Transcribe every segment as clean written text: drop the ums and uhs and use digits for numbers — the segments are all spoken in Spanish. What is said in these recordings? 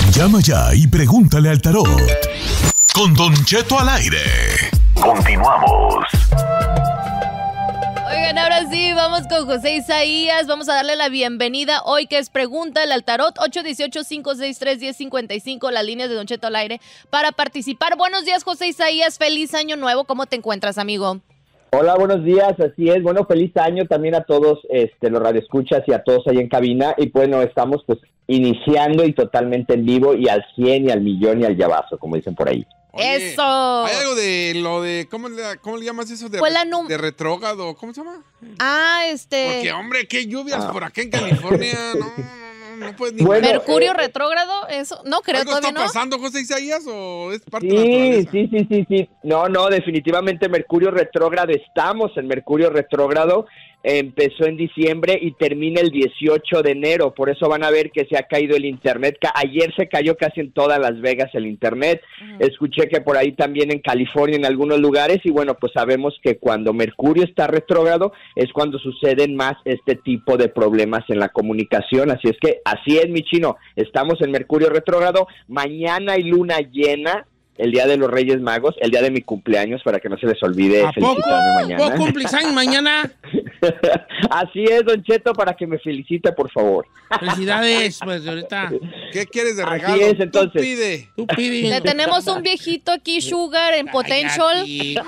Llama ya y pregúntale al tarot. Con Don Cheto al aire. Continuamos. Oigan, ahora sí, vamos con José Isaías. Vamos a darle la bienvenida hoy, que es Pregúntale al Tarot. 818-563-1055, las líneas de Don Cheto al aire para participar. Buenos días, José Isaías. Feliz año nuevo. ¿Cómo te encuentras, amigo? Hola, buenos días, así es. Bueno, feliz año también a todos los radioescuchas y a todos ahí en cabina. Y bueno, estamos pues iniciando y totalmente en vivo y al 100 y al millón y al llavazo, como dicen por ahí. Oye, ¡Eso! Hay algo de lo de, ¿cómo le llamas eso? De retrógrado, ¿cómo se llama? Porque, hombre, qué lluvias por acá en California, no puedes ni... Bueno, ¿Mercurio retrógrado? Eso, no creo, ¿algo todavía está no. pasando, José Isaías, o es parte de la naturaleza? Sí. No, definitivamente Mercurio retrógrado. Estamos en Mercurio retrógrado. Empezó en diciembre y termina el 18 de enero. Por eso van a ver que se ha caído el internet. Ayer se cayó casi en todas Las Vegas el internet. Escuché que por ahí también en California, en algunos lugares. Y bueno, pues sabemos que cuando Mercurio está retrógrado es cuando suceden más este tipo de problemas en la comunicación. Así es que, así es, mi chino. Estamos en Mercurio retrógrado. Mañana hay luna llena. El día de los Reyes Magos, el día de mi cumpleaños, para que no se les olvide felicitarme mañana. ¿Vos cumplís años mañana? Así es, Don Cheto, para que me felicite, por favor. Felicidades, pues, ahorita. ¿Qué quieres de regalo? Así es, entonces. Tú pide. Le tenemos un viejito aquí, Sugar, en Potential.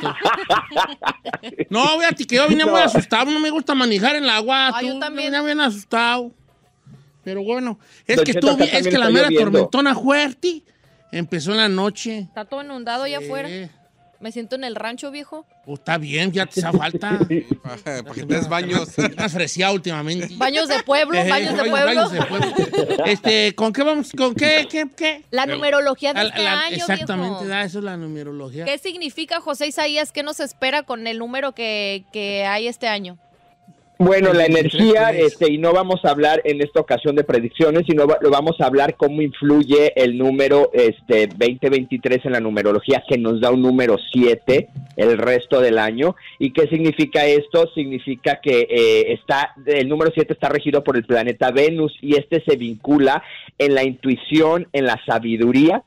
No, fíjate que yo vine muy asustado. No me gusta manejar en el agua. Yo también. Vine bien asustado. Pero bueno, es Don que Cheto, acá también la está mera lloviendo. tormentona fuerte empezó en la noche. Está todo inundado allá afuera. Me siento en el rancho, viejo. Pues está bien, ya te hace falta. Para que te des baños. Más fresía últimamente. Baños de pueblo, baños de pueblo. Baños de pueblo. ¿Con qué vamos? ¿Con qué? La numerología de este año, exactamente, viejo. eso es la numerología. ¿Qué significa, José Isaías? ¿Qué nos espera con el número que hay este año? Bueno, la energía, 23. y no vamos a hablar en esta ocasión de predicciones, sino lo vamos a hablar cómo influye el número 2023 en la numerología, que nos da un número 7 el resto del año. ¿Y qué significa esto? Significa que el número 7 está regido por el planeta Venus, y se vincula en la intuición, en la sabiduría,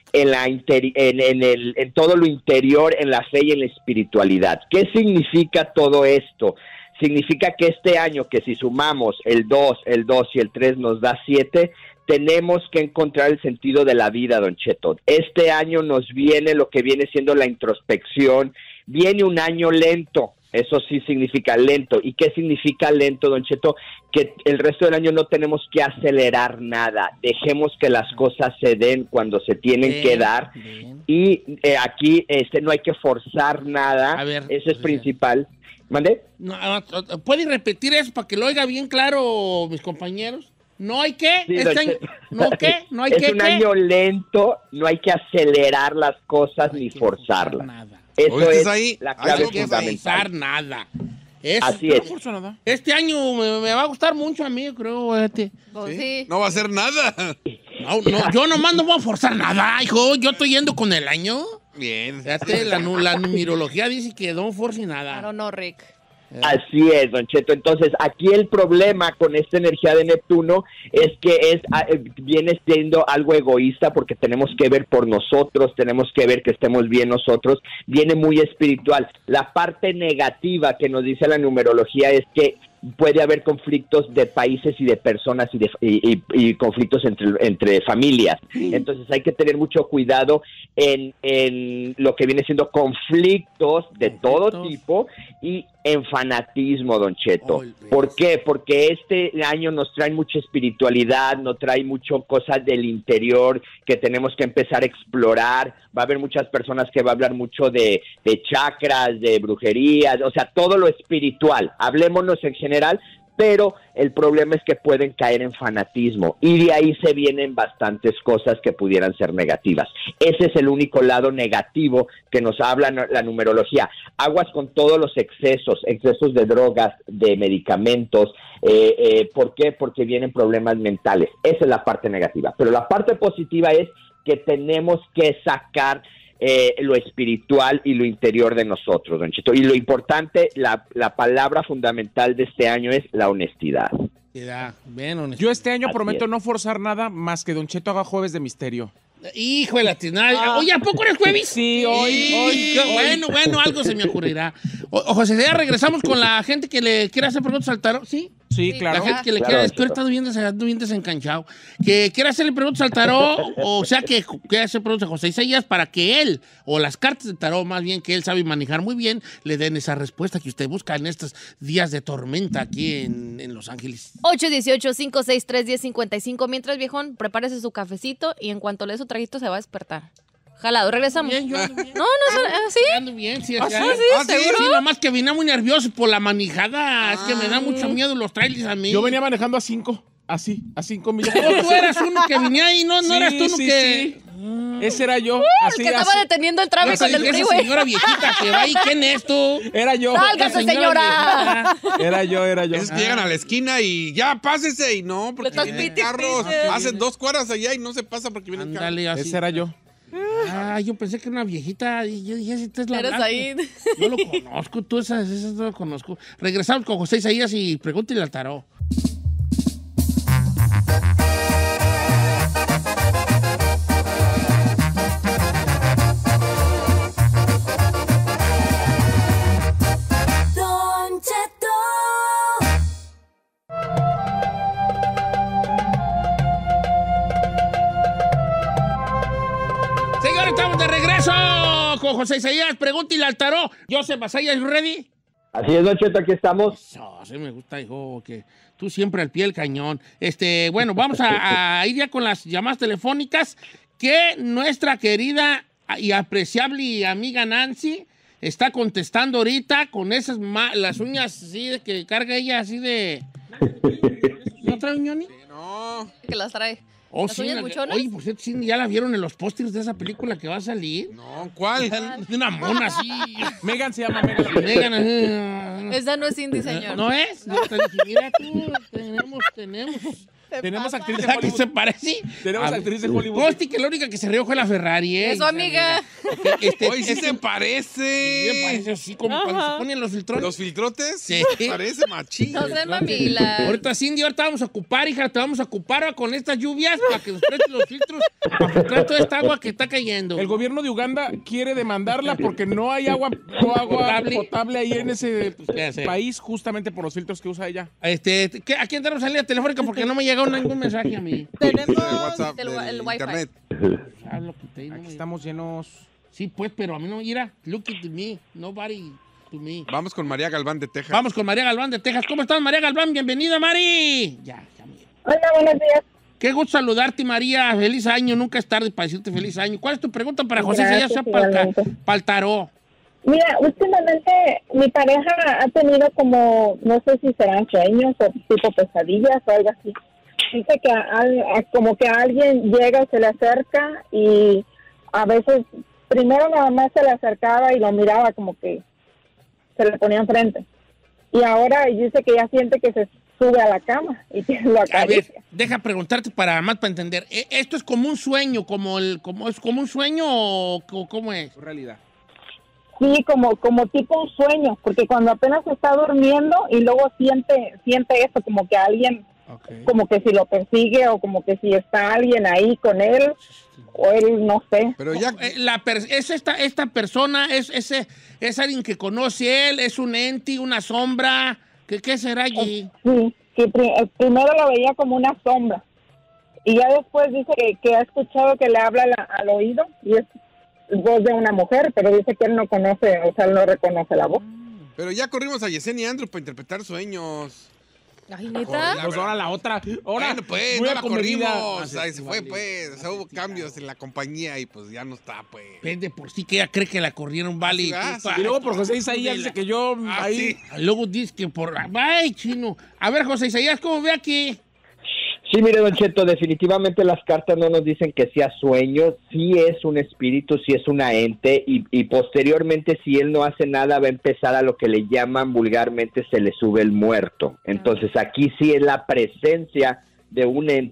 en todo lo interior, en la fe y en la espiritualidad. ¿Qué significa todo esto? Significa que este año, que si sumamos el 2 y el 3 nos da 7, tenemos que encontrar el sentido de la vida, Don Cheto. Este año nos viene lo que viene siendo la introspección. Viene un año lento, eso sí significa lento. ¿Y qué significa lento, Don Cheto? Que el resto del año no tenemos que acelerar nada. Dejemos que las cosas se den cuando se tienen que dar. Bien. Y aquí no hay que forzar nada. A ver, eso es principal. ¿Mande? No, ¿puede repetir eso para que lo oiga bien claro mis compañeros? ¿No hay qué? Sí, ¿No qué? ¿No hay qué? Es un año lento, no hay que acelerar las cosas ni forzarlas. Nada. Eso es ahí? la clave no hay que forzar nada. Así es. No nada. Este año me va a gustar mucho a mí, yo creo. ¿Sí? No va a hacer nada. No, yo nomás no voy a forzar nada, hijo. Yo estoy yendo con el año. Bien. Fíjate, la numerología dice que no force nada. Claro, no, Rick. Así es, Don Cheto. Entonces, aquí el problema con esta energía de Neptuno es que viene siendo algo egoísta, porque tenemos que ver por nosotros, tenemos que ver que estemos bien nosotros. Viene muy espiritual. La parte negativa que nos dice la numerología es que puede haber conflictos de países y de personas y conflictos entre familias. Entonces hay que tener mucho cuidado en lo que viene siendo conflictos de todo tipo y en fanatismo, Don Cheto. ¿Por qué? Porque este año nos trae mucha espiritualidad, nos trae mucho cosas del interior que tenemos que empezar a explorar. Va a haber muchas personas que va a hablar mucho de chakras, de brujerías, o sea, todo lo espiritual. Hablémonos en general, pero el problema es que pueden caer en fanatismo y de ahí se vienen bastantes cosas que pudieran ser negativas. Ese es el único lado negativo que nos habla la numerología. Aguas con todos los excesos de drogas, de medicamentos. ¿Por qué? Porque vienen problemas mentales. Esa es la parte negativa. Pero la parte positiva es que tenemos que sacar lo espiritual y lo interior de nosotros, Don Cheto. Y lo importante, la palabra fundamental de este año es la honestidad. Bien, yo este año prometo no forzar nada más que Don Cheto haga Jueves de Misterio. Hijo de la tinada. Oye, ¿a poco eres jueves? Sí, hoy. Bueno, algo se me ocurrirá. José, ya regresamos con la gente que le quiere hacer preguntas al tarot, ¿sí? Sí, claro. La gente que le quiere, es que ahorita ando bien desencanchado, que quiere hacerle preguntas al tarot, o sea, que quiere hacer preguntas a José Isaías para que él, o las cartas de tarot más bien, que él sabe manejar muy bien, le den esa respuesta que usted busca en estos días de tormenta aquí en Los Ángeles. 818-563-1055. Mientras, viejón, prepárese su cafecito y en cuanto le dé su traguito se va a despertar. Jalado, regresamos. Bien, yo ando bien. No, ¿sí? Ando bien, sí. ¿Seguro? Sí, nomás que vine muy nervioso por la manejada. Es que me da mucho miedo los trailers a mí. Yo venía manejando a 5, así, a 5 millas. Tú eras uno que venía ahí, no eras tú uno que... Sí. Ese era yo. Así, el que estaba deteniendo el tráfico del freeway. Esa señora viejita que va ahí, ¿quién es tú? Era yo. ¡Sálgase, señora! Era yo. Es que llegan a la esquina y ya, pásese. Y no, porque vienen carros. Hacen 2 cuadras allá y no se pasa porque vienen carros. Ese era yo. Yo pensé que era una viejita. Y yo dije, esta es la Eres ahí. Yo lo conozco, tú esas no lo conozco. Regresamos con José Isaías y pregúntale al tarot. Estamos de regreso con José Isaías, pregúntale al tarot. Joseph Masaya, ¿you ready? Así es, Don Cheto, aquí estamos. Sí me gusta, hijo, que tú siempre al pie del cañón. Bueno, vamos a ir ya con las llamadas telefónicas que nuestra querida y apreciable amiga Nancy está contestando ahorita con esas las uñas así de que carga ella así de... ¿No trae uñoni? No. Que las trae. ¿Las uñas buchonas? Oye, por cierto, sí, ¿ya la vieron en los pósters de esa película que va a salir? No, ¿cuál? De una mona así. Megan se llama Megan. Megan. Esa no es Cindy, señor. ¿No es? No, mira tú, tenemos actriz de Hollywood. ¿Qué se parece? Tenemos actriz de Hollywood. Costi, que la única que se rió fue la Ferrari, ¿eh? Eso, amiga. Oye, sí se parece. Sí, me parece así como cuando se ponen los filtrones. ¿Los filtrotes? Sí. Parece machín. No sé, mamila. Ahorita, Cindy, ahorita vamos a ocupar, hija, te vamos a ocupar con estas lluvias para que nos prestes los filtros para filtrar toda esta agua que está cayendo. El gobierno de Uganda quiere demandarla porque no hay agua potable ahí en ese país, justamente por los filtros que usa ella. ¿A quién tenemos salida telefónica? Porque no me llegó ningún mensaje a mí. Tenemos WhatsApp, el internet. Aquí estamos llenos. Sí, pues, pero a mí no, mira, look at me, nobody to me. Vamos con María Galván de Texas. Vamos con María Galván de Texas. ¿Cómo estás, María Galván? Bienvenida, Mari. Ya. Hola, buenos días. Qué gusto saludarte, María. Feliz año. Nunca es tarde para decirte feliz año. ¿Cuál es tu pregunta para José Isaías para el tarot? Mira, últimamente mi pareja ha tenido como, no sé si serán sueños o tipo pesadillas o algo así. Dice que como que alguien llega, se le acerca y a veces primero nada más se le acercaba y lo miraba como que se le ponía enfrente. Y ahora dice que ya siente que se sube a la cama y que lo acaricia. A ver, deja preguntarte para entender. ¿Esto es como un sueño, es como un sueño o cómo es? Realidad. Sí, como tipo un sueño, porque cuando apenas está durmiendo y luego siente esto, como que alguien, como que si lo persigue o como que si está alguien ahí con él, o él, no sé. Pero ya esta persona, es alguien que conoce él, es un ente, una sombra, ¿qué será allí? Sí, primero lo veía como una sombra, y ya después dice que ha escuchado que le habla al oído, y es voz de una mujer, pero dice que él no conoce, o sea, él no reconoce la voz. Pero ya corrimos a Yesenia Andrew para interpretar sueños. Ay, ¿neta? Pues ahora la otra. Bueno, pues, no la corrimos. Ahí se fue, pues. O sea, hubo cambios en la compañía y pues ya no está, pues. Vende por sí que ella cree que la corrieron, vale. Y luego por José Isaías dice que yo ahí... Sí. Luego dice que por... ¡Ay, chino! A ver, José Isaías, ¿cómo ve aquí? Sí, mire, Don Cheto, definitivamente las cartas no nos dicen que sea sueño, sí es un espíritu, sí es una ente, y posteriormente si él no hace nada va a empezar a lo que le llaman vulgarmente se le sube el muerto. Entonces aquí sí es la presencia de un ente,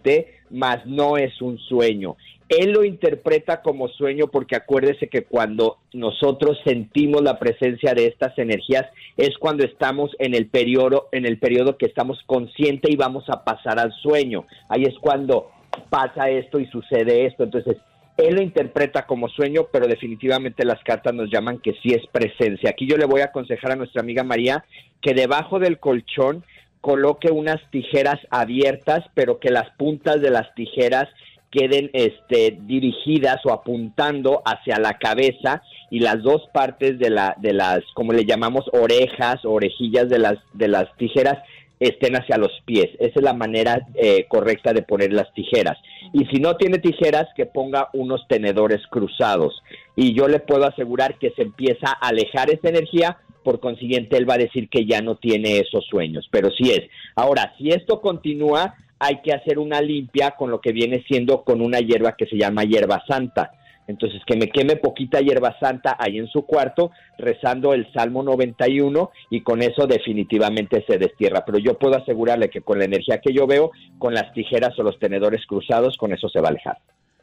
mas no es un sueño. Él lo interpreta como sueño porque acuérdese que cuando nosotros sentimos la presencia de estas energías es cuando estamos en el periodo que estamos conscientes y vamos a pasar al sueño. Ahí es cuando pasa esto y sucede esto. Entonces, él lo interpreta como sueño, pero definitivamente las cartas nos llaman que sí es presencia. Aquí yo le voy a aconsejar a nuestra amiga María que debajo del colchón coloque unas tijeras abiertas, pero que las puntas de las tijeras queden dirigidas o apuntando hacia la cabeza y las dos partes de las, como le llamamos, orejas o orejillas de las tijeras estén hacia los pies. Esa es la manera correcta de poner las tijeras. Y si no tiene tijeras, que ponga unos tenedores cruzados. Y yo le puedo asegurar que se empieza a alejar esa energía, por consiguiente él va a decir que ya no tiene esos sueños, pero sí es. Ahora, si esto continúa, hay que hacer una limpia con lo que viene siendo con una hierba que se llama hierba santa. Entonces, que me queme poquita hierba santa ahí en su cuarto, rezando el Salmo 91, y con eso definitivamente se destierra. Pero yo puedo asegurarle que con la energía que yo veo, con las tijeras o los tenedores cruzados, con eso se va a alejar.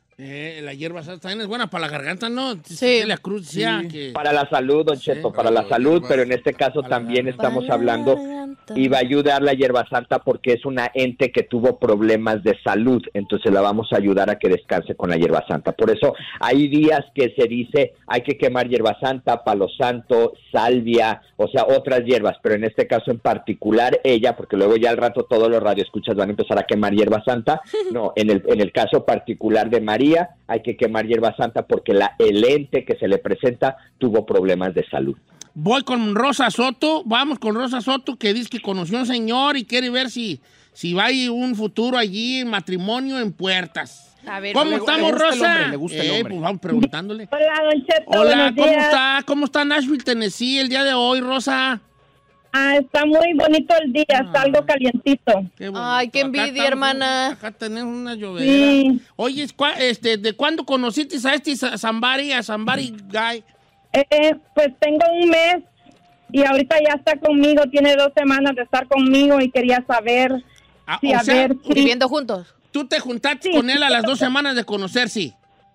La hierba santa también es buena para la garganta, ¿no? Sí. La cruz, sí. Que... Para la salud, don Cheto, para la salud, pero en este caso también estamos hablando, y va a ayudar la hierba santa porque es una ente que tuvo problemas de salud, entonces la vamos a ayudar a que descanse con la hierba santa. Por eso hay días que se dice hay que quemar hierba santa, palo santo, salvia, o sea, otras hierbas, pero en este caso en particular ella, porque luego ya al rato todos los radioescuchas van a empezar a quemar hierba santa. No, en el caso particular de María, hay que quemar hierba santa porque el ente que se le presenta tuvo problemas de salud. Voy con Rosa Soto, vamos con Rosa Soto, que dice que conoció a un señor y quiere ver si va a ir un futuro allí, en matrimonio en puertas. A ver, ¿cómo estamos, Rosa? Le gusta el hombre. Pues vamos preguntándole. Hola, don Cheto. Hola, ¿cómo está? ¿Cómo está Nashville, Tennessee el día de hoy, Rosa? Está muy bonito el día, está algo calientito. Qué bonito. Ay, qué envidia, hermana. Acá tenemos una llovedera. Sí. Oye, ¿de cuándo conociste a somebody guy? Pues tengo un mes y ahorita ya está conmigo, tiene 2 semanas de estar conmigo y quería saber ¿Viviendo juntos? ¿Tú te juntaste con él a las 2 semanas de conocerse?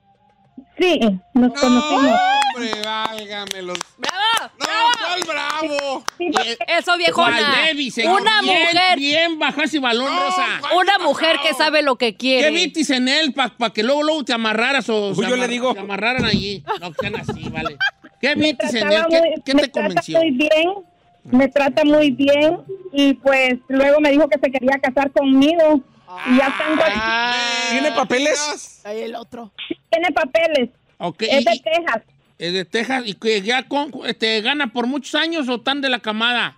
Sí, nos conocimos. ¡Hombre, válgamelos! ¡Bravo! ¡No, cuál bravo! Sí, Eso, viejona. Una mujer. Bien bajó ese balón, Rosa. Una mujer que sabe lo que quiere. ¿Qué vitis en él para que luego te amarraras o Pues yo le digo. te amarraran allí? No, sean así, vale. ¿Qué me vitis en él? trataba ¿Qué me te convenció? Trata muy bien, me trata muy bien y pues luego me dijo que se quería casar conmigo. Y ya tengo ¿Tiene papeles? Ahí el otro. tiene papeles. Okay. Es de Texas. Es de Texas. ¿Y que ya gana por muchos años o están de la camada?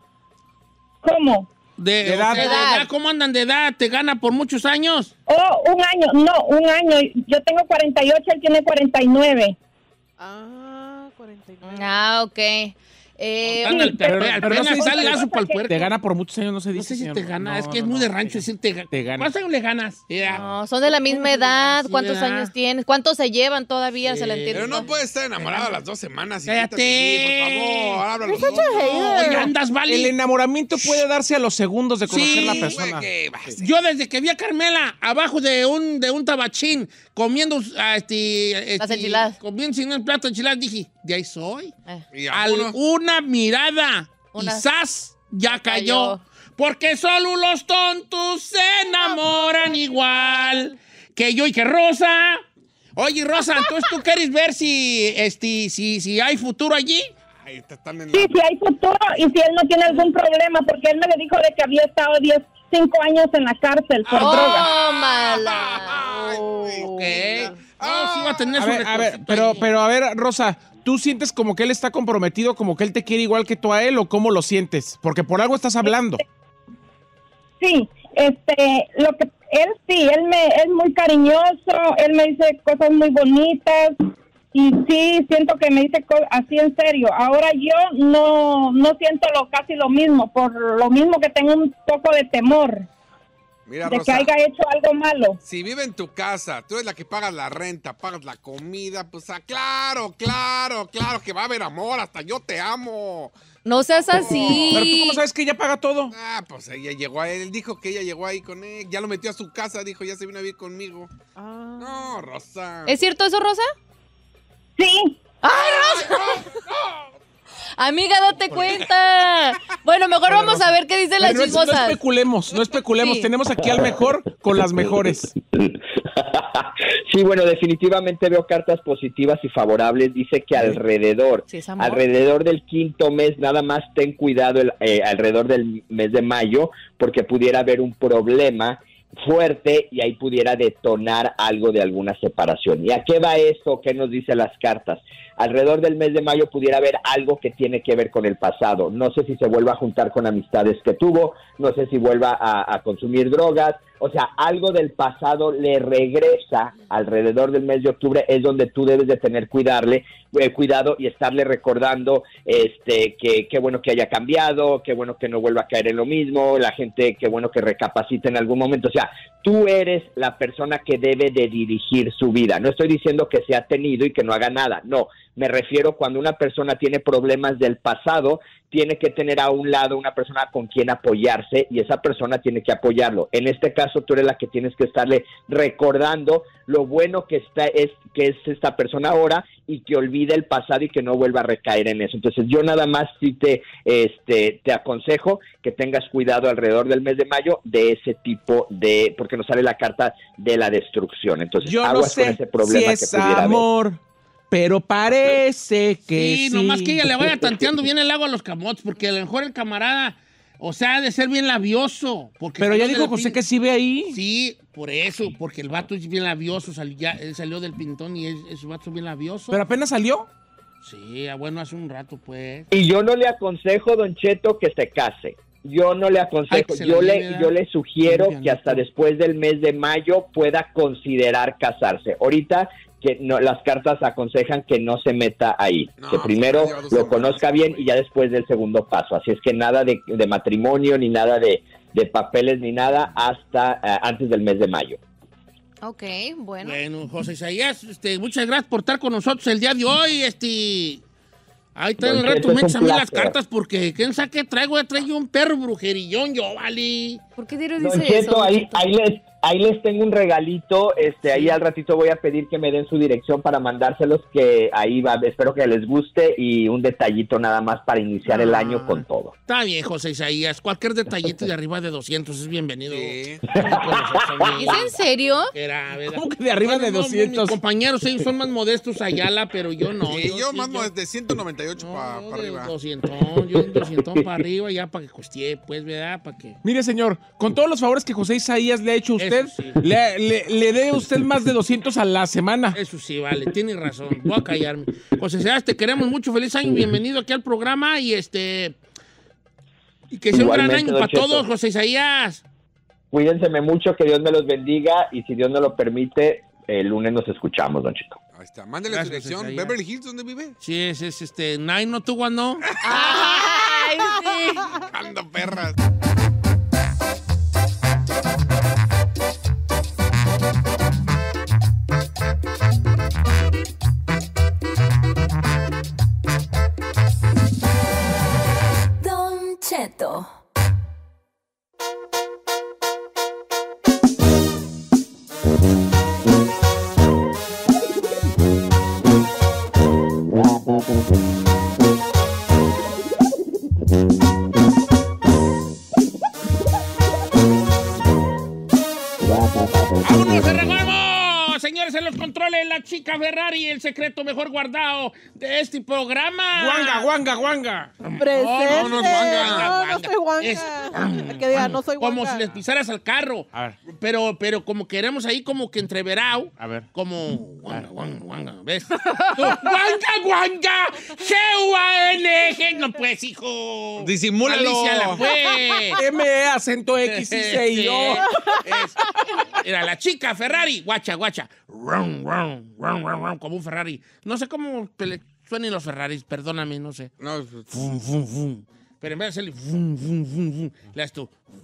¿Cómo? De edad. ¿Cómo andan de edad? ¿Te gana por muchos años? Oh, un año. Yo tengo 48, él tiene 49. Ah, 49. Ah, ok. Te gana por muchos años, no se dice. No sé si te gana, es que es muy de rancho decir te gana. ¿Cuántos años le ganas? No, son de la misma edad. ¿Cuántos años tienes? ¿Cuántos se llevan todavía? Se la entiende. Pero no puedes estar enamorado a las 2 semanas. Cállate. Por favor, háblalo. Oye, andas, vale. El enamoramiento puede darse a los segundos de conocer a la persona. Yo desde que vi a Carmela abajo de un tabachín comiendo las enchiladas. Comiendo un plato de enchiladas, dije, de ahí soy. Alguna mirada, quizás ya cayó. Porque solo los tontos se enamoran igual que yo y que Rosa. Oye, Rosa, entonces tú quieres ver si hay futuro allí. Sí, si hay futuro y si él no tiene algún problema, porque él me le dijo de que había estado 5 años en la cárcel por droga. ¡Mala! Ok. No, sí va a tener pero a ver, Rosa, ¿tú sientes como que él está comprometido, como que él te quiere igual que tú a él, o cómo lo sientes? Porque por algo estás hablando. Sí, lo que él es muy cariñoso, él me dice cosas muy bonitas y sí, siento que me dice así en serio. Ahora yo no siento casi lo mismo, por lo mismo que tengo un poco de temor. Mira, de Rosa, que haya hecho algo malo. Si vive en tu casa, tú eres la que pagas la renta, pagas la comida, pues claro que va a haber amor, hasta yo te amo. No seas así. Pero tú cómo sabes que ella paga todo. Pues ella llegó a él dijo que ella llegó ahí con él, ya lo metió a su casa, dijo, ya se vino a vivir conmigo. No, Rosa. ¿Es cierto eso, Rosa? Sí. ¡Ay, Rosa! Amiga, date cuenta. Bueno, mejor vamos a ver qué dicen las chismosas. No especulemos. Sí. Tenemos aquí al mejor con las mejores. Sí, bueno, definitivamente veo cartas positivas y favorables. Dice que alrededor del quinto mes, nada más ten cuidado alrededor del mes de mayo, porque pudiera haber un problema fuerte y ahí pudiera detonar algo de alguna separación. ¿Y a qué va esto? ¿Qué nos dicen las cartas? Alrededor del mes de mayo pudiera haber algo que tiene que ver con el pasado. No sé si se vuelva a juntar con amistades que tuvo, no sé si vuelva a consumir drogas, o sea, algo del pasado le regresa alrededor del mes de octubre, es donde tú debes de tener cuidado y estarle recordando que qué bueno que haya cambiado, qué bueno que no vuelva a caer en lo mismo, la gente, qué bueno que recapacite en algún momento. O sea, tú eres la persona que debe de dirigir su vida. No estoy diciendo que se ha tenido y que no haga nada, no. Me refiero cuando una persona tiene problemas del pasado, tiene que tener a un lado una persona con quien apoyarse y esa persona tiene que apoyarlo. En este caso, tú eres la que tienes que estarle recordando lo bueno que es esta persona ahora y que olvide el pasado y que no vuelva a recaer en eso. Entonces, yo nada más sí te aconsejo que tengas cuidado alrededor del mes de mayo de ese tipo de, porque nos sale la carta de la destrucción. Entonces, yo aguas no sé con ese problema si es que pudiera amor. haber. Pero parece que sí. Nomás que ella le vaya tanteando bien el agua a los camotes, porque a lo mejor el camarada, o sea, ha de ser bien labioso. Pero ya dijo José que sí ve ahí. Sí, por eso, porque el vato es bien labioso, él salió del pintón y es un vato bien labioso. ¿Pero apenas salió? Sí, bueno, hace un rato, pues. Y yo no le aconsejo, Don Cheto, que se case. Yo no le aconsejo, yo le sugiero que hasta después del mes de mayo pueda considerar casarse. Ahorita que no, las cartas aconsejan que no se meta ahí, que primero lo conozca bien y ya después del segundo paso. Así es que nada de matrimonio, ni nada de papeles, ni nada hasta antes del mes de mayo. Ok, bueno. Bueno, José Isaías, muchas gracias por estar con nosotros el día de hoy. Ahí está el rato, me echan las cartas porque quién sabe qué traigo un perro brujerillón yo, vale. ¿Por qué dice Don Cheto, eso? ahí les tengo un regalito, ahí al ratito voy a pedir que me den su dirección para mandárselos, que ahí va, espero que les guste, y un detallito nada más para iniciar el año con todo. Está bien, José Isaías, cualquier detallito de arriba de 200 es bienvenido. Sí. ¿Es en serio? ¿Cómo que de arriba de 200? Mis compañeros, ellos son más modestos, Ayala, pero yo no. Sí, yo más de 198 para arriba. 200, yo 200 para arriba, ya para que costee, pues, ¿verdad? Para que... Mire, señor, con todos los favores que José Isaías le ha hecho a usted, sí. le dé usted más de 200 a la semana. Eso sí, vale, tiene razón. Voy a callarme. José Isaías, te queremos mucho. Feliz año, bienvenido aquí al programa y y que sea un gran año para todos, José Isaías. Cuídense mucho, que Dios me los bendiga y si Dios nos lo permite, el lunes nos escuchamos, Don Cheto. Ahí está, mándale su dirección. ¿Beverly Hills dónde vive? Sí, es 90210. ¡Ay, sí! Ando perras. Don Cheto. ¡Vámonos, arreglamos! Señores, en los controles, la chica Ferrari, el secreto mejor guardado de este programa. ¡Guanga! Presente. No es guanga. No soy guanga. Que diga, no soy guanga. Como si les pisaras al carro. A ver. Pero como queremos ahí como que entreverado. A ver. Como guanga. ¿Ves? Guanga. G-U-A-N-G. No pues, hijo. Disimúlalo. Alicia la fue. M, acento X y C y O. Era la chica Ferrari. Guacha. Rum, como un Ferrari. No sé cómo suenan los Ferraris, perdóname, no sé. No, Fum. Pero en vez de hacerle le das tú,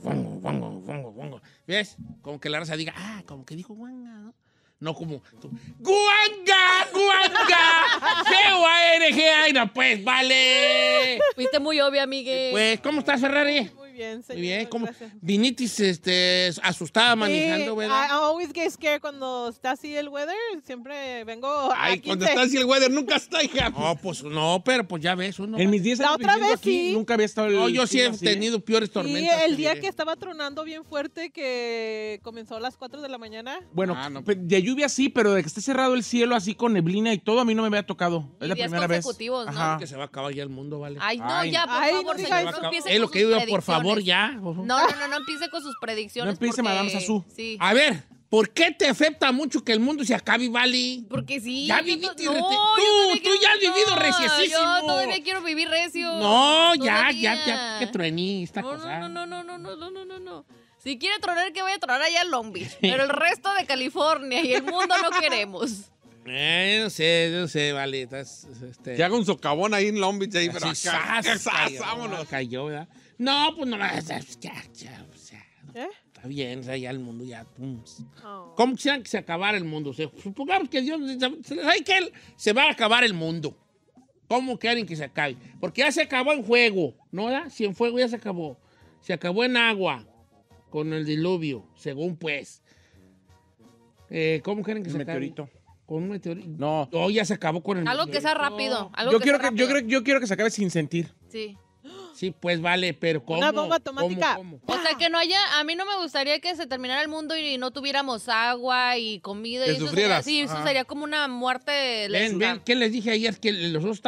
¿ves? Como que la raza diga, como que dijo guanga, ¿no? No como tú, ¡guanga! ¡G-U-A-N-G-A! No, pues, vale. Fuiste muy obvia, amigue. Pues, ¿cómo estás, Ferrari? Muy bien, señor. Muy bien, ¿cómo? Gracias. Vinitis, asustada manejando, ¿verdad? I always get scared cuando está así el weather. Siempre vengo Ay, cuando está así el weather nunca está, hija. No, pero pues ya ves uno. En mis 10 años otra vez aquí, sí. nunca había estado el... No, yo sí he así. tenido peores tormentas. Y el día que estaba tronando bien fuerte, que comenzó a las 4 de la mañana. Bueno, de lluvia sí, pero de que esté cerrado el cielo así con neblina y todo, a mí no me había tocado. Es la primera vez. ¿No? Ajá. Que se va a acabar ya el mundo, ¿vale? Ay, no, ya, por favor, señor, no empiece Es lo con que sus digo, por favor, predicciones. ya. No empiece con sus predicciones. No empiece, Madame Sassou. Sí. A ver, ¿por qué te afecta mucho que el mundo se acabe, Vale? Porque sí. Ya viviste. Tú ya has vivido reciesísimo. Yo todavía quiero vivir recio. No, ya, que truení esta cosa. No. Si quiere tronar, que vaya a tronar allá en Long Beach. Pero el resto de California y el mundo no queremos. No sé, vale. Que haga un socavón ahí en Long Beach, ahí, pero así, acá. Vámonos. Cayó, ¿verdad? No, pues no. Ya. ¿Eh? Está bien, o sea, ya el mundo ya. ¿Cómo quisieran que se acabara el mundo? O sea, supongamos que Dios. ¿Sabe qué? Se va a acabar el mundo. ¿Cómo quieren que se acabe? Porque ya se acabó en fuego, ¿no? ¿verdad? Si en fuego ya se acabó. Se acabó en agua con el diluvio, según pues. ¿Cómo quieren que se acabe? Meteorito. ¿Con un meteorito? No. No, ya se acabó con el Algo que sea rápido. Yo quiero que se acabe sin sentir. Sí. Sí, pues vale, pero ¿cómo? Una bomba automática. ¿Cómo? O sea, que no haya... A mí no me gustaría que se terminara el mundo y no tuviéramos agua y comida. Que y eso sufrieras. sería, eso sería como una muerte Ven, lenta. ¿qué les dije ayer? Que nosotros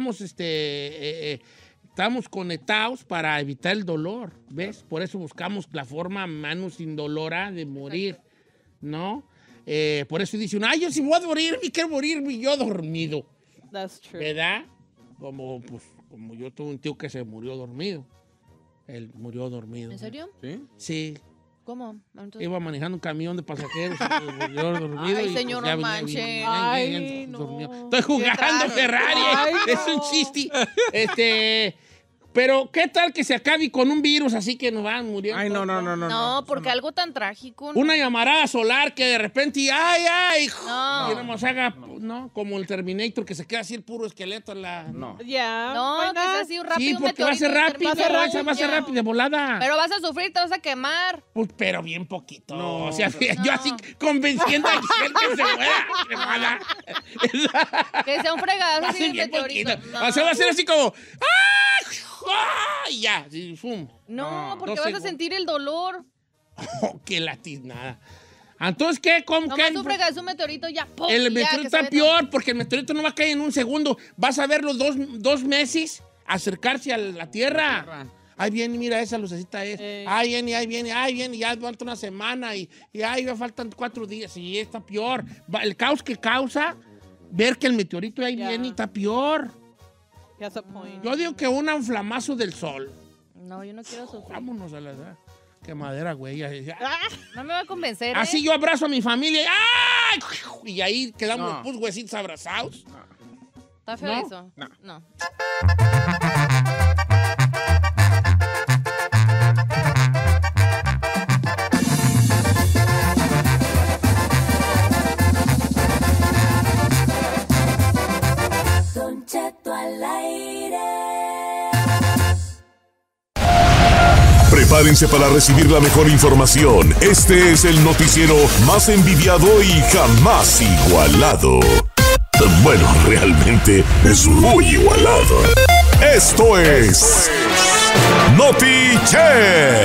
estamos conectados para evitar el dolor, ¿ves? Por eso buscamos la forma menos indolora de morir, ¿no? Por eso dicen, yo si voy a morirme, quiero morirme yo dormido. That's true. ¿Verdad? Como yo tuve un tío que se murió dormido. Él murió dormido. ¿En serio? ¿Sí? Sí. ¿Cómo? Entonces... Iba manejando un camión de pasajeros y murió dormido. Ay, y señor, ya no venía manche. Ay, no. dormido. Estoy jugando Ferrari. Ay, Es no. un chiste. Pero, ¿qué tal que se acabe con un virus así que nos van muriendo? Ay, no. No, porque algo tan trágico. Una llamarada solar que de repente, ¡ay! No. Y nos haga, ¿no? Como el Terminator, que se queda así el puro esqueleto en la... No. Ya. No, why que not? sea así rápido. Sí, un porque va a ser meteorito, rápido, va a ser ya. rápido, de volada. Pero vas a sufrir, te vas a quemar. Pues, pero bien poquito. No. O sea, yo así convenciendo a Giselle que se muera quemada. Que sea un fregadazo Va a así ser de bien meteorito. poquito. O sea, va a ser así como... Y ya, sí, fum. No, porque no vas sé, a sentir el dolor. Oh, qué latiznada. Entonces, ¿qué? ¿Cómo No que? más un fregazo, un meteorito, ya. ¡pum! El ya, meteorito que se está ve peor porque el meteorito no va a caer en un segundo. Vas a verlo dos meses acercarse a la Tierra. Ahí viene, mira, esa lucecita es. Ahí viene, ya falta una semana y ahí ya faltan 4 días y está peor. El caos que causa ver que el meteorito ahí viene y está peor. That's a point. Yo digo que un flamazo del sol. No, yo no quiero sufrir. Vámonos a la edad. Qué madera, güey. No me va a convencer, Así yo abrazo a mi familia. ¡Ay! Y ahí quedamos los huesitos abrazados. ¿Está feo ¿No? eso? No. Don Cheto al aire. Prepárense para recibir la mejor información. Este es el noticiero más envidiado y jamás igualado. Bueno, realmente es muy igualado. Esto es NotiChet.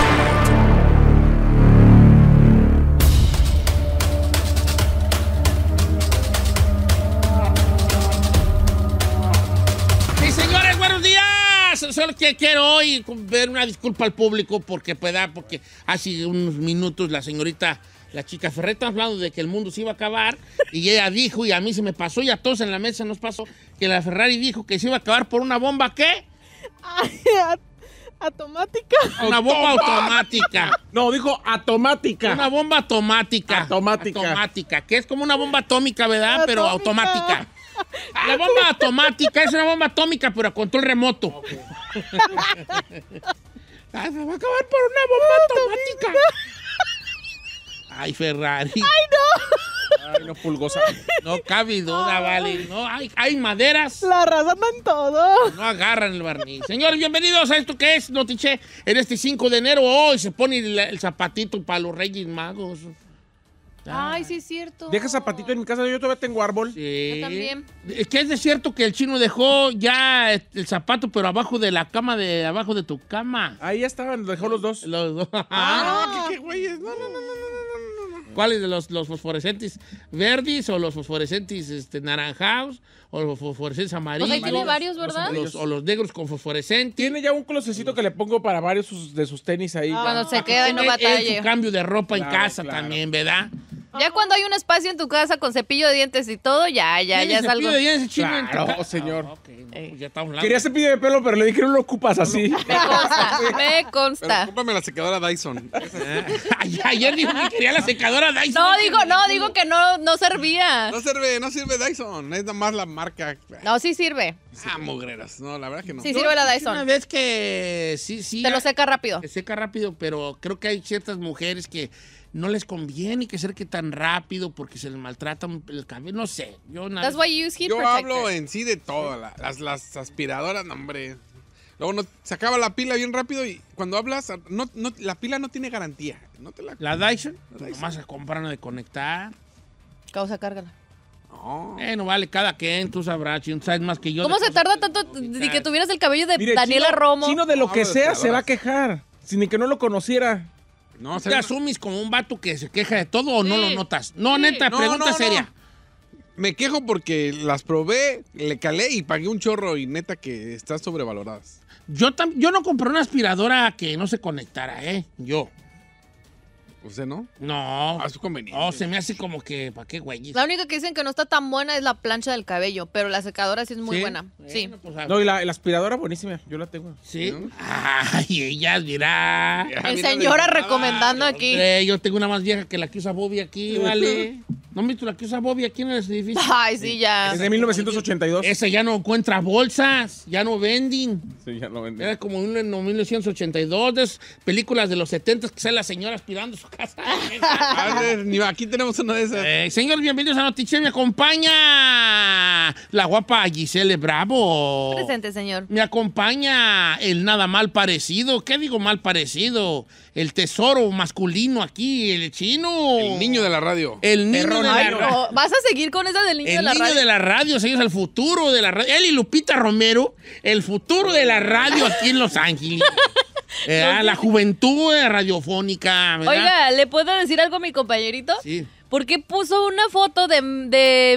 Sí, señores, buenos días. Solo que quiero hoy ver una disculpa al público porque hace unos minutos la chica Ferrer, estamos hablando de que el mundo se iba a acabar y ella dijo, y a mí se me pasó y a todos en la mesa nos pasó, que la Ferrari dijo que se iba a acabar por una bomba, ¿qué? Ay, automática. Una bomba automática. No, dijo automática. Una bomba automática. Automática. Que es como una bomba atómica, ¿verdad? Pero Atómica. automática. La bomba automática es una bomba atómica, pero a control remoto. Se va a acabar por una bomba automática. Ay, Ferrari. ¡Ay, no! Ay, no, pulgosa. No cabe duda, vale. No, hay maderas. La raza anda en todo. No agarran el barniz. Señores, bienvenidos a esto que es Notiche. En este 5 de enero hoy se pone el zapatito para los Reyes Magos. Ay, sí es cierto. Deja zapatito en mi casa, yo todavía tengo árbol. Sí. Yo también. Es que es de cierto que el chino dejó ya el zapato, pero abajo de la cama, abajo de tu cama. Ahí ya estaban, dejó los dos. Los dos. No, ¿qué güeyes? No. ¿Cuáles de los fosforescentes verdes o los fosforescentes naranjados o los fosforescentes amarillos? Pues ahí tiene varios, ¿verdad? O los negros con fosforescentes. Tiene ya un closecito que le pongo para varios de sus tenis ahí. Cuando se queda y no batalle. Su cambio de ropa en casa claro. también, ¿verdad? Ya cuando hay un espacio en tu casa con cepillo de dientes y todo, ya es algo. cepillo de dientes chino en tu Claro, casa? señor. Okay, no, pues ya está a un lado. Quería cepillo de pelo, pero le dije no lo ocupas así. Me Pero consta. cómprame la secadora Dyson. Ayer dijo que quería la secadora Dyson. Digo que no servía. No sirve Dyson. Es nada más la marca. No, sí sirve. Mugreras. No, la verdad que no. Sí sirve la Una Dyson. vez que sí. Te lo seca rápido. Que seca rápido, pero creo que hay ciertas mujeres que no les conviene que seque tan rápido porque se les maltrata el cabello. No sé. That's why you use heat Yo protector. hablo en sí de todo. Las aspiradoras, no, hombre. Luego se acaba la pila bien rápido y cuando hablas, la pila no tiene garantía. No te la... ¿La Dyson? Nomás se compran de conectar. Causa, cárgala. No. No vale, cada quien, tú sabrás, tú sabes más que yo. ¿Cómo se tarda tanto de que tuvieras el cabello de Mire, Daniela Romo? Chino de lo que Hablo de sea se va a aspiradoras. quejar. Sin ni que no lo conociera. No, ¿Te asumes como un vato que se queja de todo o no lo notas? No, neta, No, pregunta no. seria. Me quejo porque las probé, le calé y pagué un chorro y neta que están sobrevaloradas. Yo no compré una aspiradora que no se conectara, Yo. ¿Usted no? No. A su conveniencia. No, se me hace como que, ¿para qué, güey? La única que dicen que no está tan buena es la plancha del cabello, pero la secadora sí es muy ¿Sí? buena. Sí. Bueno, pues, a ver. No, y la aspiradora buenísima. Yo la tengo. ¿Sí? Ay, ellas, mira. El señora recomendando aquí. Yo tengo una más vieja que la que usa Bobby aquí, ¿vale? ¿No has visto la que usa Bobby aquí en el edificio? Ay, sí, ya. Es de 1982. Esa ya no encuentra bolsas, ya no venden. Sí, ya lo vendí. Era como en 1982, de esas películas de los 70 que sale la señora aspirando su casa. Ni aquí tenemos una de esas. Señor, bienvenidos a Notiche. Me acompaña la guapa Giselle Bravo. Presente, señor. Me acompaña el nada mal parecido. ¿Qué digo mal parecido? El tesoro masculino aquí, el chino. El niño de la radio. El niño de la Ay, radio. no. ¿Vas a seguir con esa del niño de El la niño radio? de la radio, señores, el futuro de la radio. Él y Lupita Romero, el futuro de la radio aquí en Los Ángeles. La juventud radiofónica, ¿verdad? Oiga, ¿le puedo decir algo a mi compañerito? Sí. ¿Por qué puso una foto de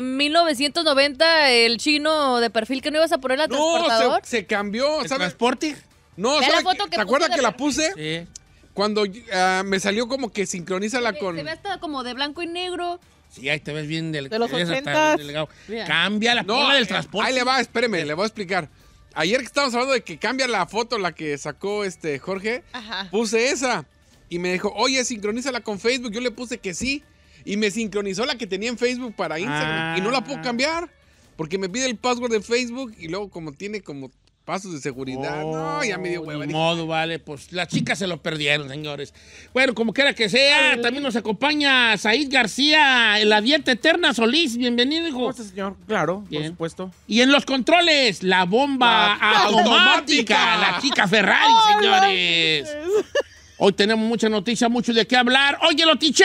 1990 el chino de perfil que no ibas a poner al transportador? No, se cambió. ¿El ¿Sabes? transporte? No, Ve ¿sabes? la foto que ¿Te puso acuerdas de que la perfil? puse? Sí. Cuando me salió como que sincronízala con... Se ve hasta como de blanco y negro. Sí, ahí te ves bien De los te ves hasta 80s. bien delegado. Cambia la forma del transporte. Ahí le va, espéreme, le voy a explicar. Ayer que estábamos hablando de que cambia la foto, la que sacó Jorge, Ajá. puse esa. Y me dijo, oye, sincronízala con Facebook. Yo le puse que sí. Y me sincronizó la que tenía en Facebook para Instagram. Y no la puedo cambiar. Porque me pide el password de Facebook y luego como tiene como pasos de seguridad. No, ya me dio hueva. Ni modo, vale. Pues las chicas se lo perdieron, señores. Bueno, como quiera que sea, también nos acompaña Said García, la dieta eterna Solís. Bienvenido, hijo. ¿Cómo está, señor? Claro, Bien. por supuesto. Y en los controles, la bomba automática, la chica Ferrari, señores. Hoy tenemos mucha noticia, mucho de qué hablar. ¡Oye, Lotiche!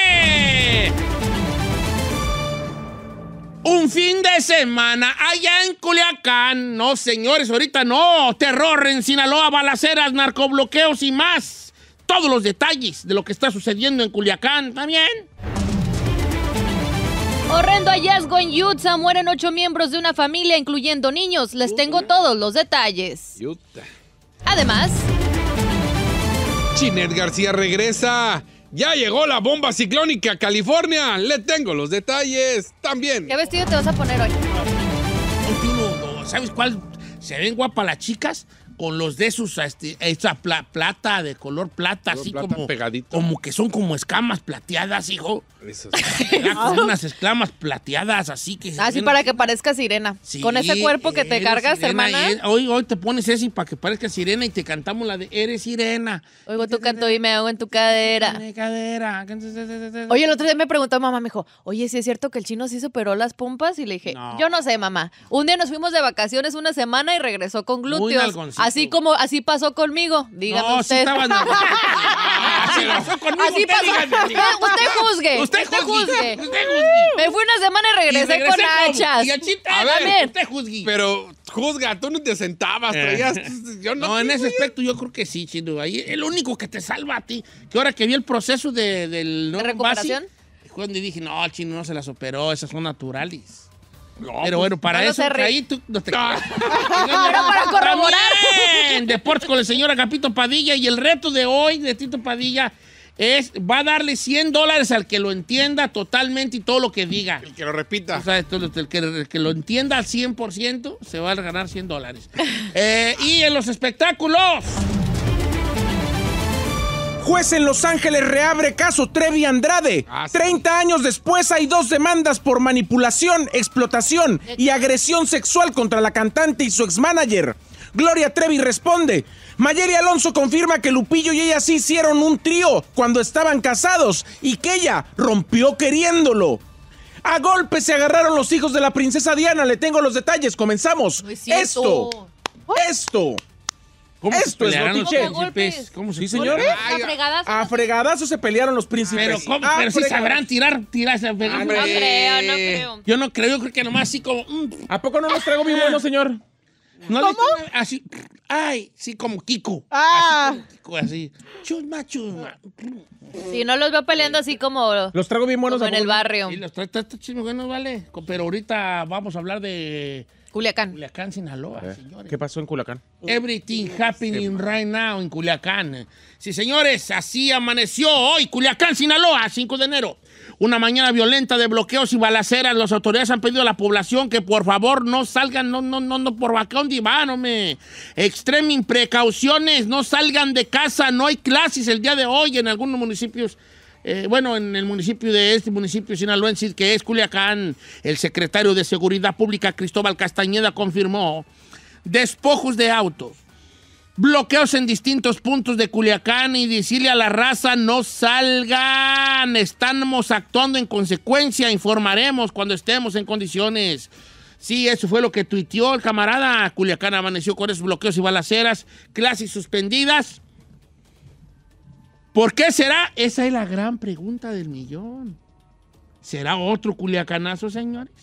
Un fin de semana allá en Culiacán. No, señores, ahorita no. Terror en Sinaloa, balaceras, narcobloqueos y más. Todos los detalles de lo que está sucediendo en Culiacán también. Horrendo hallazgo en Utah. Mueren 8 miembros de una familia, incluyendo niños. Les tengo todos los detalles. Utah. Además, Chinet García regresa. Ya llegó la bomba ciclónica a California. Le tengo los detalles también. ¿qué vestido te vas a poner hoy? ¿Sabes cuál? Se ven guapas las chicas con los de sus, esa plata, de color plata, Color así plata como pegadito. como que son como escamas plateadas, hijo. Eso sí. Era con unas escamas plateadas, así que... Así para que parezca sirena. Sí, Con ese cuerpo que te eres cargas, sirena, hermana. Hoy te pones ese para que parezca sirena y te cantamos la de Eres sirena. Oigo tu canto y me hago en tu cadera. Mi cadera. Oye, el otro día me preguntó mamá, me dijo, oye, ¿sí es cierto que el chino sí superó las pompas? Y le dije, No. yo no sé, mamá. Un día nos fuimos de vacaciones una semana y regresó con Muy glúteos. nalgoncito. Así pasó conmigo. Dígame No, usted. sí estabas así pasó conmigo. Así usted pasó. dígame. Usted juzgue. Usted juzgue. Me fui una semana y regresé con ¿cómo? hachas. Y achita, A ver, también. usted juzgue. Pero juzga, tú no te sentabas, traías. Yo no. No, en ese aspecto yo creo que sí, chino. Ahí el único que te salva a ti, que ahora que vi el proceso del nuevo recuperación? Basi, cuando dije, no, el chino no se las operó, esas son naturales. No, Pero bueno, para no eso, se ríe. ahí tú no te Pero para corroborar. También, Deportes con el señor Agapito Padilla. Y el reto de hoy de Tito Padilla va a darle $100 al que lo entienda totalmente y todo lo que diga. Y que lo repita. O sea, el que lo entienda al 100% se va a ganar $100. Y en los espectáculos... Juez en Los Ángeles reabre caso Trevi Andrade. Ah, sí. 30 años después hay 2 demandas por manipulación, explotación y agresión sexual contra la cantante y su exmanager. Gloria Trevi responde. Mayeli Alonso confirma que Lupillo y ella sí hicieron un trío cuando estaban casados y que ella rompió queriéndolo. A golpes se agarraron los hijos de la princesa Diana. Le tengo los detalles. Comenzamos. No es cierto. Esto. ¿Cómo se Esto es pelearán los notiche. príncipes? ¿Cómo se Sí, señores. Ay, ¿A fregadas? A fregadazos se pelearon los príncipes. Pero, ¿cómo? A Pero sí fregadazos. sabrán tirarse a pegar. Hombre. No creo. Yo no creo, yo creo que nomás así como... ¿A poco no los traigo bien buenos, señor? ¿Cómo? Así, ay, sí, como Kiko. Ah. Así como Kiko, así. Chusma, chusma. Si no los veo peleando así como Los traigo bien buenos. en ¿a el poco? barrio. Y los trae chismes buenos, vale. Pero ahorita vamos a hablar de Culiacán. Culiacán, Sinaloa, señores. ¿Qué pasó en Culiacán? Everything happening right now en Culiacán. Sí, señores, así amaneció hoy Culiacán, Sinaloa, 5 de enero. Una mañana violenta de bloqueos y balaceras. Las autoridades han pedido a la población que por favor no salgan, no por vacón diván, hombre. Extremen precauciones, no salgan de casa, no hay clases el día de hoy en algunos municipios. En el municipio de este municipio sinaloense que es Culiacán, el secretario de Seguridad Pública Cristóbal Castañeda confirmó despojos de autos, bloqueos en distintos puntos de Culiacán y decirle a la raza no salgan, estamos actuando en consecuencia, informaremos cuando estemos en condiciones. Sí, eso fue lo que tuiteó el camarada. Culiacán amaneció con esos bloqueos y balaceras, clases suspendidas. ¿Por qué será? Esa es la gran pregunta del millón. ¿Será otro culiacanazo, señores?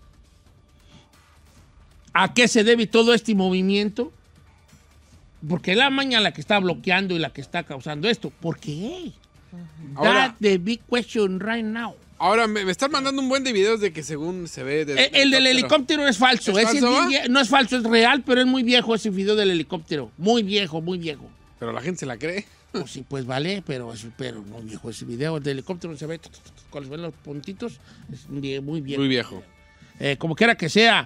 ¿A qué se debe todo este movimiento? Porque la mañana la que está bloqueando y la que está causando esto. ¿Por qué? Ahora- That's the big question right now. Ahora me están mandando un buen de videos de que según se ve... El del helicóptero es falso. ¿Es Ese falso, va? no es falso, es real, pero es muy viejo ese video del helicóptero. Muy viejo, muy viejo. Pero la gente se la cree. Pues sí, pues vale, pero no viejo ese video. El del helicóptero se ve cuando se ven los puntitos. Es muy viejo. Muy viejo. Como quiera que sea.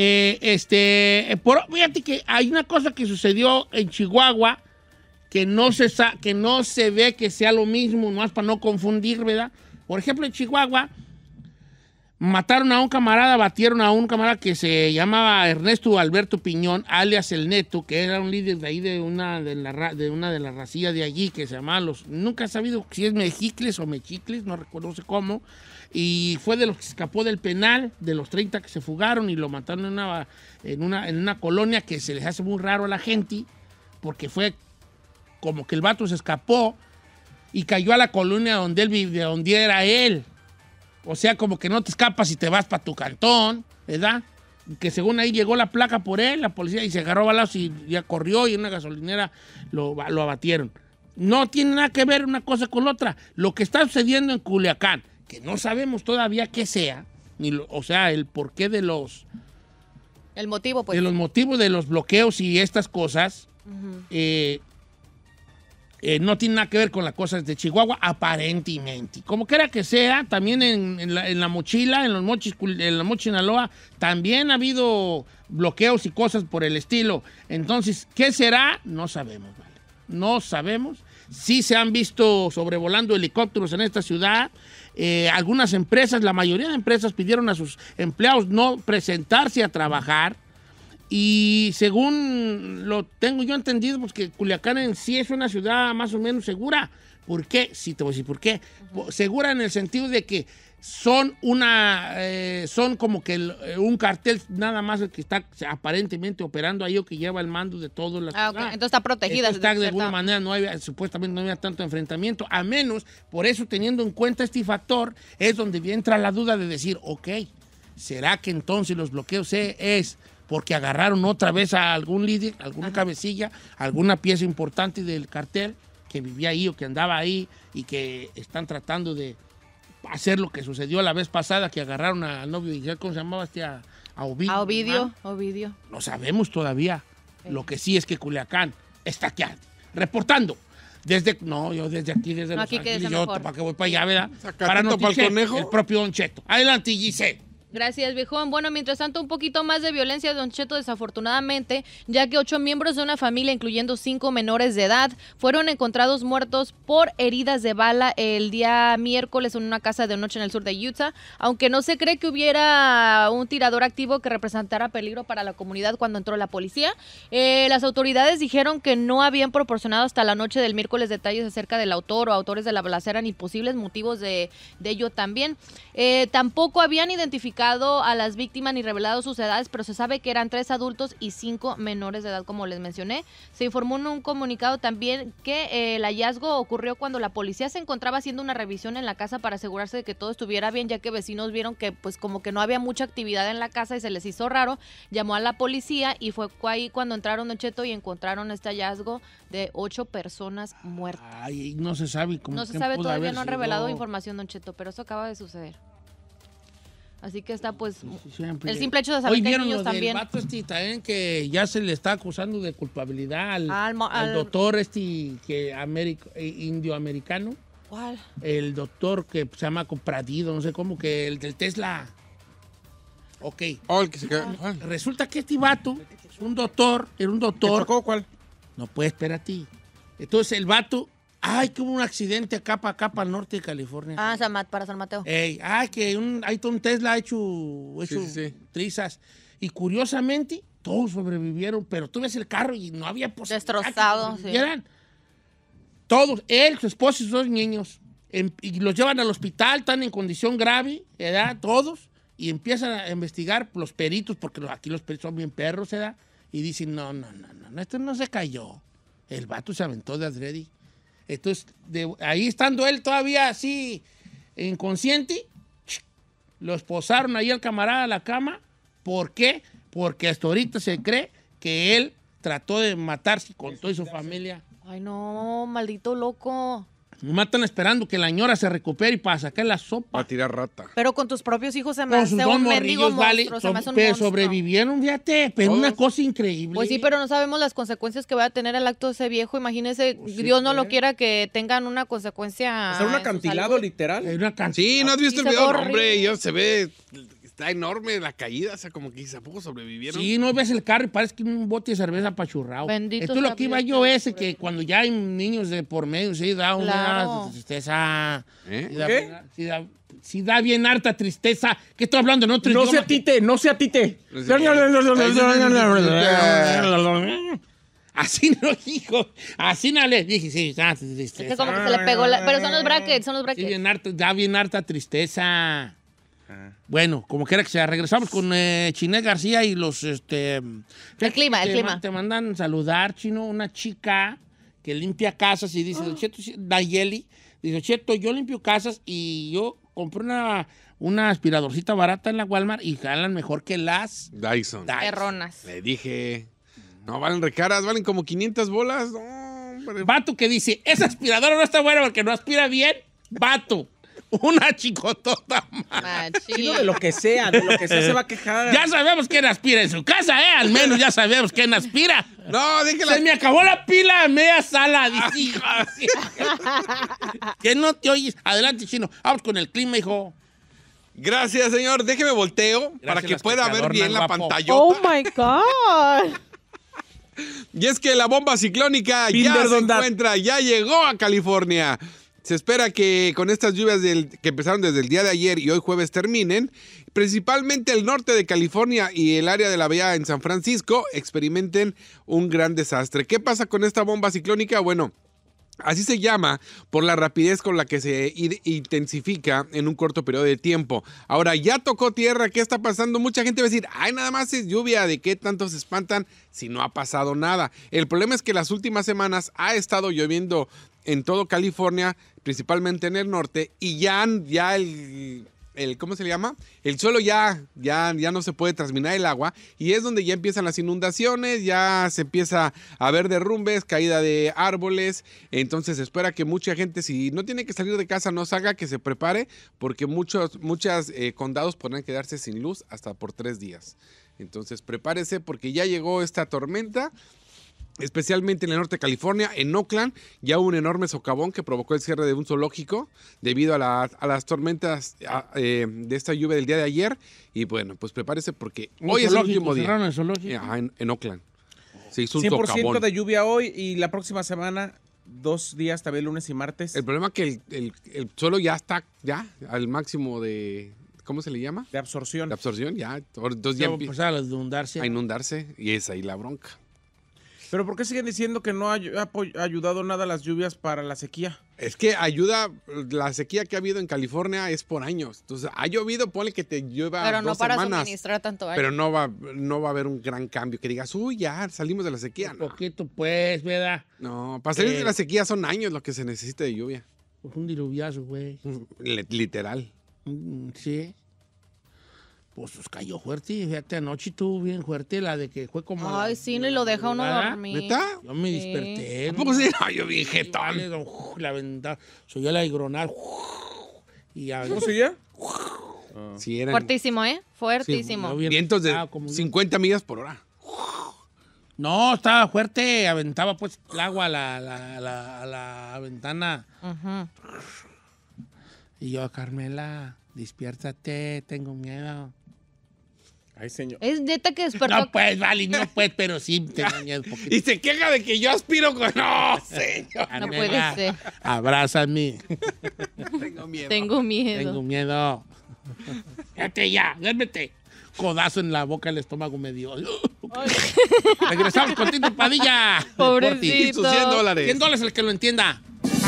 Fíjate que hay una cosa que sucedió en Chihuahua que no se ve que sea lo mismo, más para no confundir, ¿verdad? Por ejemplo, en Chihuahua mataron a un camarada, batieron a un camarada que se llamaba Ernesto Alberto Piñón, alias El Neto, que era un líder de ahí de una de las racillas de allí, que se llamaba nunca he sabido si es Mexicles o Mechicles, no recuerdo cómo, y fue de los que se escapó del penal, de los 30 que se fugaron y lo mataron en una colonia que se les hace muy raro a la gente, porque fue como que el vato se escapó y cayó a la colonia donde él vivía, donde era él. O sea, como que no te escapas y te vas para tu cantón, ¿verdad? Que según ahí llegó la placa por él, la policía, y se agarró balazos y ya corrió y en una gasolinera lo abatieron. No tiene nada que ver una cosa con la otra. Lo que está sucediendo en Culiacán, que no sabemos todavía qué sea, o sea, el porqué de los... El motivo, pues. De los motivos de los bloqueos y estas cosas, no tiene nada que ver con las cosas de Chihuahua, aparentemente. Como quiera que sea, también en la mochila, en la mochi Sinaloa, también ha habido bloqueos y cosas por el estilo. Entonces, ¿qué será? No sabemos, ¿vale? No sabemos. Sí se han visto sobrevolando helicópteros en esta ciudad. algunas empresas, la mayoría de empresas pidieron a sus empleados no presentarse a trabajar. Y según lo tengo yo entendido, pues que Culiacán en sí es una ciudad más o menos segura. ¿Por qué? Sí, te voy a decir por qué. Segura en el sentido de que son como que un cartel nada más el que está aparentemente operando ahí o que lleva el mando de todas las ciudad. Okay. Entonces está protegida. Está de alguna manera, supuestamente no había tanto enfrentamiento, a menos, por eso teniendo en cuenta este factor, es donde entra la duda de decir, ok, ¿será que entonces los bloqueos es porque agarraron otra vez a algún líder, alguna cabecilla, alguna pieza importante del cartel que vivía ahí o que andaba ahí y que están tratando de hacer lo que sucedió la vez pasada, que agarraron al novio de ¿cómo se llamaba a Ovidio? A Ovidio. No sabemos todavía. Lo que sí es que Culiacán está aquí reportando. Yo desde aquí, desde Los Ángeles, yo para que voy para allá, ¿verdad? Para el conejo. El propio Don Cheto. Adelante, Giselle. Gracias, viejón. Bueno, mientras tanto, un poquito más de violencia, Don Cheto, desafortunadamente, ya que 8 miembros de una familia, incluyendo 5 menores de edad, fueron encontrados muertos por heridas de bala el día miércoles en una casa de noche en el sur de Utah, aunque no se cree que hubiera un tirador activo que representara peligro para la comunidad cuando entró la policía. Las autoridades dijeron que no habían proporcionado hasta la noche del miércoles detalles acerca del autor o autores de la balacera ni posibles motivos de ello también. Tampoco habían identificado a las víctimas ni revelado sus edades, pero se sabe que eran 3 adultos y 5 menores de edad, como les mencioné. Se informó en un comunicado también que el hallazgo ocurrió cuando la policía se encontraba haciendo una revisión en la casa para asegurarse de que todo estuviera bien, ya que vecinos vieron que pues como que no había mucha actividad en la casa y se les hizo raro. Llamó a la policía y fue ahí cuando entraron, Don Cheto, y encontraron este hallazgo de 8 personas muertas. Ay, no se sabe cómo. No se sabe, todavía no han revelado información, Don Cheto, pero eso acaba de suceder. Así que está, pues, siempre. El simple hecho de saber que hay niños también. Hoy vieron también que ya se le está acusando de culpabilidad al doctor indioamericano. ¿Cuál? El doctor que se llama Pradido, no sé cómo, que el del Tesla. Ok. El que se queda. Resulta que este vato es un doctor, era un doctor. ¿Chocó cuál? No puede esperar a ti. Entonces el vato... Ay, que hubo un accidente acá para el norte de California. Para San Mateo. Que hay un Tesla hecho trizas. Y curiosamente, todos sobrevivieron, pero tú ves el carro y no había posibilidad. Destrozado, sí. Todos, él, su esposa y sus 2 niños. Y los llevan al hospital, están en condición grave, ¿verdad? Todos. Y empiezan a investigar los peritos, porque aquí los peritos son bien perros, ¿verdad? Y dicen, no, esto no se cayó. El vato se aventó de adrede. Entonces, ahí estando él todavía así inconsciente, lo esposaron ahí al camarada a la cama. ¿Por qué? Porque hasta ahorita se cree que él trató de matarse con toda su familia. Ay, no, maldito loco. Matan esperando que la ñora se recupere y para sacar la sopa. Para tirar rata. Pero con tus propios hijos se me hace un mendigo monstruo, se me hace un monstruo. Sobrevivieron, fíjate, pero una cosa increíble. Pues sí, pero no sabemos las consecuencias que va a tener el acto de ese viejo. Imagínese, Dios no lo quiera que tengan una consecuencia. ¿Hacer un acantilado literal? Sí, ¿no has visto el video? Hombre, ya se ve... Está enorme la caída, o sea, como que ¿a poco sobrevivieron? Sí, no ves el carro y parece que un bote de cerveza apachurrado. Bendito. Esto es lo que iba yo que cuando ya hay niños de por medio, sí da una tristeza. Sí da bien harta tristeza. ¿Qué estoy hablando? No se atite. Así no, hijo. Así no le dije, sí, tristeza. Es que como que se le pegó pero son los brackets, Sí, da bien harta tristeza. Bueno, como quiera que sea, regresamos con Chiné García y los... el clima. Te mandan saludar, Chino, una chica que limpia casas y dice, Cheto, Nayeli, dice, Cheto, yo limpio casas y yo compré una aspiradorcita barata en la Walmart y jalan mejor que las... Dyson. Perronas. Le dije, no valen recaras, valen como 500 bolas. No, hombre. Vato que dice, esa aspiradora no está buena porque no aspira bien. Vato. Una chicotota más. De lo que sea se va a quejar. Ya sabemos quién aspira en su casa, ¿eh? Al menos ya sabemos quién aspira. No, déjala. Se me acabó la pila a media sala. Que no te oyes. Adelante, Chino. Vamos con el clima, hijo. Gracias, señor. Déjeme volteo para que pueda ver bien la pantallota. Oh, my God. Y es que la bomba ciclónica ya se encuentra, ya llegó a California. Se espera que con estas lluvias que empezaron desde el día de ayer y hoy jueves terminen, principalmente el norte de California y el área de la bahía en San Francisco experimenten un gran desastre. ¿Qué pasa con esta bomba ciclónica? Bueno, así se llama por la rapidez con la que se intensifica en un corto periodo de tiempo. Ahora, ya tocó tierra, ¿qué está pasando? Mucha gente va a decir, ay, nada más es lluvia, ¿de qué tanto se espantan si no ha pasado nada? El problema es que las últimas semanas ha estado lloviendo en todo California, principalmente en el norte, y ya el ¿cómo se le llama? El suelo ya no se puede transminar el agua y es donde ya empiezan las inundaciones, ya se empieza a ver derrumbes, caída de árboles. Entonces se espera que mucha gente, si no tiene que salir de casa, no salga, que se prepare, porque muchos condados podrán quedarse sin luz hasta por 3 días. Entonces prepárese porque ya llegó esta tormenta. Especialmente en el norte de California, en Oakland, ya hubo un enorme socavón que provocó el cierre de un zoológico debido a las tormentas de esta lluvia del día de ayer. Y bueno, pues prepárese porque hoy es el último día. ¿Cerraron el zoológico? En Oakland. Se hizo un 100% socavón. de lluvia hoy y la próxima semana, 2 días, también lunes y martes. El problema es que el suelo ya está al máximo de... ¿Cómo se le llama? De absorción. De absorción, ya. Entonces ya empieza a inundarse. A inundarse y es ahí la bronca. ¿Pero por qué siguen diciendo que no ha ayudado nada las lluvias para la sequía? Es que ayuda, la sequía que ha habido en California es por años. Entonces, ha llovido, ponle que te llueva 2 semanas. Pero no para suministrar tanto aire. Pero no va a haber un gran cambio. Que digas, uy, ya salimos de la sequía. Un poquito, pues, ¿verdad? No, para salir de la sequía son años lo que se necesita de lluvia. Pues un diluviazo, güey. Literal. Sí. Pues cayó fuerte, fíjate, anoche estuvo bien fuerte la de que fue como... Ay, sí, no lo deja uno dormir. ¿Neta? Yo me desperté. ¿A poco sí? Ay, yo vi jetón. La ventana, se oyó la higronal. ¿Cómo se oía? Sí, eran... Fuertísimo, ¿eh? Fuertísimo. Sí, vientos de 50 millas por hora. No, estaba fuerte, aventaba pues el agua a la ventana. Uh-huh. Y yo, Carmela, despiértate, tengo miedo. Ay, señor. Es neta que despertó. No, pues, vale, no, pues, pero sí tengo miedo. Y se queja de que yo aspiro con... No, señor. No puede ser. Abrázame. Tengo miedo. Tengo miedo. Tengo miedo. Fíjate ya, duérmete. Codazo en la boca, el estómago me dio. Regresamos con Tito Padilla. Pobrecito. $100. $100 el que lo entienda.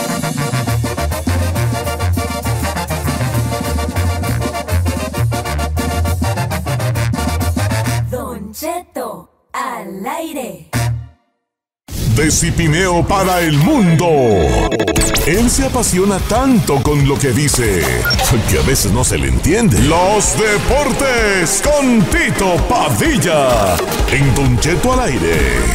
Don Cheto al aire. Decipineo para el mundo. Él se apasiona tanto con lo que dice que a veces no se le entiende. Los deportes con Tito Padilla en Don Cheto al aire.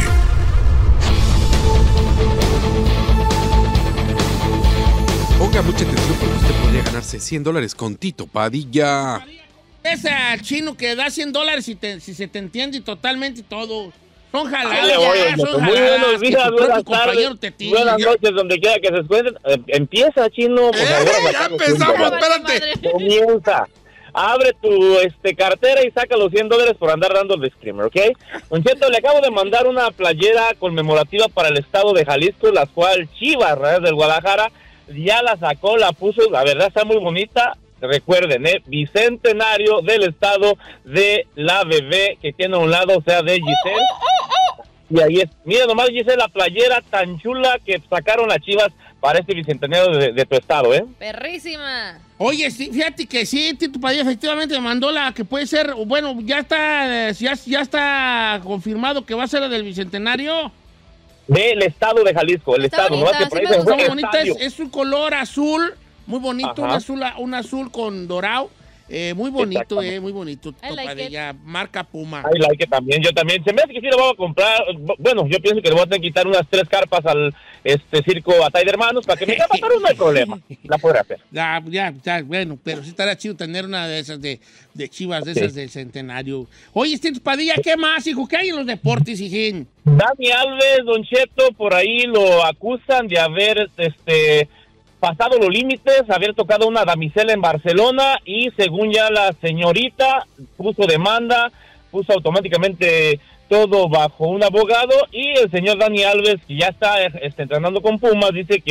Ponga mucha atención porque usted podría ganarse $100 con Tito Padilla. Ese chino que da $100 si se te entiende totalmente todo. Son jaladas, son muy buenos días, buenas tardes, buenas noches, donde quiera que se encuentren. Empieza, chino. Por favor, ya empezamos, espérate. Comienza. Abre tu cartera y saca los $100 por andar dando el disclaimer, ¿ok? Don Cheto, le acabo de mandar una playera conmemorativa para el estado de Jalisco, la cual Chivas del Guadalajara ya la sacó, la puso, la verdad está muy bonita. Recuerden, bicentenario del estado de la bebé que tiene a un lado, o sea, de Giselle. Y ahí es, mira nomás, Giselle, la playera tan chula que sacaron las Chivas para este bicentenario de tu estado, Perrísima. Oye, sí, fíjate que sí, Tito Padilla efectivamente me mandó la que puede ser, bueno, ya está confirmado que va a ser la del bicentenario. Del estado de Jalisco, el Está estado, bonita, ¿no? Que sí por ahí me se gustó. fue el Bonita, estadio. es un color azul, muy bonito, Ajá. un azul con dorado. Muy bonito, muy bonito. I like Padilla, marca Puma. I like it también, yo también. Se me hace que sí le voy a comprar. Bueno, yo pienso que le voy a tener que quitar unas 3 carpas al circo Atay de Hermanos para que me quede pasar, no hay problema. La podré hacer. Ya, bueno, pero sí estaría chido tener una de esas de Chivas, de esas del centenario. Oye, Tito Padilla, ¿qué más, hijo? ¿Qué hay en los deportes, hijín? Dani Alves, Don Cheto, por ahí lo acusan de haber pasado los límites, haber tocado una damisela en Barcelona y según ya la señorita puso demanda, puso automáticamente todo bajo un abogado y el señor Dani Alves, que ya está entrenando con Pumas, dice que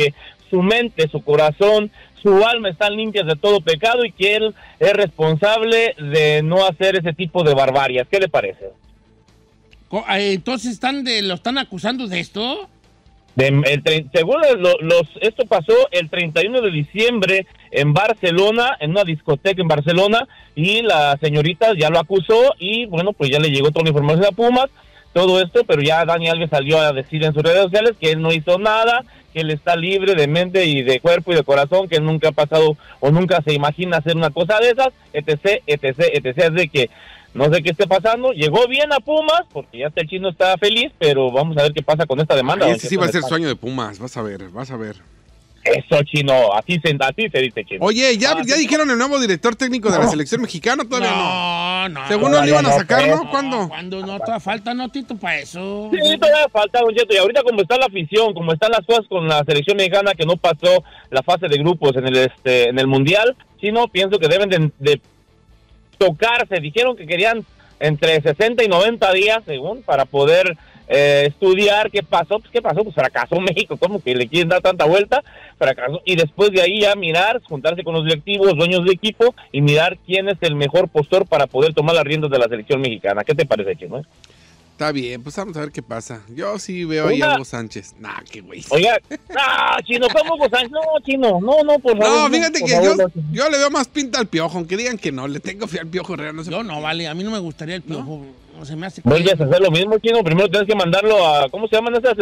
su mente, su corazón, su alma están limpias de todo pecado y que él es responsable de no hacer ese tipo de barbarias. ¿Qué le parece? Entonces lo están acusando de esto. Según esto pasó el 31 de diciembre en Barcelona, en una discoteca en Barcelona, y la señorita ya lo acusó y bueno, pues ya le llegó toda la información a Pumas, todo esto, pero ya Dani Alves salió a decir en sus redes sociales que él no hizo nada, que él está libre de mente y de cuerpo y de corazón, que él nunca ha pasado o nunca se imagina hacer una cosa de esas, etc, etc, etc, es de que no sé qué esté pasando, llegó bien a Pumas, porque ya el Chino está feliz, pero vamos a ver qué pasa con esta demanda. Ese sí va a ser sueño de Pumas, vas a ver. Eso, Chino, así se dice, Chino. Oye, ¿ya dijeron el nuevo director técnico de la selección mexicana? Todavía no. Según no lo iban a sacar, ¿no? ¿Cuándo? ¿Cuándo? No, todavía falta, ¿no, Tito, para eso? Sí, todavía falta, Don Cheto, y ahorita como está la afición, como están las cosas con la selección mexicana que no pasó la fase de grupos en el Mundial, Chino, pienso que deben de tocarse. Dijeron que querían entre 60 y 90 días, según, para poder estudiar qué pasó. Pues fracasó México, como que le quieren dar tanta vuelta, fracasó, y después de ahí ya mirar, juntarse con los directivos, dueños de equipo, y mirar quién es el mejor postor para poder tomar las riendas de la selección mexicana. ¿Qué te parece, Chino? Está bien, pues vamos a ver qué pasa. Yo sí veo ahí a Hugo Sánchez. Nah, qué güey. Oiga, Chino, ¿cómo Hugo Sánchez? No, Chino, no, por favor. No, fíjate que yo le veo más pinta al Piojo, aunque digan que no, le tengo fe al Piojo Herrera. No sé yo no, vale, a mí no me gustaría el Piojo. No se me hace que... Vuelves a hacer lo mismo, Chino. Primero tienes que mandarlo a, ¿cómo se llaman esas?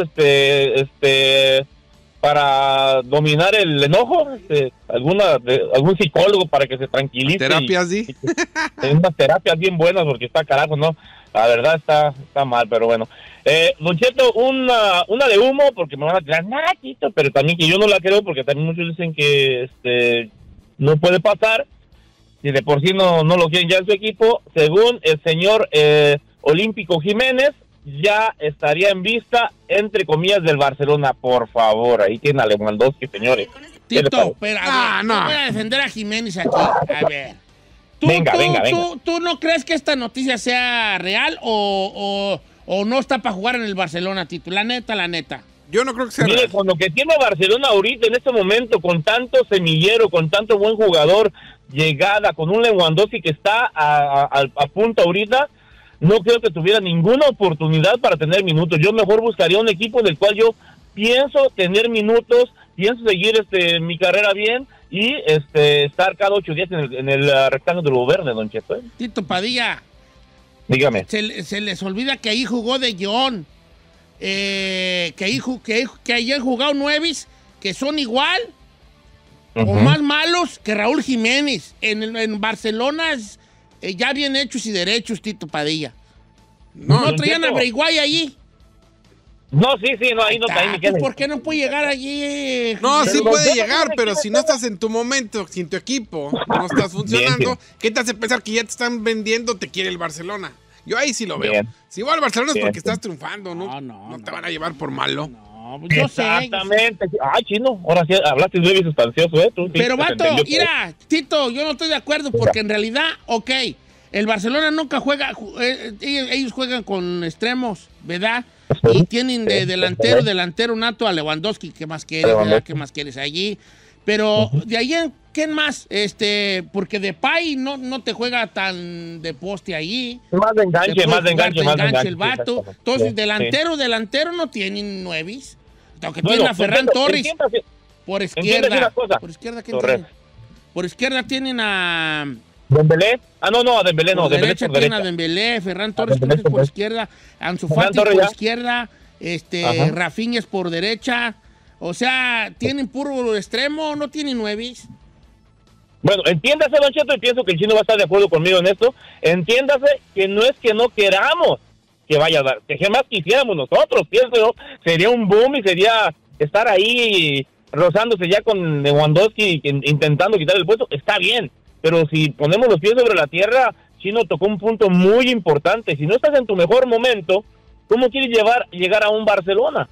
Para dominar el enojo, algún psicólogo para que se tranquilice. Terapias, sí. Unas terapias bien buenas, porque está carajo, ¿no? La verdad está mal, pero bueno. Don Cheto, una de humo, porque me van a tirar, Chito, pero también que yo no la creo, porque también muchos dicen que no puede pasar, si de por sí no lo quieren ya en su equipo. Según el señor Olímpico Jiménez, ya estaría en vista, entre comillas, del Barcelona. Por favor, ahí tiene a Lewandowski, señores. Tito, pero no voy a defender a Jiménez aquí. A ver. Venga. ¿Tú no crees que esta noticia sea real o no está para jugar en el Barcelona, Tito? La neta. Yo no creo que sea real. Mire, con lo que tiene Barcelona ahorita, en este momento, con tanto semillero, con tanto buen jugador, llegada, con un Lewandowski que está a punto ahorita, no creo que tuviera ninguna oportunidad para tener minutos. Yo mejor buscaría un equipo en el cual yo pienso tener minutos, pienso seguir mi carrera bien y estar cada 8 días en el rectángulo de lo verde, Don Cheto. Tito Padilla. Dígame. Se les olvida que ahí jugó De Jong, que ahí han jugado nueves que son igual o más malos que Raúl Jiménez. En Barcelona ya bien hechos y derechos, Tito Padilla. ¿No traían a Breguay allí? No, sí, no, ahí no está. Pues, ¿por qué no puede llegar allí? No, sí puede llegar, pero si no estás en tu momento, si en tu equipo no estás funcionando, ¿qué te hace pensar que ya te están vendiendo, te quiere el Barcelona? Yo ahí sí lo veo. Si igual el Barcelona es porque estás triunfando, no te van a llevar por malo. No, yo exactamente. Chino, ahora sí hablaste muy sustancioso, tú. Pero, vato, mira, Tito, yo no estoy de acuerdo porque en realidad, el Barcelona nunca juega, ellos juegan con extremos, ¿verdad? Y tienen de delantero nato a Lewandowski. ¿Qué más quieres? ¿Qué más quieres allí? Pero de ahí, ¿quién más? Porque Depay no te juega tan de poste allí. Más de enganche el vato. Entonces, delantero no tienen nueves. Aunque tiene a Ferran Torres. Por izquierda. ¿Por izquierda quién tiene? Por izquierda tienen a... ¿Dembélé? No, a Dembélé no. Por derecha tiene a Dembélé, Ferran Torres por izquierda, Ansu Fati por izquierda, Rafinha es por derecha. O sea, ¿tienen puro extremo? ¿No tienen nueves? Bueno, entiéndase, Don Cheto, y pienso que el Chino va a estar de acuerdo conmigo en esto. Entiéndase que no es que no queramos que vaya a dar, que jamás quisiéramos nosotros. Pienso, sería un boom y sería estar ahí rozándose ya con Lewandowski intentando quitar el puesto. Está bien. Pero si ponemos los pies sobre la tierra, Chino tocó un punto muy importante. Si no estás en tu mejor momento, ¿cómo quieres llegar a un Barcelona?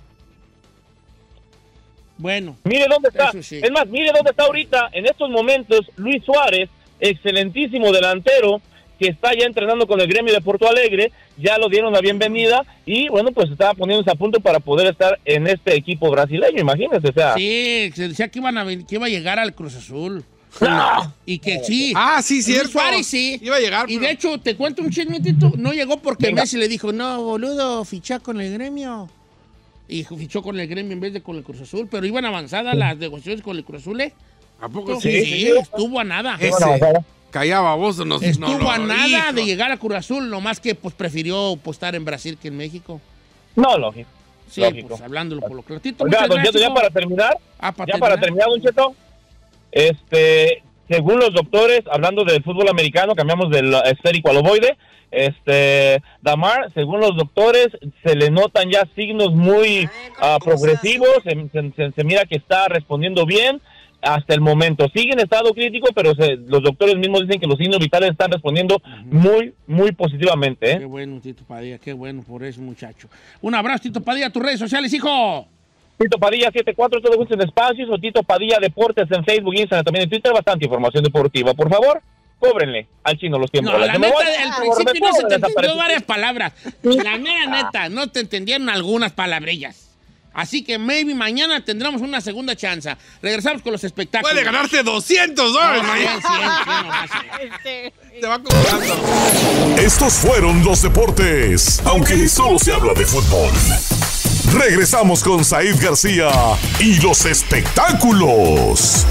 Bueno. Mire dónde está. Sí. Es más, mire dónde está ahorita, en estos momentos, Luis Suárez, excelentísimo delantero, que está ya entrenando con el gremio de Porto Alegre, ya lo dieron la bienvenida y bueno, pues estaba poniéndose a punto para poder estar en este equipo brasileño, imagínense, o sea. Sí, se decía que que iba a llegar al Cruz Azul. ¡No! Y que sí. Sí, cierto. Suárez sí. Iba a llegar. Y pero... de hecho, te cuento un chismitito, no llegó porque Venga. Messi le dijo, no, boludo, fichá con el gremio. Y fichó con el gremio en vez de con el Cruz Azul, pero iban avanzadas las negociaciones con el Cruz Azul, ¿eh? ¿A poco Sí, estuvo a nada. Callaba vos, Estuvo a nada de llegar a Cruz Azul, nomás que pues prefirió pues, estar en Brasil que en México. No, lógico. Sí, lógico. pues hablándolo por lo clarito. Oiga, Don Cheto, ya para terminar, Don Cheto, según los doctores, hablando del fútbol americano, cambiamos del esférico al ovoide, Damar, según los doctores, se le notan ya signos muy progresivos, se mira que está respondiendo bien hasta el momento. Sigue en estado crítico, pero los doctores mismos dicen que los signos vitales están respondiendo muy, muy positivamente. Qué bueno, Tito Padilla, qué bueno por ese muchacho. Un abrazo, Tito Padilla, tus redes sociales, hijo. Tito Padilla 74, todo gusto en espacios, o Tito Padilla Deportes en Facebook, Instagram, también en Twitter, bastante información deportiva. Por favor, cóbrenle al chino los tiempos. No, la neta, al principio no se te entendió varias palabras. La mera neta, no te entendieron algunas palabrillas. Así que maybe mañana tendremos una segunda chance. Regresamos con los espectáculos. Puede ganarte $200 mañana. Te va cobrando. Estos fueron los deportes, aunque solo se habla de fútbol. Regresamos con Said García y los espectáculos.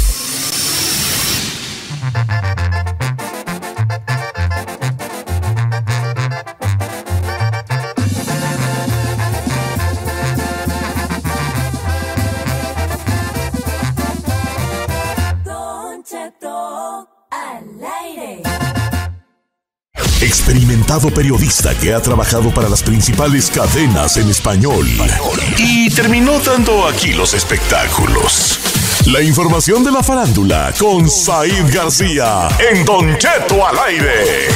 Don Cheto al aire. Experimentado periodista que ha trabajado para las principales cadenas en español y terminó dando aquí los espectáculos. La información de la farándula con Said García en Don Cheto al aire.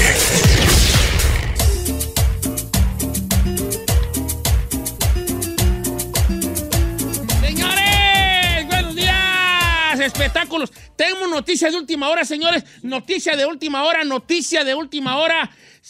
Señores, buenos días, espectáculos. Tenemos noticia de última hora, señores. Noticia de última hora.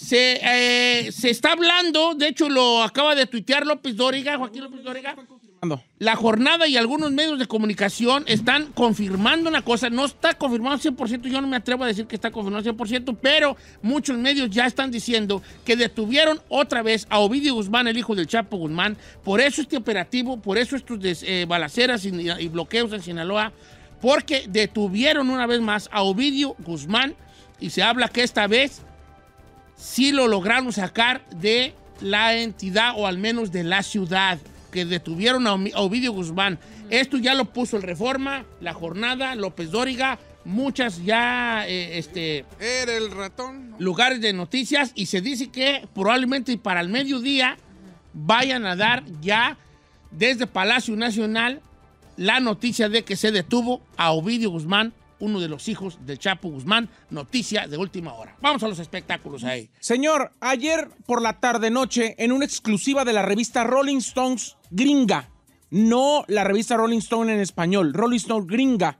Se está hablando, de hecho lo acaba de tuitear Joaquín López Dóriga. La jornada y algunos medios de comunicación están confirmando una cosa. No está confirmado al 100%, yo no me atrevo a decir que está confirmado al 100%, pero muchos medios ya están diciendo que detuvieron otra vez a Ovidio Guzmán, el hijo del Chapo Guzmán. Por eso este operativo, por eso estos balaceras y bloqueos en Sinaloa, porque detuvieron una vez más a Ovidio Guzmán y se habla que esta vez sí lo lograron sacar de la entidad o al menos de la ciudad, que detuvieron a Ovidio Guzmán. Esto ya lo puso el Reforma, La Jornada, López Dóriga, muchas ya Era el ratón. lugares de noticias, y se dice que probablemente para el mediodía vayan a dar ya desde Palacio Nacional la noticia de que se detuvo a Ovidio Guzmán, uno de los hijos del Chapo Guzmán. Noticia de última hora. Vamos a los espectáculos ahí. Señor, ayer por la tarde-noche, en una exclusiva de la revista Rolling Stones gringa, no la revista Rolling Stone en español, Rolling Stone gringa,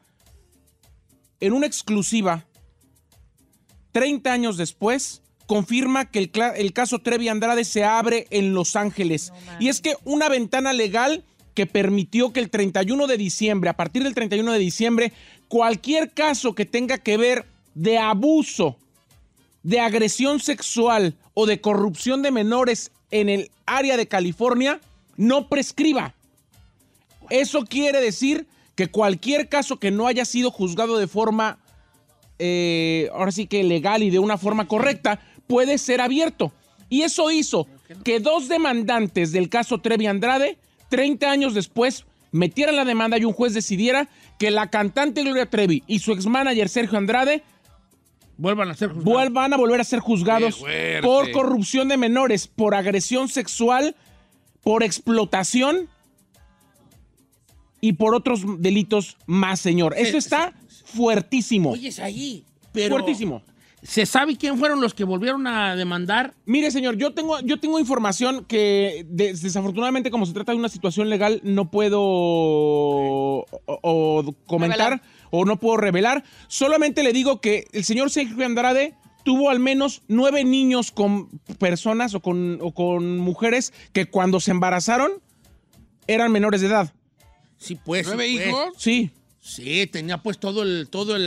en una exclusiva, 30 años después, confirma que el caso Trevi Andrade se abre en Los Ángeles. Y es que una ventana legal que permitió que el 31 de diciembre, a partir del 31 de diciembre, cualquier caso que tenga que ver de abuso, de agresión sexual o de corrupción de menores en el área de California no prescriba. Eso quiere decir que cualquier caso que no haya sido juzgado de forma, ahora sí que legal y de una forma correcta, puede ser abierto. Y eso hizo que dos demandantes del caso Trevi Andrade, 30 años después, metieran la demanda y un juez decidiera que la cantante Gloria Trevi y su exmanager Sergio Andrade van a volver a ser juzgados por corrupción de menores, por agresión sexual, por explotación y por otros delitos más, señor. Eso está fuertísimo. Oye, es ahí, pero... Fuertísimo. ¿Se sabe quién fueron los que volvieron a demandar? Mire, señor, yo tengo información que desafortunadamente, como se trata de una situación legal, no puedo comentar o no puedo revelar. Solamente le digo que el señor Sergio Andrade tuvo al menos 9 niños con personas o con mujeres que cuando se embarazaron eran menores de edad. Sí, pues. ¿9 hijos? Sí. Sí, tenía pues todo el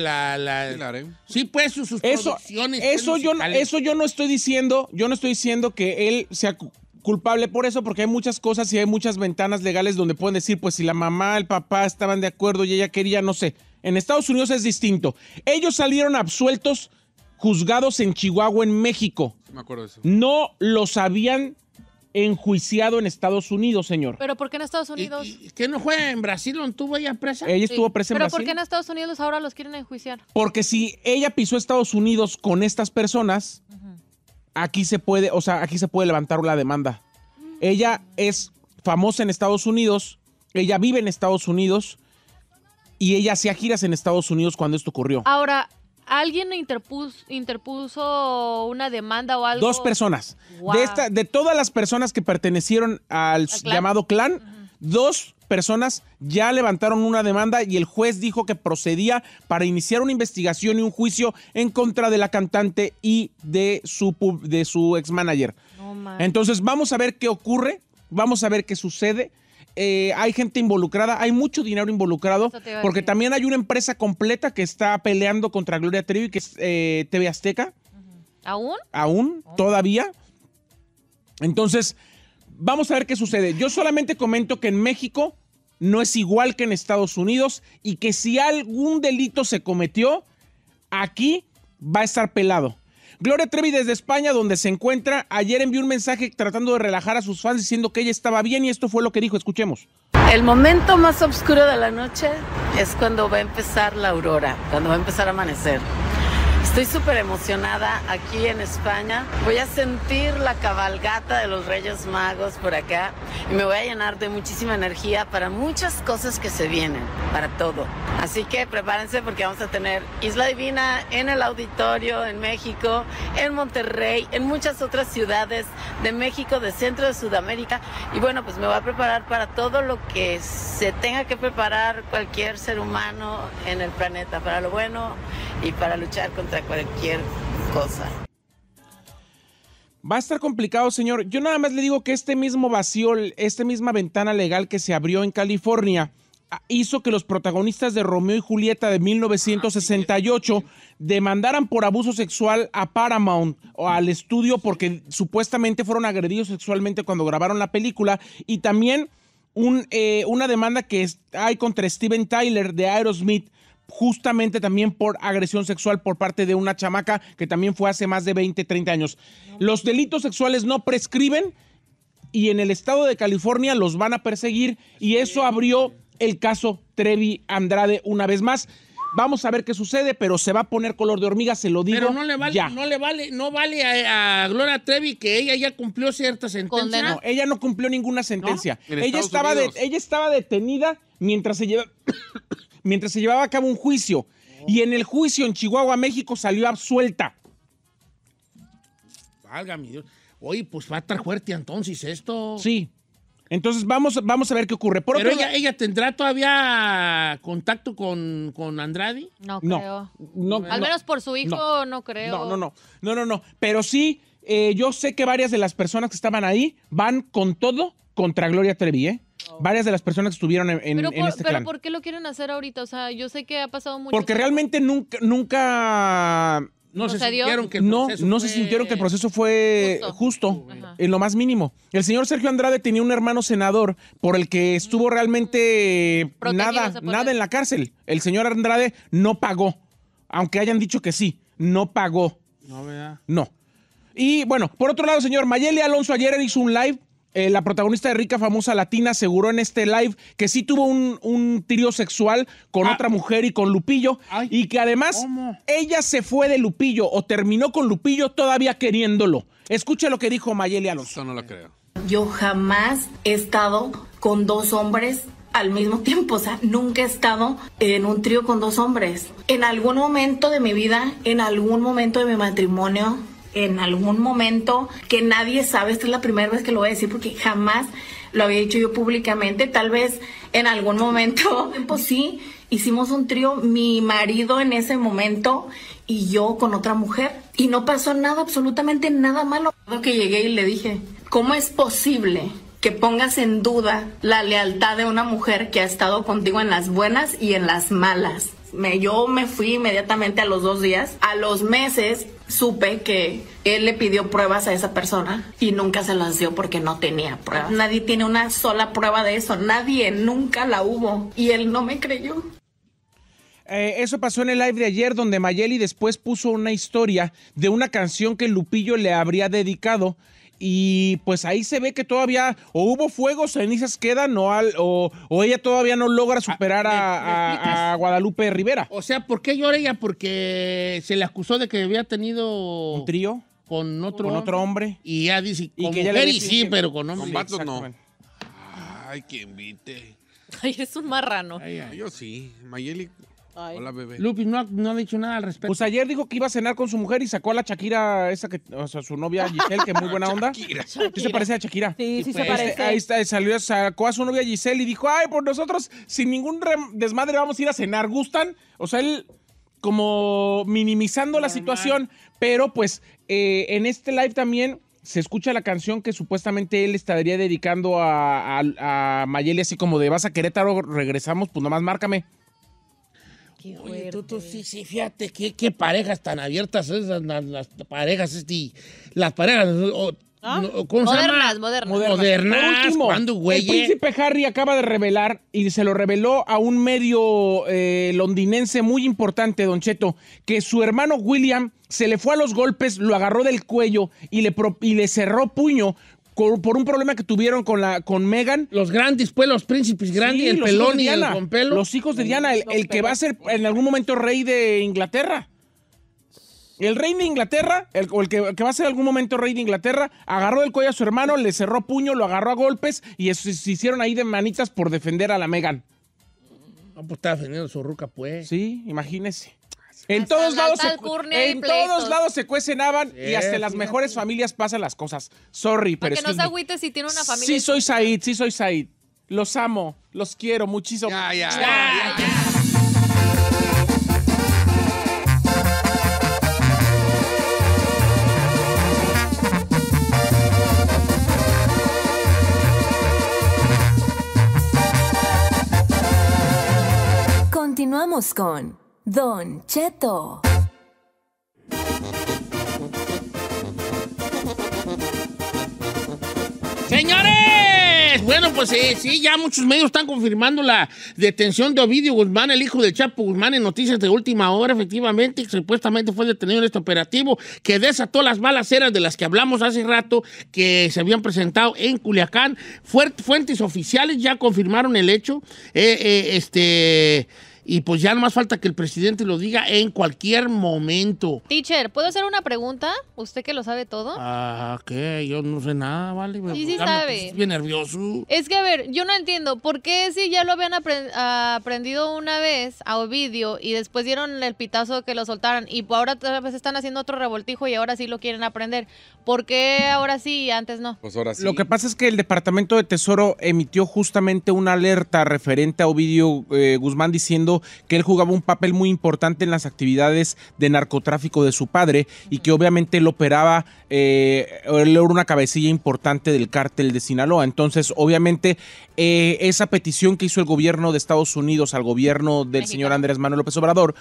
sí, pues sus producciones. Eso yo no estoy diciendo que él sea culpable por eso, porque hay muchas cosas y hay muchas ventanas legales donde pueden decir, pues si la mamá, el papá estaban de acuerdo y ella quería, no sé. En Estados Unidos es distinto. Ellos salieron absueltos, juzgados en Chihuahua, en México. Me acuerdo de eso. No los habían enjuiciado en Estados Unidos, señor. ¿Pero por qué en Estados Unidos? ¿Y qué no fue en Brasil donde tuvo ella presa? Ella estuvo presa en Brasil. ¿Pero por qué en Estados Unidos ahora los quieren enjuiciar? Porque si ella pisó Estados Unidos con estas personas, aquí se puede levantar la demanda. Ella es famosa en Estados Unidos, ella vive en Estados Unidos y ella hacía giras en Estados Unidos cuando esto ocurrió. Ahora, ¿alguien interpuso una demanda o algo? 2 personas. Wow. De todas las personas que pertenecieron al llamado clan, 2 personas ya levantaron una demanda y el juez dijo que procedía para iniciar una investigación y un juicio en contra de la cantante y de su ex-manager. No, entonces, vamos a ver qué ocurre, vamos a ver qué sucede. Hay gente involucrada, hay mucho dinero involucrado, porque también hay una empresa completa que está peleando contra Gloria Trevi, que es TV Azteca. ¿Aún? Aún, todavía. Entonces, vamos a ver qué sucede. Yo solamente comento que en México no es igual que en Estados Unidos y que si algún delito se cometió, aquí va a estar pelado. Gloria Trevi desde España, donde se encuentra, ayer envió un mensaje tratando de relajar a sus fans diciendo que ella estaba bien y esto fue lo que dijo. Escuchemos. El momento más oscuro de la noche es cuando va a empezar la aurora, cuando va a empezar a amanecer. Estoy súper emocionada aquí en España. Voy a sentir la cabalgata de los Reyes Magos por acá y me voy a llenar de muchísima energía para muchas cosas que se vienen, para todo. Así que prepárense porque vamos a tener Isla Divina en el auditorio en México, en Monterrey, en muchas otras ciudades de México, de Centro de Sudamérica. Y bueno, pues me voy a preparar para todo lo que se tenga que preparar cualquier ser humano en el planeta, para lo bueno y para luchar contra cualquier cosa. Va a estar complicado, señor. Yo nada más le digo que este mismo vacío, esta misma ventana legal que se abrió en California, hizo que los protagonistas de Romeo y Julieta de 1968 demandaran por abuso sexual a Paramount o al estudio porque supuestamente fueron agredidos sexualmente cuando grabaron la película, y también una demanda que hay contra Steven Tyler de Aerosmith, justamente también por agresión sexual por parte de una chamaca que también fue hace más de 20, 30 años. Los delitos sexuales no prescriben y en el estado de California los van a perseguir, y eso abrió el caso Trevi Andrade una vez más. Vamos a ver qué sucede, pero se va a poner color de hormiga, se lo digo. Pero no vale a Gloria Trevi que ella ya cumplió cierta sentencia. No, ella no cumplió ninguna sentencia. ¿No? Ella estaba detenida mientras se llevaba a cabo un juicio. Y en el juicio en Chihuahua, México, salió absuelta. Válgame Dios. Oye, pues va a estar fuerte entonces esto. Sí. Entonces vamos a ver qué ocurre. ¿Pero ella tendrá todavía contacto con Andrade? No creo. Al menos por su hijo no creo. No. Pero sí, yo sé que varias de las personas que estaban ahí van con todo contra Gloria Trevi, ¿eh? Varias de las personas que estuvieron en este clan. ¿Pero por qué lo quieren hacer ahorita? O sea, yo sé que ha pasado mucho. Porque realmente nunca no se sintieron que el proceso fue justo en lo más mínimo. El señor Sergio Andrade tenía un hermano senador por el que estuvo realmente nada en la cárcel. El señor Andrade no pagó, aunque hayan dicho que sí, no pagó. No, ¿verdad? No. Y bueno, por otro lado, señor, Mayeli Alonso ayer hizo un live. La protagonista de Rica Famosa Latina aseguró en este live que sí tuvo un trío sexual con otra mujer y con Lupillo. Y que además ella se fue de Lupillo o terminó con Lupillo todavía queriéndolo. Escuche lo que dijo Mayeli Alonso. Eso no lo creo. Yo jamás he estado con 2 hombres al mismo tiempo, o sea, nunca he estado en un trío con 2 hombres. En algún momento de mi vida, en algún momento de mi matrimonio, en algún momento que nadie sabe, esta es la primera vez que lo voy a decir porque jamás lo había dicho yo públicamente, tal vez en algún momento, pues sí, Hicimos un trío, mi marido en ese momento y yo con otra mujer. Y no pasó nada, absolutamente nada malo. Que llegué y le dije, ¿cómo es posible que pongas en duda la lealtad de una mujer que ha estado contigo en las buenas y en las malas? Yo me fui inmediatamente a los 2 días. A los meses supe que él le pidió pruebas a esa persona y nunca se las dio porque no tenía pruebas. Nadie tiene una sola prueba de eso. Nadie, nunca la hubo. Y él no me creyó. Eso pasó en el live de ayer, donde Mayeli después puso una historia de una canción que Lupillo le habría dedicado. Y pues ahí se ve que todavía o hubo fuego, cenizas quedan, o ella todavía no logra superar a Guadalupe Rivera. O sea, ¿por qué llora ella? Porque se le acusó de que había tenido un trío con otro hombre. Y ya dice, y con que mujer y sí, pero con hombre. Con vatos no. Ay, que invite. Ay, eres un marrano. Yo sí. Mayeli. Ay. Hola, bebé. Lupi no ha dicho nada al respecto. Pues ayer dijo que iba a cenar con su mujer y sacó a la Shakira, su novia Giselle, que muy buena onda. Shakira. ¿Sí se parece a Shakira? Sí, sí pues, se parece. Ahí está, sacó a su novia Giselle y dijo, ay, pues nosotros sin ningún desmadre vamos a ir a cenar, ¿gustan? O sea, él como minimizando la situación, pero pues en este live también se escucha la canción que supuestamente él estaría dedicando a Mayeli, así como de vas a Querétaro, regresamos, pues nomás márcame. Oye, tú sí, fíjate qué parejas tan abiertas esas, las parejas, las parejas, ¿cómo se llama? Modernas. Por último, cuando, güey. el príncipe Harry acaba de revelar, y se lo reveló a un medio londinense muy importante, Don Cheto, que su hermano William se le fue a los golpes, lo agarró del cuello y le cerró puño por un problema que tuvieron con Meghan. Los Grandis, pues, los príncipes Grandis, sí, el pelón y el con pelo. Los hijos de Diana, el que va a ser en algún momento rey de Inglaterra. El rey de Inglaterra, el que va a ser en algún momento rey de Inglaterra, agarró del cuello a su hermano, le cerró puño, lo agarró a golpes y se hicieron ahí de manitas por defender a la Meghan. No, pues estaba defendiendo su ruca, pues. Sí, imagínese. En todos lados se cuecen habas y hasta en las mejores familias pasan las cosas. Sorry, pero es que no se agüite si tiene una familia. Sí soy Said. Los amo, los quiero muchísimo. Ya. Continuamos con Don Cheto. ¡Señores! Bueno, pues sí, ya muchos medios están confirmando la detención de Ovidio Guzmán, el hijo del Chapo Guzmán, en noticias de última hora, efectivamente, que supuestamente fue detenido en este operativo que desató las balaceras de las que hablamos hace rato, que se habían presentado en Culiacán. Fuentes oficiales ya confirmaron el hecho. Y pues ya no más falta que el presidente lo diga en cualquier momento. Teacher, ¿puedo hacer una pregunta? ¿Usted que lo sabe todo? ¿Qué? Yo no sé nada, ¿vale? Sí sabe. Estoy bien nervioso. Es que, a ver, yo no entiendo. ¿Por qué si ya lo habían aprendido una vez a Ovidio y después dieron el pitazo que lo soltaran y ahora otra vez están haciendo otro revoltijo y ahora sí lo quieren aprender? ¿Por qué ahora sí y antes no? Pues ahora sí. Lo que pasa es que el Departamento de Tesoro emitió justamente una alerta referente a Ovidio Guzmán diciendo que él jugaba un papel muy importante en las actividades de narcotráfico de su padre y que obviamente él operaba, él era una cabecilla importante del cártel de Sinaloa. Entonces, obviamente, esa petición que hizo el gobierno de Estados Unidos al gobierno del señor Andrés Manuel López Obrador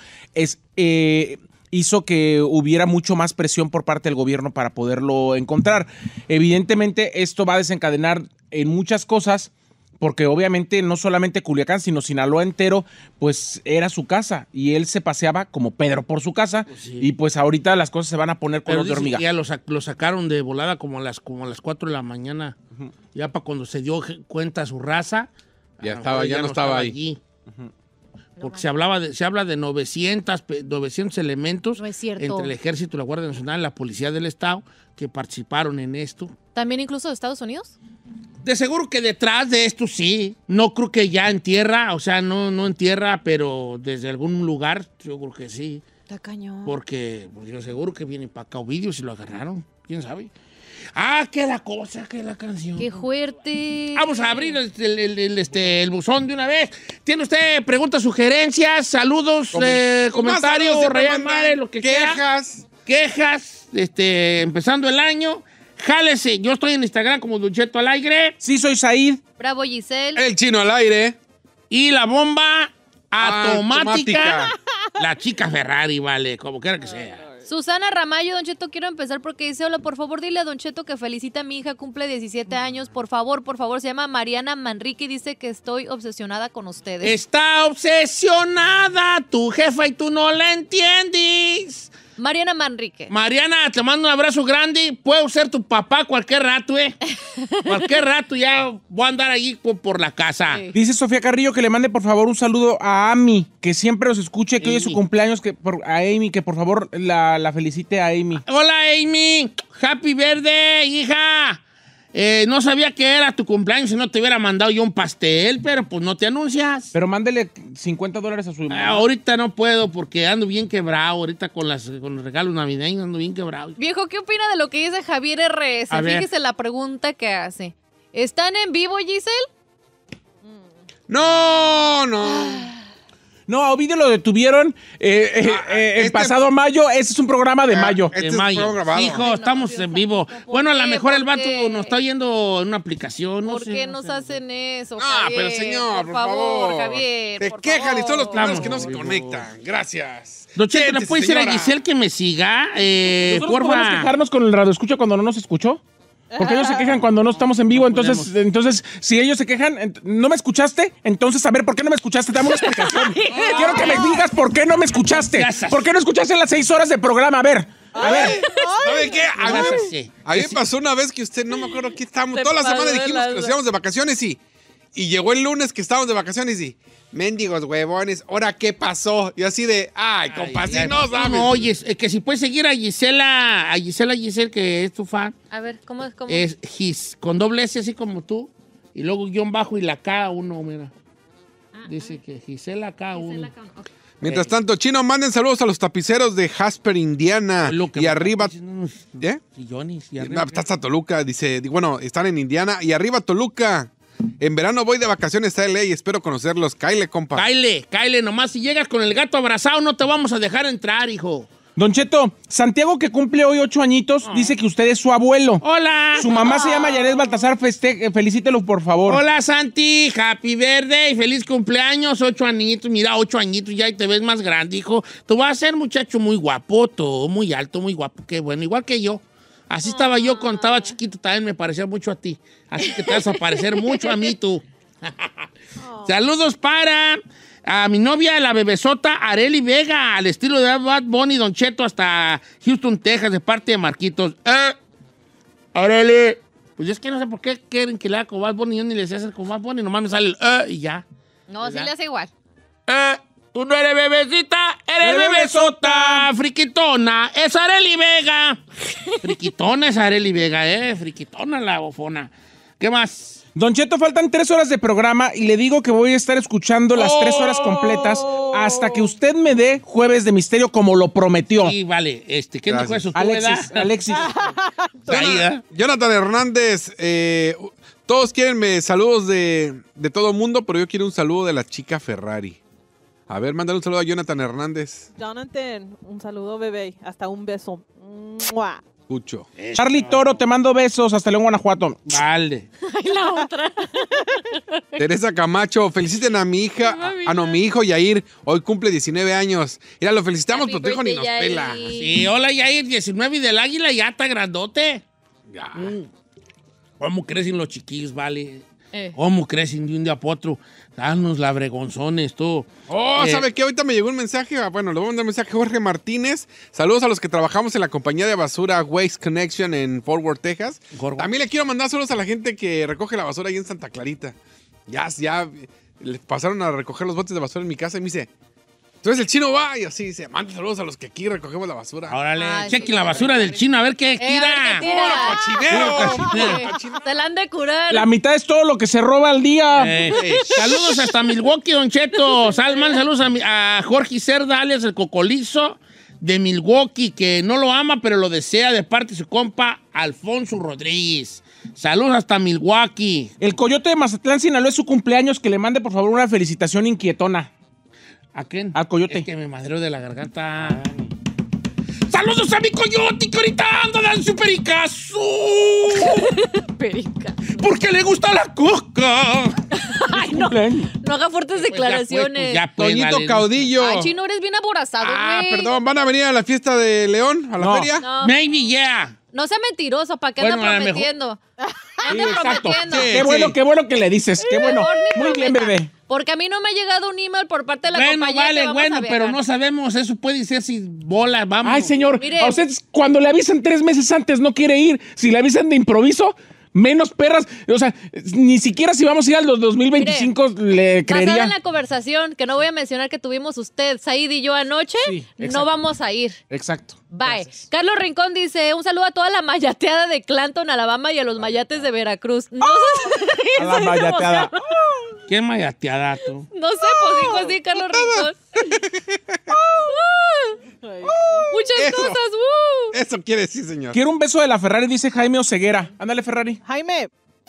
hizo que hubiera mucho más presión por parte del gobierno para poderlo encontrar. Evidentemente, esto va a desencadenar en muchas cosas, porque obviamente no solamente Culiacán, sino Sinaloa entero, pues era su casa y él se paseaba como Pedro por su casa, pues sí. Y pues ahorita las cosas se van a poner color de hormiga. Ya lo sacaron de volada como a las 4 de la mañana, ya para cuando se dio cuenta su raza. Ya no estaba allí. Porque se habla de 900 elementos entre el Ejército, la Guardia Nacional, la Policía del Estado, que participaron en esto. ¿También incluso de Estados Unidos? De seguro que detrás de esto sí. No creo que ya en tierra, o sea, no en tierra, pero desde algún lugar, yo creo que sí. Está cañón. Porque yo seguro que viene para acá Ovidio si lo agarraron, quién sabe. qué la cosa, qué la canción. ¡Qué fuerte! Vamos a abrir el buzón de una vez. ¿Tiene usted preguntas, sugerencias, saludos, comentarios, Ryan Mare, lo que quejas. Quejas, empezando el año? Jálese, yo estoy en Instagram como Don Cheto al aire. Sí, soy Said. Bravo, Giselle. El Chino al aire. Y la bomba automática. La chica Ferrari, vale, como quiera que sea. Susana Ramallo, Don Cheto, quiero empezar porque dice, hola, por favor, dile a Don Cheto que felicita a mi hija, cumple 17 años, por favor, se llama Mariana Manrique y dice que estoy obsesionada con ustedes. Está obsesionada tu jefa y tú no la entiendes. Mariana Manrique. Mariana, te mando un abrazo grande. Puedo ser tu papá cualquier rato, Cualquier rato ya voy a andar allí por la casa. Sí. Dice Sofía Carrillo que le mande por favor un saludo a Amy, que siempre los escuche, que hoy es su cumpleaños, a Amy, que por favor la felicite a Amy. Hola, Amy. Happy birthday, hija. No sabía que era tu cumpleaños si no te hubiera mandado yo un pastel, pero pues no te anuncias. Pero mándele $50 a su mamá. Ahorita no puedo porque ando bien quebrado. Ahorita con los regalos navideños ando bien quebrado. Viejo, ¿qué opina de lo que dice Javier RS? Fíjese la pregunta que hace. ¿Están en vivo, Giselle? No. No, a Ovidio lo detuvieron el pasado mayo. Ese es un programa de mayo. De mayo. Hijo, estamos en vivo. Bueno, a lo mejor el vato nos está oyendo en una aplicación. ¿Por qué nos hacen eso, Javier? Pero señor, por favor. Javier, se quejan y son los primeros que no se conectan. Gracias. Don Cheto, ¿le puede decir a Giselle que me siga? ¿Nosotros podemos quejarnos con el radioescucha cuando no nos escuchó? Porque ellos se quejan cuando no estamos en vivo, entonces si ellos se quejan, ¿no me escuchaste? Entonces, a ver, ¿por qué no me escuchaste? Dame una explicación. Quiero que me digas por qué no me escuchaste. ¿Por qué no escuchaste las 6 horas de programa? A ver. ¿Sabe qué? A mí me pasó una vez que usted, no me acuerdo aquí estábamos. Toda la semana dijimos que nos íbamos de vacaciones y llegó el lunes que estábamos de vacaciones y... Mendigos huevones, ¿ahora qué pasó? Y así de, compa, si no sabes. No, oye, que si puedes seguir a Giselle, que es tu fan. A ver, ¿cómo es? Es Gis, con doble S así como tú, y luego guión bajo y la K1, mira. Dice que Gisela K1. Okay. Mientras tanto, Chino, manden saludos a los tapiceros de Jasper, Indiana. Y arriba... Sillones, y arriba. Está hasta Toluca, dice, bueno, están en Indiana. Y arriba Toluca. En verano voy de vacaciones a LA y espero conocerlos. Cáile, compa. Cáile, nomás. Si llegas con el gato abrazado, no te vamos a dejar entrar, hijo. Don Cheto, Santiago, que cumple hoy 8 añitos, dice que usted es su abuelo. ¡Hola! Su mamá se llama Yaret Baltasar, felicítelo, por favor. Hola, Santi, happy birthday, feliz cumpleaños, 8 añitos. Mira, 8 añitos ya y te ves más grande, hijo. Tú vas a ser muchacho muy guapo, muy alto, muy guapo, qué bueno, igual que yo. Así estaba yo cuando estaba chiquito, también me parecía mucho a ti. Así que te vas a parecer mucho a mí, tú. Saludos para a mi novia, la bebesota Arely Vega, al estilo de Bad Bunny, Don Cheto, hasta Houston, Texas, de parte de Marquitos. Arely. Pues es que no sé por qué quieren que le haga como Bad Bunny. Yo ni les sé hacer como Bad Bunny, nomás me sale el y ya. No, ¿verdad? Sí le hace igual. Tú no eres bebecita, eres bebesota, friquitona, es Arely Vega. Friquitona es Arely Vega, friquitona la bofona. ¿Qué más? Don Cheto, faltan 3 horas de programa y le digo que voy a estar escuchando las 3 horas completas hasta que usted me dé Jueves de Misterio como lo prometió. Sí, vale. ¿Quién dijo eso? Alexis. Jonathan Hernández, todos quieren saludos de todo mundo, pero yo quiero un saludo de la chica Ferrari. A ver, mándale un saludo a Jonathan Hernández. Jonathan, un saludo, bebé. Hasta un beso. ¡Mua! Escucho. Charlie Toro, te mando besos. Hasta León, Guanajuato. Vale. Ay, la otra. Teresa Camacho, feliciten a mi hija. Mi hijo Yair. Hoy cumple 19 años. Mira, lo felicitamos, pero tu hijo ni nos pela. Sí, hola Yair, 19 y del águila ya está grandote. Ya. ¿Cómo crecen los chiquillos, vale? ¿Cómo crecen de un día para otro? Danos la bregonzones, tú. ¿Sabe qué? Ahorita me llegó un mensaje. Bueno, le voy a mandar un mensaje a Jorge Martínez. Saludos a los que trabajamos en la compañía de basura Waste Connection en Fort Worth, Texas. También le quiero mandar saludos a la gente que recoge la basura ahí en Santa Clarita. Ya le pasaron a recoger los botes de basura en mi casa y me dice... Entonces el Chino va y así dice, manda saludos a los que aquí recogemos la basura. Órale, chequen la basura del Chino, a ver qué tira. ¡Cochinero! Se la han de curar. La mitad es todo lo que se roba al día. Saludos hasta Milwaukee, Don Cheto. Saludos a Jorge Cerda, alias el Cocolizo. de Milwaukee, que no lo ama, pero lo desea de parte de su compa Alfonso Rodríguez. Saludos hasta Milwaukee. El Coyote de Mazatlán, Sinaloa, es su cumpleaños. Que le mande, por favor, una felicitación inquietona. ¿A quién? Al Coyote. Es que me madreo de la garganta. ¡Saludos a mi Coyote, que ahorita anda dando su pericazo! Perica. Porque le gusta la coca. Ay, no. No haga fuertes declaraciones. Toñito vale. Caudillo. Ay, Chino, eres bien aborazado, güey. Perdón, ¿van a venir a la fiesta de León? ¿A la feria? No. Maybe, yeah. No sea mentiroso, ¿para qué Bueno, anda a lo prometiendo? Anda Exacto. prometiendo. Qué bueno que le dices. Qué bueno. Mejor ni Muy bien, prometa. bebé. Porque a mí no me ha llegado un email por parte de la Bueno, compañía que vale, vamos a bueno, pero viajar. no sabemos. Eso puede ser si bola, vamos. Ay, señor, Mire. a usted cuando le avisan 3 meses antes no quiere ir. Si le avisan de improviso, menos perras. O sea, ni siquiera si vamos a ir al 2025 le Basada creería. en la conversación, que no voy a mencionar que tuvimos usted, Said y yo anoche, Sí, no exacto. vamos a ir. Exacto. Bye. Carlos Rincón dice, un saludo a toda la mayateada de Clanton, Alabama y a los mayates de Veracruz. No sé. A la mayateada. ¿Qué mayateada tú? No sé, pues dijo así Carlos Rincón. Muchas Eso. cosas. Eso quiere decir, señor. Quiero un beso de la Ferrari, dice Jaime Oseguera. Ándale, Ferrari. Jaime,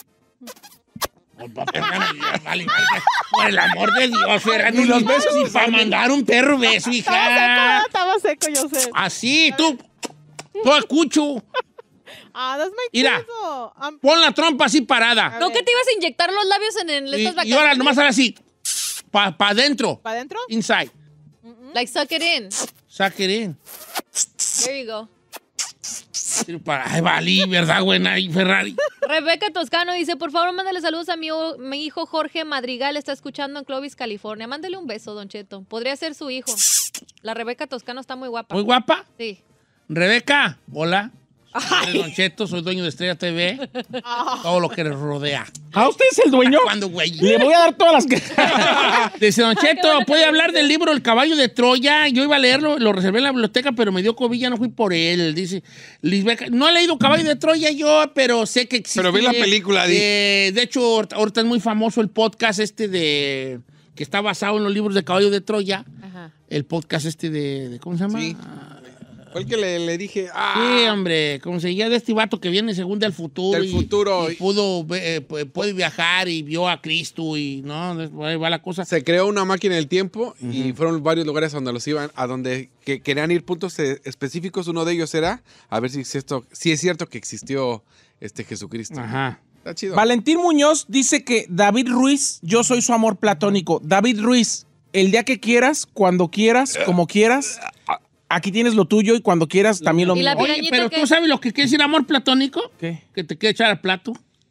Vale, por el amor de Dios, Ferrari. Ni los besos ni te para salen. mandar un perro beso, hija. estaba seco, yo sé. Así, tú escucho. That's my Mira. queso. Pon la trompa así parada. ¿No que te ibas a inyectar los labios en estas Y vacaciones? ahora nomás ahora así. Pa' adentro. ¿Para adentro? Inside. Like suck it in. Suck it in. There you go. Ay, valí, ¿verdad, buena? Y Ferrari. Rebeca Toscano dice, por favor, mándale saludos a mi hijo Jorge Madrigal, está escuchando en Clovis, California. Mándale un beso, Don Cheto. Podría ser su hijo. La Rebeca Toscano está muy guapa. ¿Muy guapa? Sí. Rebeca, hola. Soy Don Cheto, soy dueño de Estrella TV. Todo lo que les rodea. ¿Ah, usted es el dueño? ¿Cuándo, güey? Le voy a dar todas las que... Dice Don Cheto, ¿puede hablar del libro El caballo de Troya? Yo iba a leerlo, lo reservé en la biblioteca, pero me dio COVID, ya no fui por él. Dice Lisbeca, no he leído Caballo de Troya yo, pero sé que existe. Pero vi la película, de hecho, ahorita es muy famoso el podcast que está basado en los libros de Caballo de Troya. Ajá. El podcast de ¿cómo se llama? Sí. Fue el que le dije. Sí, hombre, como se llama de este vato que viene según del futuro. Del futuro. Y puede viajar y vio a Cristo y no, ahí va la cosa. Se creó una máquina del tiempo y fueron varios lugares a donde los iban, a donde querían ir puntos específicos. Uno de ellos era a ver si es cierto que existió Jesucristo. Ajá. Está chido. Valentín Muñoz dice que David Ruiz, yo soy su amor platónico. David Ruiz, el día que quieras, cuando quieras, como quieras, aquí tienes lo tuyo y cuando quieras también lo ¿Y mío. la Oye, pirañita pero qué? ¿tú sabes lo que quiere decir amor platónico? ¿Qué? Que te quiere echar al plato.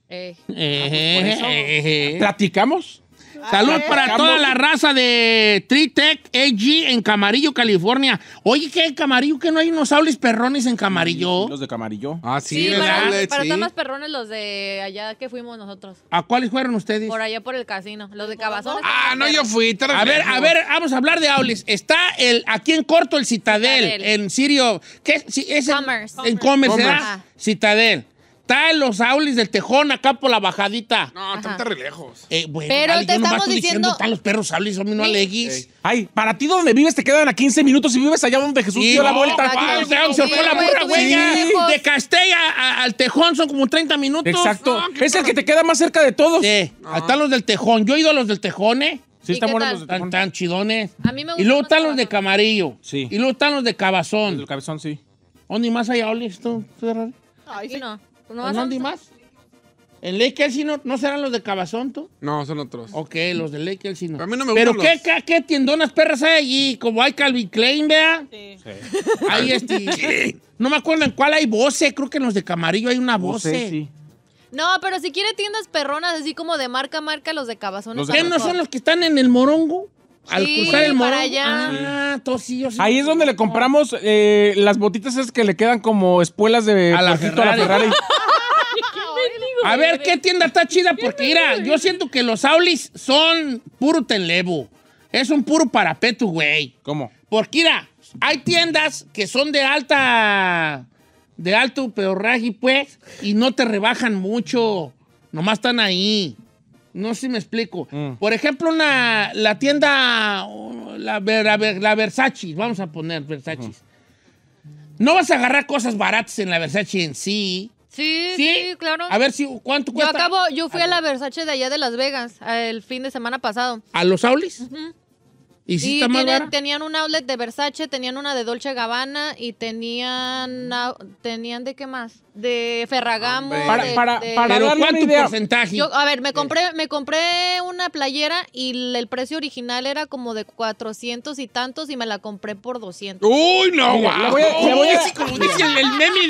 ¿Platicamos? Salud para toda la raza de Tritec AG en Camarillo, California. Oye, ¿qué en Camarillo? ¿Que no hay unos saules perrones en Camarillo? Los de Camarillo. Ah, sí, Sí, el para outlet, estar sí. más perrones los de allá que fuimos nosotros. ¿A cuáles fueron ustedes? Por allá por el casino. Los de Cabazón. Ah, no, yo fui. te A ver, reflejo. vamos a hablar de outlets. Está aquí en corto el Citadel, Citadel. en Sirio. ¿Qué? Sí, es Commerce. En Commerce, ¿verdad? Ajá. Citadel. Está en los outlets del Tejón, acá por la bajadita. No, está re lejos. Bueno, Pero vale, te yo nomás estamos estoy diciendo- están los perros outlets, a mí no aleguis. Ay, para ti donde vives te quedan a 15 minutos y vives allá donde Jesús dio la vuelta. aquí Se fue la güey, burra, tú güey. vives ya. lejos. De Castella al Tejón son como 30 minutos. Exacto. No, Es el que te queda más cerca de todos. Sí, están los del Tejón. Yo he ido a los del Tejón, ¿eh? Sí, ¿Y están qué buenos tal? los de Están tan chidones. A mí me gusta Y luego más están los de Cabazón. Camarillo. Sí. Y luego están los de Cabazón. El cabezón, sí. ¿Dónde más hay outlets tú, Ferrari? Ay, Aquí sí. no. Pues no vas a- ¿Dónde más? ¿En Lake Elsinore no serán los de Cabazón, tú? No, son otros. Ok, los de Lake Elsinore. A mí no me Pero gustan ¿qué tiendonas perras hay allí? Como hay Calvin Klein, ¿vea? Sí. Hay no me acuerdo en cuál hay Bose. Creo que en los de Camarillo hay una Bose. Sí. No, pero si quiere tiendas perronas, así como de marca, los de Cabazón. Los de están ¿Qué no mejor. son los que están en el Morongo? Al Sí, cruzar el para Morongo. allá. Ah, entonces sí, yo sí. Ahí es donde le compramos las botitas esas que le quedan como espuelas de A la puerquito a la Ferrari. A ver, ¿qué tienda está chida? Porque mira, yo siento que los outlets son puro tenlevo. Es un puro parapeto, güey. ¿Cómo? Porque mira, hay tiendas que son de alto pedorraje, pues, y no te rebajan mucho. Nomás están ahí. No sé si me explico. Por ejemplo, la tienda, la Versace, vamos a poner Versace. No vas a agarrar cosas baratas en la Versace en sí. Sí, claro. A ver si cuánto cuesta. Yo fui a la Versace de allá de Las Vegas el fin de semana pasado. ¿A los outlets? ¿Y si está más barata? Tenían un outlet de Versace, tenían una de Dolce Gabbana y tenían ¿de qué más? De Ferragamo. Para ¿Pero darle cuánto una idea, porcentaje? A ver, me compré una playera y el precio original era como de 400 y tantos y me la compré por 200. ¡Uy, no! Mira, Wow. le voy a- Sí, como dice el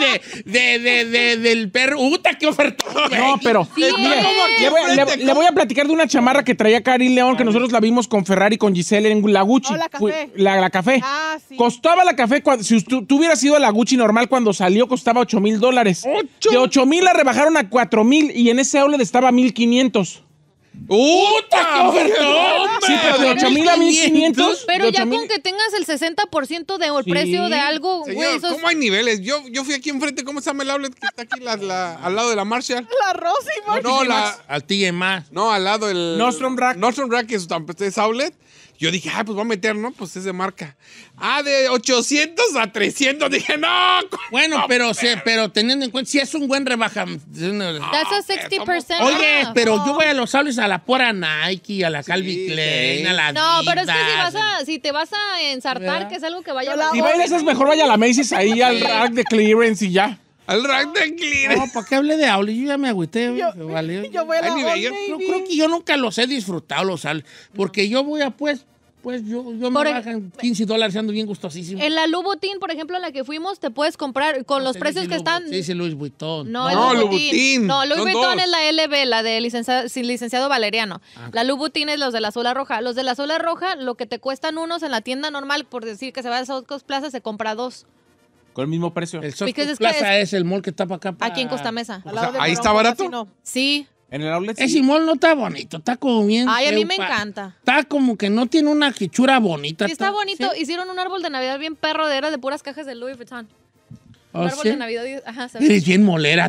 meme del perro. ¡Uta, qué oferta! No, pero Sí, mira, le voy a platicar de una chamarra que traía Karin León, que nosotros la vimos con Ferrari, con Giselle en la Gucci. Oh, la café. La café. Ah, sí. Costaba la café, si tú hubieras ido a la Gucci normal cuando salió, costaba $8,000. De 8,000 la rebajaron a 4,000 y en ese outlet estaba 1,500. ¡Uta, qué ofertón! Sí, pero de 8,000 a 1,500. Pero de ya 8,000 con que tengas el 60% del Sí. precio de algo, güey, Señor, eso es... ¿cómo hay niveles? Yo fui aquí enfrente, ¿cómo se llama el outlet que está aquí al lado de la Marshall? La Rosy, man. No, Al TJ Maxx. No, al lado el... Nordstrom Rack. Nordstrom Rack, que es outlet. Yo dije, pues voy a meter, ¿no? Pues es de marca. De 800 a 300. Dije, no. Bueno, pero teniendo en cuenta, si es un buen rebaja. That's a 60% Oye, off. pero yo voy a los outlets a la pura Nike, a la Calvin Klein, a la No, pero es que Adidas. si te vas a ensartar, ¿Verdad? que es algo que vaya a Si va a ir a esas, mejor vaya a la Macy's ahí al rack de clearance y ya. Al rack de clearance. No, ¿para qué hablé de outlet? Yo ya me agüité. Vale. Yo voy a la Ay, ni Old veía. Navy. Yo creo que yo nunca los he disfrutado los outlets, porque yo voy a yo me bajan $15 y ando bien gustosísimo. En la Louboutin, por ejemplo, en la que fuimos, te puedes comprar con los precios que están... Sí, sí, Louis Vuitton. No, No, el Louboutin. No, Louis Son Vuitton dos. es la LB, la de licenciado Valeriano. La Louboutin es los de la Sola Roja. Los de la Sola Roja, lo que te cuestan unos en la tienda normal, por decir que se va a South Coast Plaza, se compra dos. Con el mismo precio. El South Because Coast es que Plaza es el mall que está para acá. Aquí en Costa Mesa. Al lado sea, de ¿ahí Morón, está barato? casi no. Sí. En el outlet. Ese mall no está bonito, está como bien. Ay, a mí feo, me encanta. Está como que no tiene una hechura bonita. Sí, está bonito. Hicieron un árbol de Navidad bien perro, era de puras cajas de Louis Vuitton. Un ¿Oh, árbol sí? de Navidad. Ajá, ¿sabes? Eres bien molera.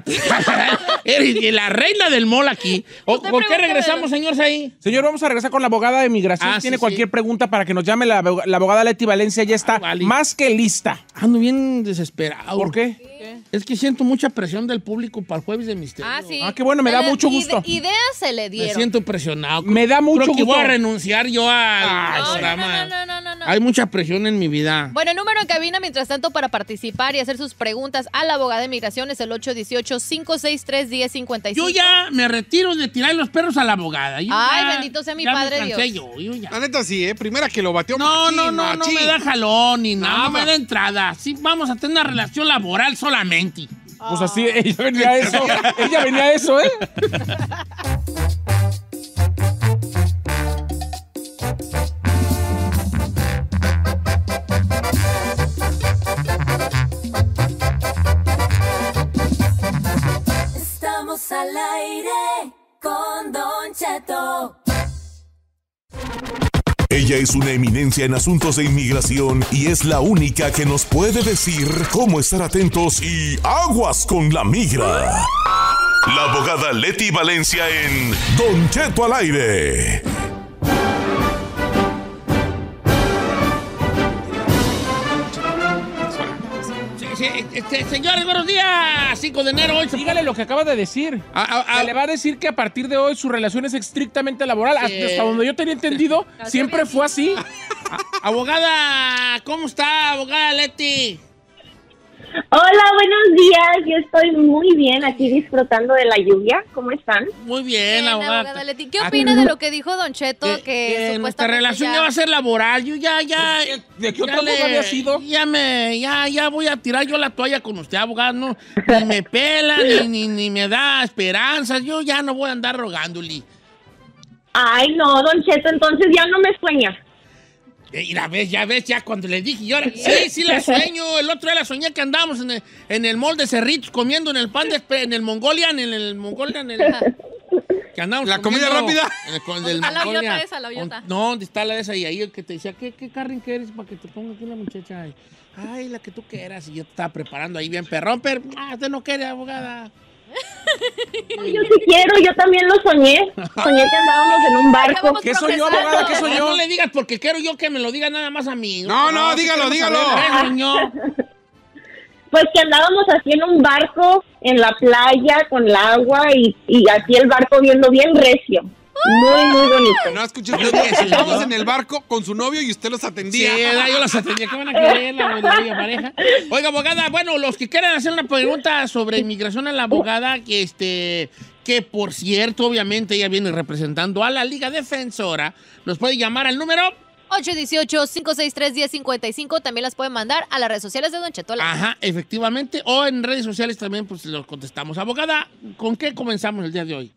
Eres la reina del mall aquí. ¿Por qué regresamos, señor ahí? Señor, vamos a regresar con la abogada de migración. Ah, Si tiene sí, cualquier sí. pregunta para que nos llame la abogada Leti Valencia, ya está más que lista. Ando bien desesperado. ¿Por qué? Es que siento mucha presión del público para el Jueves de Misterio. Ah, sí. Ah, qué bueno, me da mucho gusto. Ideas se le Me dieron. siento presionado. Me da mucho Creo que gusto. voy a renunciar yo al No, programa. no. Hay mucha presión en mi vida. Bueno, el número en cabina, mientras tanto, para participar y hacer sus preguntas a la abogada de migración es el 818-563-1055. Yo ya me retiro de tirar los perros a la abogada. Yo Ay, ya- bendito sea mi ya me Padre cansé Dios. Yo ya. La neta sí, Primera que lo bateó. No, machín, no machín. me da jalón ni nada, No, no me da entrada. Sí, vamos a tener una relación laboral solamente. Pues así, ella venía a eso. Ella venía a eso, ¿eh? Estamos al aire con Don Cheto. Ella es una eminencia en asuntos de inmigración y es la única que nos puede decir cómo estar atentos y aguas con la migra. La abogada Leti Valencia en Don Cheto al aire. Señores, buenos días. 5 de enero hoy. Dígale lo que acaba de decir. Le va a decir que a partir de hoy su relación es estrictamente laboral. Sí. Hasta donde yo tenía entendido, siempre fue así. Abogada, ¿cómo está, abogada Leti? Hola, buenos días. Yo estoy muy bien aquí disfrutando de la lluvia. ¿Cómo están? Muy bien, abogada. abogada Leti. ¿Qué opina de lo que dijo Don Cheto? Que nuestra supuestamente relación ya va a ser laboral. Yo ya. ¿De qué otra cosa había sido? Ya voy a tirar yo la toalla con usted, abogado. No, ni me pela, ni me da esperanzas. Yo ya no voy a andar rogándole. Ay, no, Don Cheto, entonces ya no me sueña. Ya ves, cuando le dije yo, sí la sueño. El otro día la soñé que andábamos en el mall de Cerritos comiendo en el pan en el Mongolian, que andábamos ¿La comida comiendo rápida? Del A la Mongolian. Ollota esa, la Ollota. No, ¿dónde está la de esa? Y ahí el que te decía, ¿qué carne quieres para que te ponga aquí la muchacha? Ay, la que tú quieras. Y yo te estaba preparando ahí bien perrón, pero usted no quiere, abogada. Yo sí quiero, yo también lo soñé. Soñé que andábamos en un barco. ¿Qué soy yo, abogada? ¿Qué soy yo? No le digas porque quiero yo que me lo diga nada más a mí. No, dígalo. Eso, señor. Pues que andábamos así en un barco en la playa con el agua y así el barco viendo bien recio. Muy bonito. No, escuché usted, estábamos en el barco con su novio y usted los atendía. Sí, yo los atendía. ¿Qué van a querer la pareja? Oiga, abogada, bueno, los que quieran hacer una pregunta sobre inmigración a la abogada, que por cierto, obviamente ella viene representando a la Liga Defensora, los puede llamar al número 818-563-1055. También las pueden mandar a las redes sociales de Don Cheto al aire. Ajá, efectivamente. O en redes sociales también, pues los contestamos. Abogada, ¿con qué comenzamos el día de hoy?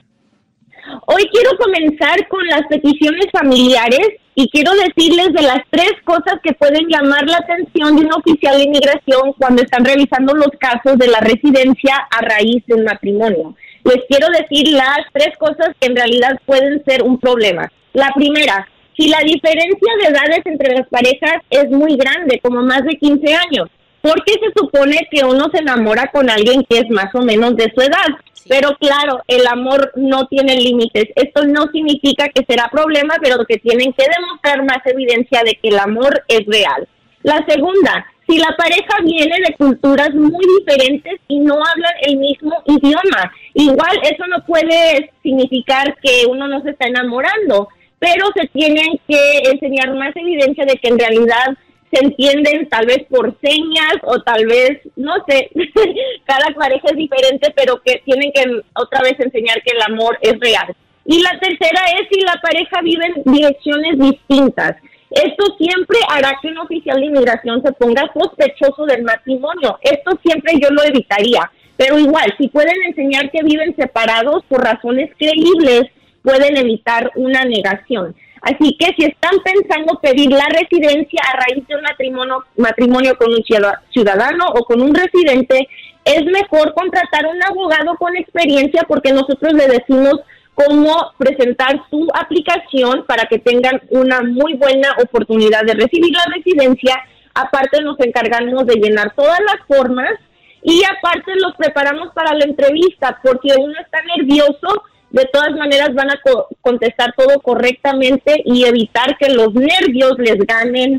Hoy quiero comenzar con las peticiones familiares y quiero decirles de las 3 cosas que pueden llamar la atención de un oficial de inmigración cuando están revisando los casos de la residencia a raíz del matrimonio. Les quiero decir las 3 cosas que en realidad pueden ser un problema. La primera, si la diferencia de edades entre las parejas es muy grande, como más de 15 años, porque se supone que uno se enamora con alguien que es más o menos de su edad. Pero claro, el amor no tiene límites. Esto no significa que será problema, pero que tienen que demostrar más evidencia de que el amor es real. La segunda, si la pareja viene de culturas muy diferentes y no hablan el mismo idioma, igual eso no puede significar que uno no se está enamorando, pero se tienen que enseñar más evidencia de que en realidad se entienden tal vez por señas o tal vez, no sé, cada pareja es diferente, pero que tienen que otra vez enseñar que el amor es real. Y la tercera es si la pareja vive en direcciones distintas. Esto siempre hará que un oficial de inmigración se ponga sospechoso del matrimonio. Esto siempre yo lo evitaría. Pero igual, si pueden enseñar que viven separados por razones creíbles, pueden evitar una negación. Así que si están pensando pedir la residencia a raíz de un matrimonio con un ciudadano o con un residente, es mejor contratar un abogado con experiencia porque nosotros le decimos cómo presentar su aplicación para que tengan una muy buena oportunidad de recibir la residencia. Aparte nos encargamos de llenar todas las formas y aparte los preparamos para la entrevista porque uno está nervioso. De todas maneras van a contestar todo correctamente y evitar que los nervios les ganen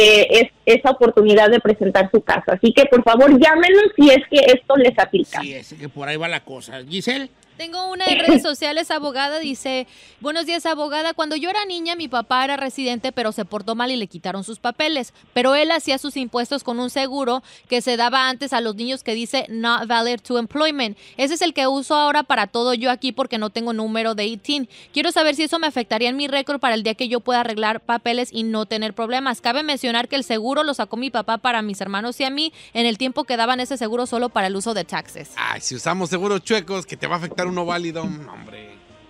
esa oportunidad de presentar su caso. Así que por favor llámenos si es que esto les aplica. Sí, es que por ahí va la cosa. Giselle. Tengo una en redes sociales, abogada, dice: buenos días, abogada, cuando yo era niña mi papá era residente pero se portó mal y le quitaron sus papeles, pero él hacía sus impuestos con un seguro que se daba antes a los niños que dice Not Valid to Employment. Ese es el que uso ahora para todo yo aquí porque no tengo número de ITIN. Quiero saber si eso me afectaría en mi récord para el día que yo pueda arreglar papeles y no tener problemas. Cabe mencionar que el seguro lo sacó mi papá para mis hermanos y a mí en el tiempo que daban ese seguro solo para el uso de taxes. Ay, si usamos seguros chuecos, que te va a afectar uno válido, hombre.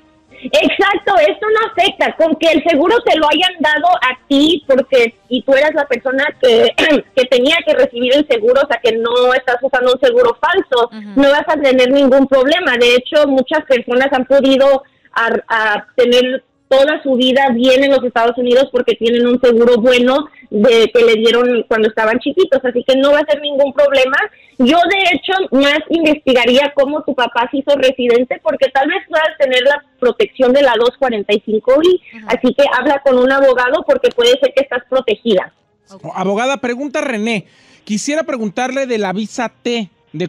Exacto, esto no afecta, con que el seguro te lo hayan dado a ti y tú eras la persona que tenía que recibir el seguro, o sea que no estás usando un seguro falso, no vas a tener ningún problema. De hecho, muchas personas han podido a tener toda su vida bien en los Estados Unidos porque tienen un seguro bueno que le dieron cuando estaban chiquitos, así que no va a ser ningún problema. Yo, de hecho, más investigaría cómo tu papá se hizo residente, porque tal vez puedas tener la protección de la 245I, así que habla con un abogado porque puede ser que estás protegida. Okay. Abogada, pregunta René. Quisiera preguntarle de la visa T,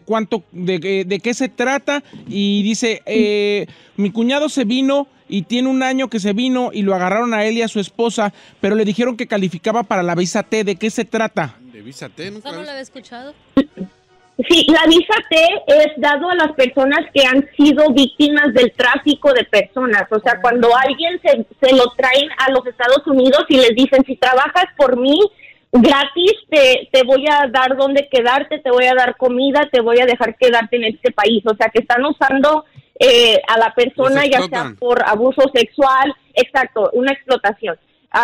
de qué se trata, y dice, mi cuñado se vino y tiene un año que se vino y lo agarraron a él y a su esposa, pero le dijeron que calificaba para la visa T. ¿De qué se trata? ¿De visa T? ¿No lo había escuchado? Sí, la visa T es dado a las personas que han sido víctimas del tráfico de personas. O sea, cuando alguien se lo traen a los Estados Unidos y les dicen, si trabajas por mí, gratis, te voy a dar dónde quedarte, te voy a dar comida, te voy a dejar quedarte en este país. O sea, que están usando a la persona ya sea por abuso sexual, exacto, una explotación.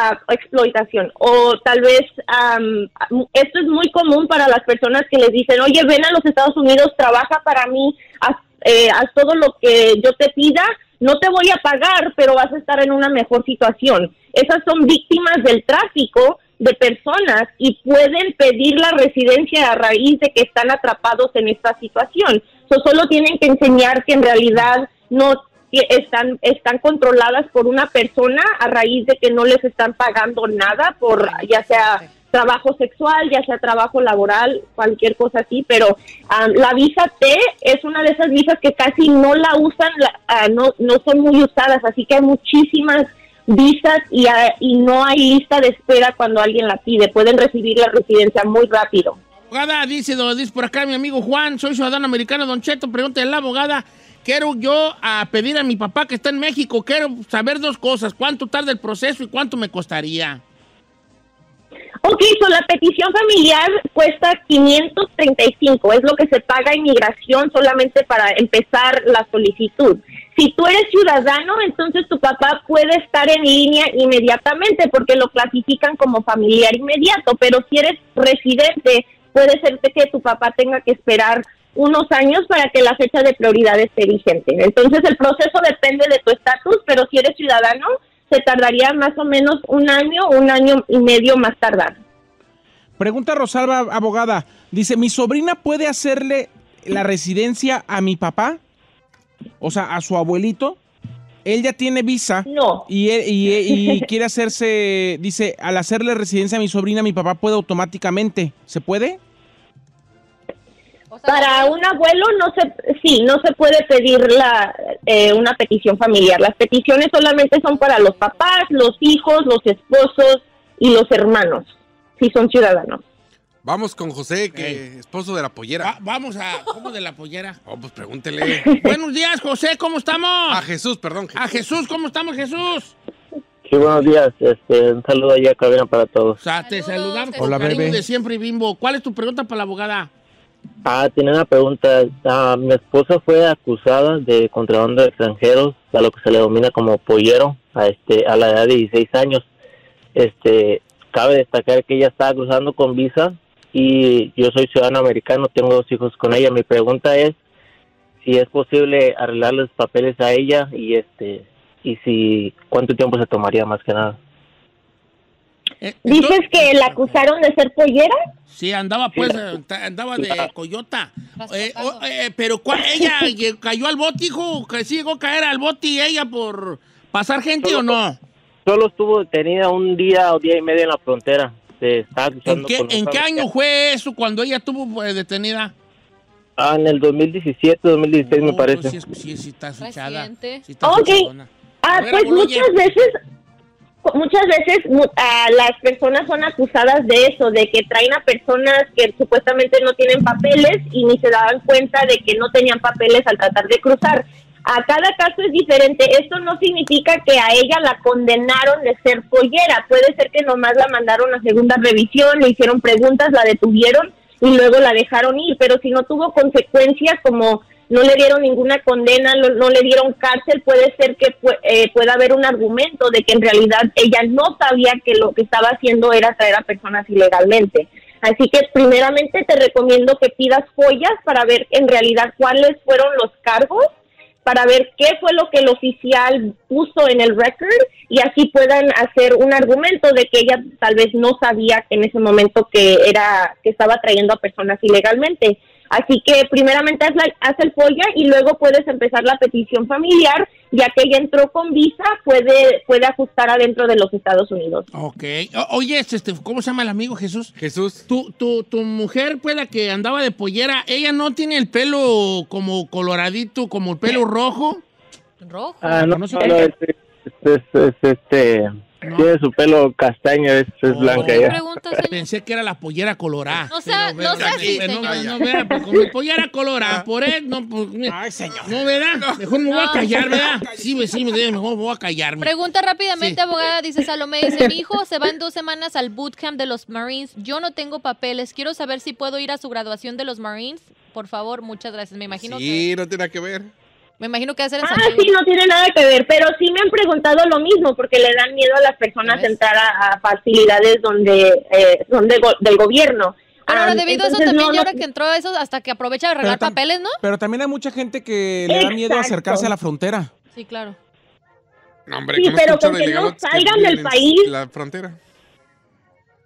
O tal vez esto es muy común para las personas que les dicen, oye, ven a los Estados Unidos, trabaja para mí, haz todo lo que yo te pida, no te voy a pagar, pero vas a estar en una mejor situación. Esas son víctimas del tráfico de personas y pueden pedir la residencia a raíz de que están atrapados en esta situación. Solo tienen que enseñar que en realidad no están controladas por una persona a raíz de que no les están pagando nada por ya sea trabajo sexual, ya sea trabajo laboral, cualquier cosa así, pero la visa T es una de esas visas que casi no la usan, no son muy usadas, así que hay muchísimas visas y no hay lista de espera cuando alguien la pide, pueden recibir la residencia muy rápido. Abogada, dice por acá mi amigo Juan, soy ciudadano americano, Don Cheto, pregúntale a la abogada, quiero yo pedir a mi papá que está en México, quiero saber 2 cosas, cuánto tarda el proceso y cuánto me costaría. Ok, la petición familiar cuesta $535, es lo que se paga a inmigración solamente para empezar la solicitud. Si tú eres ciudadano, entonces tu papá puede estar en línea inmediatamente porque lo clasifican como familiar inmediato, pero si eres residente, puede ser que tu papá tenga que esperar unos años para que la fecha de prioridad esté vigente. Entonces el proceso depende de tu estatus, pero si eres ciudadano, se tardaría más o menos un año y medio más tardar. Pregunta Rosalba, abogada. Dice, ¿mi sobrina puede hacerle la residencia a mi papá? O sea, a su abuelito. Él ya tiene visa. No. Y quiere hacerse, dice, al hacerle residencia a mi sobrina, mi papá puede automáticamente. ¿Se puede? Para un abuelo no se puede pedir una petición familiar. Las peticiones solamente son para los papás, los hijos, los esposos y los hermanos, si son ciudadanos. Vamos con José, que esposo de la pollera. ¿Cómo de la pollera? Oh, pues pregúntele. Buenos días, José, ¿cómo estamos? A Jesús, perdón. A Jesús, ¿cómo estamos, Jesús? Sí, buenos días. Un saludo allá a cabina para todos. O sea, te saludamos con Hola, cariño bebé. de siempre, Bimbo. ¿Cuál es tu pregunta para la abogada? Tiene una pregunta. Mi esposa fue acusada de contrabando de extranjeros, a lo que se le denomina como pollero, a la edad de 16 años. Cabe destacar que ella estaba cruzando con visa y yo soy ciudadano americano, tengo 2 hijos con ella. Mi pregunta es si es posible arreglar los papeles a ella y si cuánto tiempo se tomaría más que nada. ¿Dices que la acusaron de ser pollera? Sí, andaba de coyota. Pero ¿ella cayó al bote, hijo? ¿Que sí llegó a caer al bote ella por pasar gente o no? Solo estuvo detenida un día o día y medio en la frontera. ¿En qué año fue eso cuando ella estuvo detenida? En el 2017, 2016 me parece. Sí, está fichada. Ok. Pues muchas veces las personas son acusadas de eso, de que traen a personas que supuestamente no tienen papeles y ni se daban cuenta de que no tenían papeles al tratar de cruzar. A cada caso es diferente. Esto no significa que a ella la condenaron de ser pollera. Puede ser que nomás la mandaron a segunda revisión, le hicieron preguntas, la detuvieron y luego la dejaron ir. Pero si no tuvo consecuencias, como no le dieron ninguna condena, no le dieron cárcel, puede ser que pueda haber un argumento de que en realidad ella no sabía que lo que estaba haciendo era traer a personas ilegalmente. Así que primeramente te recomiendo que pidas follas para ver en realidad cuáles fueron los cargos, para ver qué fue lo que el oficial puso en el record y así puedan hacer un argumento de que ella tal vez no sabía en ese momento que estaba trayendo a personas ilegalmente. Así que primeramente haz el FOIA y luego puedes empezar la petición familiar, ya que ella entró con visa, puede ajustar adentro de los Estados Unidos. Ok. Oye, ¿cómo se llama el amigo Jesús? Jesús. Tu mujer, pues, la que andaba de pollera, ¿ella no tiene el pelo como coloradito, como el pelo rojo? ¿Rojo? Tiene su pelo castaño, es blanca ya. Pensé que era la pollera colorada. No sea así, señor. No, vea, pues con mi pollera colorada, por él, no, pues, ay, señor. No, ¿verdad? Mejor me voy a callar, ¿verdad? Sí, mejor me voy a callarme. Pregunta rápidamente, abogada, dice Salomé, dice, mi hijo se va en 2 semanas al bootcamp de los Marines, yo no tengo papeles, quiero saber si puedo ir a su graduación de los Marines, por favor, muchas gracias, me imagino Sí, no tiene nada que ver. Me imagino que hacer en sí, no tiene nada que ver, pero sí me han preguntado lo mismo, porque le dan miedo a las personas entrar a facilidades del gobierno. Pero ahora debido a eso también, y ahora que entró a eso, hasta que aprovecha de arreglar papeles, ¿no? Pero también hay mucha gente que le da miedo acercarse a la frontera. Sí, claro. No, hombre, sí, pero con que no salgan del país. La frontera.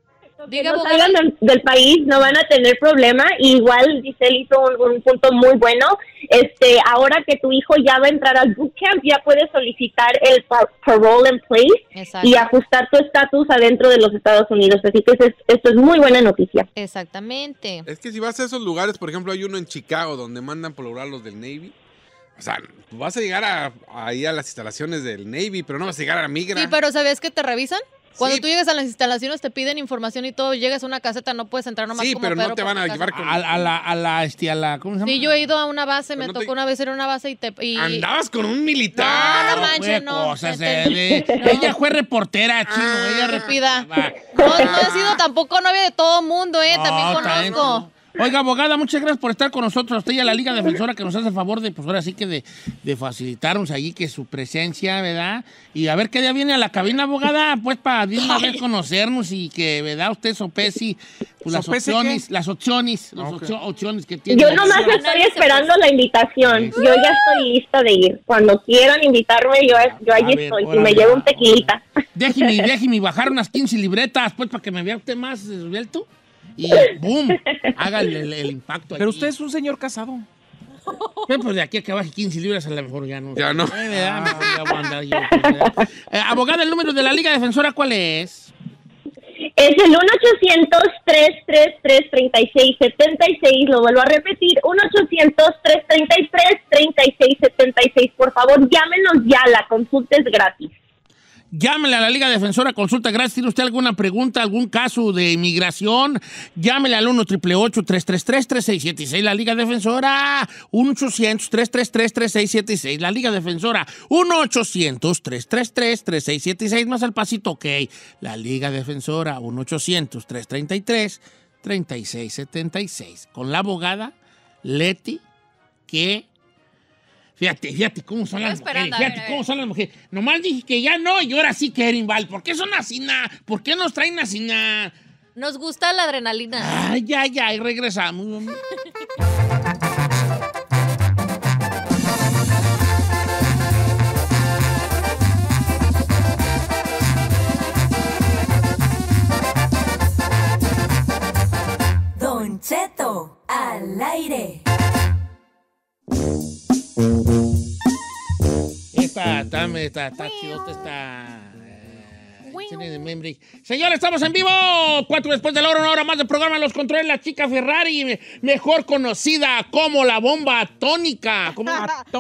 Que no salgan del país, no van a tener problema. Igual Giselle hizo un punto muy bueno. Ahora que tu hijo ya va a entrar al bootcamp, ya puedes solicitar el parole in place. Exacto. Y ajustar tu estatus adentro de los Estados Unidos. Así que esto es muy buena noticia. Exactamente. Es que si vas a esos lugares, por ejemplo, hay uno en Chicago donde mandan por lograr los del Navy. O sea, tú vas a llegar ahí a las instalaciones del Navy, pero no vas a llegar a la migra. Sí, pero ¿sabes que te revisan? Cuando tú llegas a las instalaciones te piden información y todo, llegas a una caseta, no puedes entrar nomás como pero Pedro no te van a llevar con... a la ¿cómo se llama? Sí, yo he ido a una base, me tocó una vez ir a una base y... ¿Andabas con un militar? No manches, no. Ella fue reportera, chino. Ella rápida. No he sido tampoco novia de todo mundo, también conozco. Oiga, abogada, muchas gracias por estar con nosotros. Usted y a la Liga Defensora que nos hace el favor de, pues ahora sí que de facilitarnos allí que su presencia, ¿verdad? Y a ver qué día viene a la cabina, abogada, pues para de una vez conocernos y que, ¿verdad? Usted sopese pues, las opciones que tiene. Yo nomás estoy esperando la invitación. Yo ya estoy lista de ir. Cuando quieran invitarme, yo allí estoy. Y me llevo un tequilita. Déjeme bajar unas 15 libretas, pues, para que me vea usted más resuelto. Y ¡boom! Haga el impacto. Pero usted es un señor casado. Pues de aquí a que baje 15 libras a lo mejor ya no. Ya no. Mejor ya voy a andar yo, pues, abogada, el número de la Liga Defensora, ¿cuál es? Es el 1-800-333-3676. Lo vuelvo a repetir, 1-800-333-3676. Por favor, llámenos ya, la consulta es gratis. Llámele a la Liga Defensora, consulta gratis. ¿Tiene usted alguna pregunta, algún caso de inmigración? Llámele al 1-888-333-3676. La Liga Defensora, 1-800-333-3676. La Liga Defensora, 1-800-333-3676. Más al pasito, ok. La Liga Defensora, 1-800-333-3676. Con la abogada Leti, que... Fíjate cómo son las mujeres. Cómo son las mujeres. Nomás dije que ya no, y ahora sí quieren, Val. ¿Por qué son así, ¿Por qué nos traen así, Nos gusta la adrenalina. Ay, y regresamos. Don Cheto, al aire. Está chidota esta. Señores, estamos en vivo. 4 después de la hora, una hora más de programa. Los controles la chica Ferrari, mejor conocida como la bomba atónica. ¿Cómo?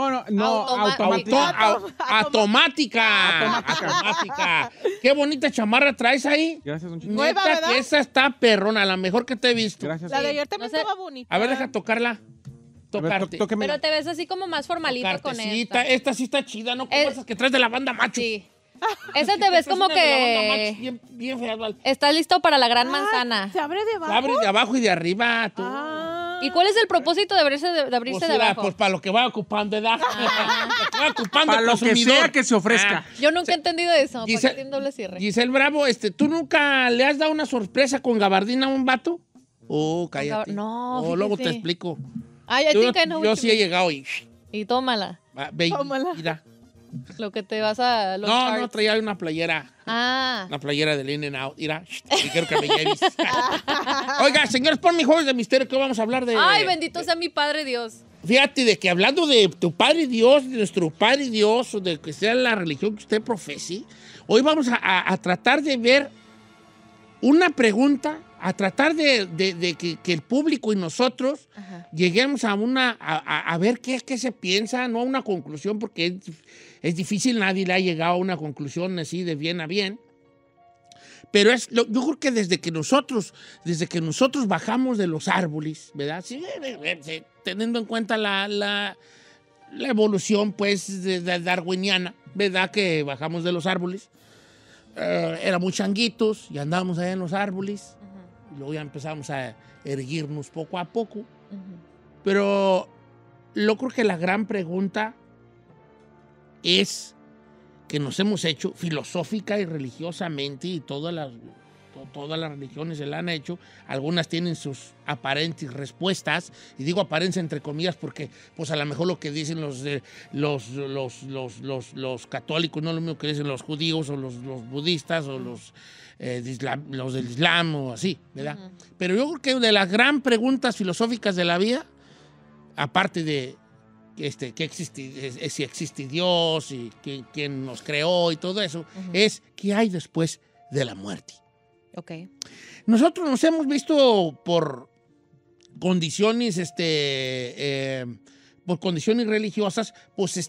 Automática. Qué bonita chamarra traes ahí. Gracias, don Chico. Nueva, ¿verdad? Que esa está perrona, la mejor que te he visto. Gracias. La de ayer también estaba bonita. A ver, deja tocarla. Tocarte. Pero te ves así como más formalito con esta. Esta sí está chida, ¿no? Como esas que traes de la banda macho. Sí. Esa te ves como que... Bien fea, Val. Estás listo para la gran manzana. ¿Se abre de abajo? Se abre de abajo y de arriba, tú. ¿Y cuál es el propósito de abrirse de abajo? Pues para lo que va ocupando, ¿verdad? Para lo que sea que se ofrezca. Yo nunca he entendido eso. ¿Por qué tiene doble cierre? Giselle Bravo, ¿tú nunca le has dado una sorpresa con gabardina a un vato? Cállate. No, luego te explico. Ay, I think I know. Yo sí he llegado y tómala. Tómala. Mira. Lo que te vas a... No, traía una playera. Una playera del In-N-Out. Mira, y quiero que me lleves. Oiga, señores, por mi jueves de misterio, que vamos a hablar de... Ay, bendito sea mi Padre Dios. Fíjate, de que hablando de tu Padre Dios, de nuestro Padre Dios, o de que sea la religión que usted profese, hoy vamos a tratar de ver una pregunta, a tratar de que el público y nosotros lleguemos a ver qué se piensa, no a una conclusión, porque es difícil, nadie le ha llegado a una conclusión así de bien a bien. Pero yo creo que desde que nosotros bajamos de los árboles, ¿verdad? Sí, teniendo en cuenta la evolución, pues, de darwiniana, ¿verdad? Que bajamos de los árboles. Éramos changuitos y andábamos allá en los árboles. Y luego ya empezamos a erguirnos poco a poco. Pero yo creo que la gran pregunta es que nos hemos hecho filosófica y religiosamente y todas las todas las religiones se la han hecho, algunas tienen sus aparentes respuestas, y digo aparentes entre comillas porque pues a lo mejor lo que dicen los católicos no es lo mismo que dicen los judíos o los budistas o los del Islam o así, ¿verdad? Pero yo creo que de las gran preguntas filosóficas de la vida, aparte de si existe Dios y quién nos creó y todo eso, es ¿qué hay después de la muerte? Okay. Nosotros nos hemos visto por condiciones, por condiciones religiosas, pues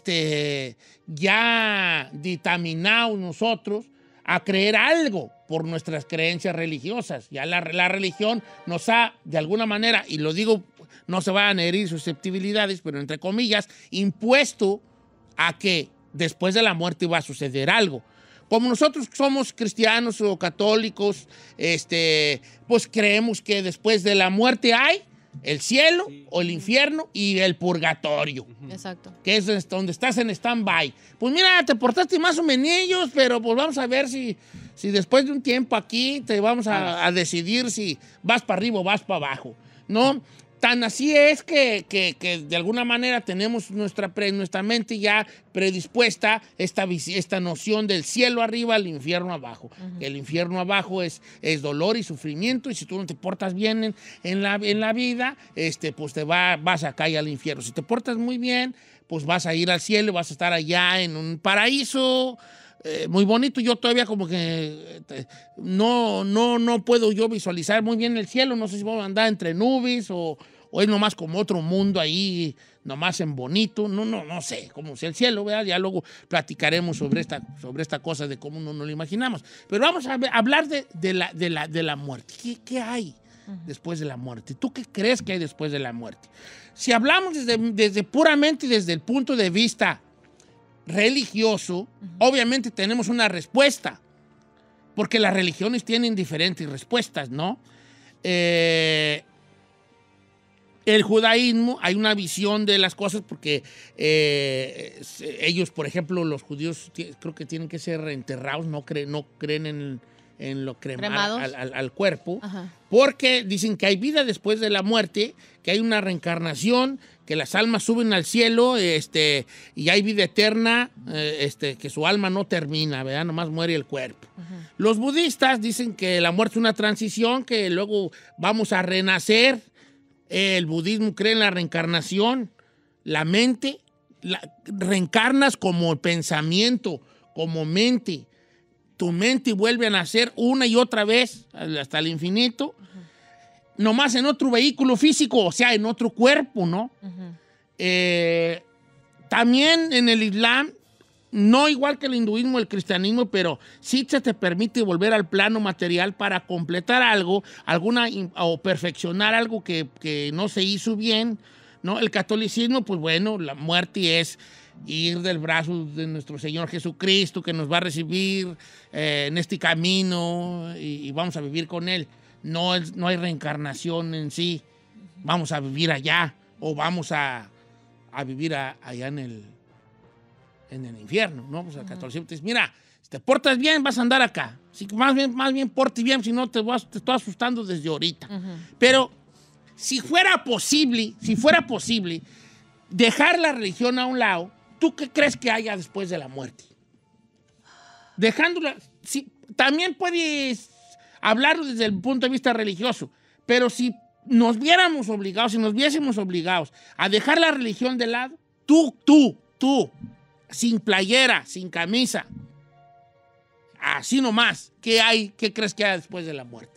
ya dictaminados nosotros a creer algo por nuestras creencias religiosas. Ya la religión nos ha, de alguna manera, y lo digo, no se van a herir susceptibilidades, pero entre comillas, impuesto a que después de la muerte va a suceder algo. Como nosotros somos cristianos o católicos, pues creemos que después de la muerte hay el cielo o el infierno y el purgatorio. Exacto. Que es donde estás en stand-by. Pues mira, te portaste más o menos, pero pues vamos a ver si después de un tiempo aquí te vamos a decidir si vas para arriba o vas para abajo, ¿no? Tan así es que de alguna manera tenemos nuestra mente ya predispuesta esta noción del cielo arriba, el infierno abajo. Que el infierno abajo es dolor y sufrimiento, y si tú no te portas bien en la vida, pues vas a caer al infierno. Si te portas muy bien, pues vas a ir al cielo, vas a estar allá en un paraíso muy bonito. Yo todavía como que no puedo yo visualizar muy bien el cielo. No sé si vamos a andar entre nubes o es nomás como otro mundo ahí, nomás en bonito. No sé, como si el cielo, ¿verdad? Ya luego platicaremos sobre esta cosa de cómo no lo imaginamos. Pero vamos a hablar de la muerte. ¿Qué hay después de la muerte? ¿Tú qué crees que hay después de la muerte? Si hablamos puramente desde el punto de vista religioso, obviamente tenemos una respuesta, porque las religiones tienen diferentes respuestas, ¿no? El judaísmo, hay una visión de las cosas porque ellos, por ejemplo, los judíos creo que tienen que ser enterrados, no creen en lo cremado al cuerpo. Ajá. Porque dicen que hay vida después de la muerte, que hay una reencarnación, que las almas suben al cielo, y hay vida eterna, que su alma no termina, ¿verdad? Nomás muere el cuerpo. Ajá. Los budistas dicen que la muerte es una transición, que luego vamos a renacer. El budismo cree en la reencarnación, la mente, reencarnas como pensamiento, como mente. Tu mente vuelve a nacer una y otra vez hasta el infinito, nomás en otro vehículo físico, o sea, en otro cuerpo, ¿no? También en el Islam, no igual que el hinduismo o el cristianismo, pero sí se te permite volver al plano material para completar algo, o perfeccionar algo que no se hizo bien, ¿no? El catolicismo, pues bueno, la muerte es ir del brazo de nuestro Señor Jesucristo, que nos va a recibir en este camino y vamos a vivir con Él. No hay reencarnación en sí. Vamos a vivir allá o vamos a vivir allá en el infierno, ¿no? Pues el catolicismo te dice, mira, si te portas bien, vas a andar acá. Si, más bien porte bien, si no te estoy asustando desde ahorita. Pero si fuera posible dejar la religión a un lado, ¿tú qué crees que haya después de la muerte? Dejándola, sí, también puedes hablarlo desde el punto de vista religioso, pero si nos viésemos obligados a dejar la religión de lado, tú, sin playera, sin camisa, así nomás, ¿qué crees que hay después de la muerte?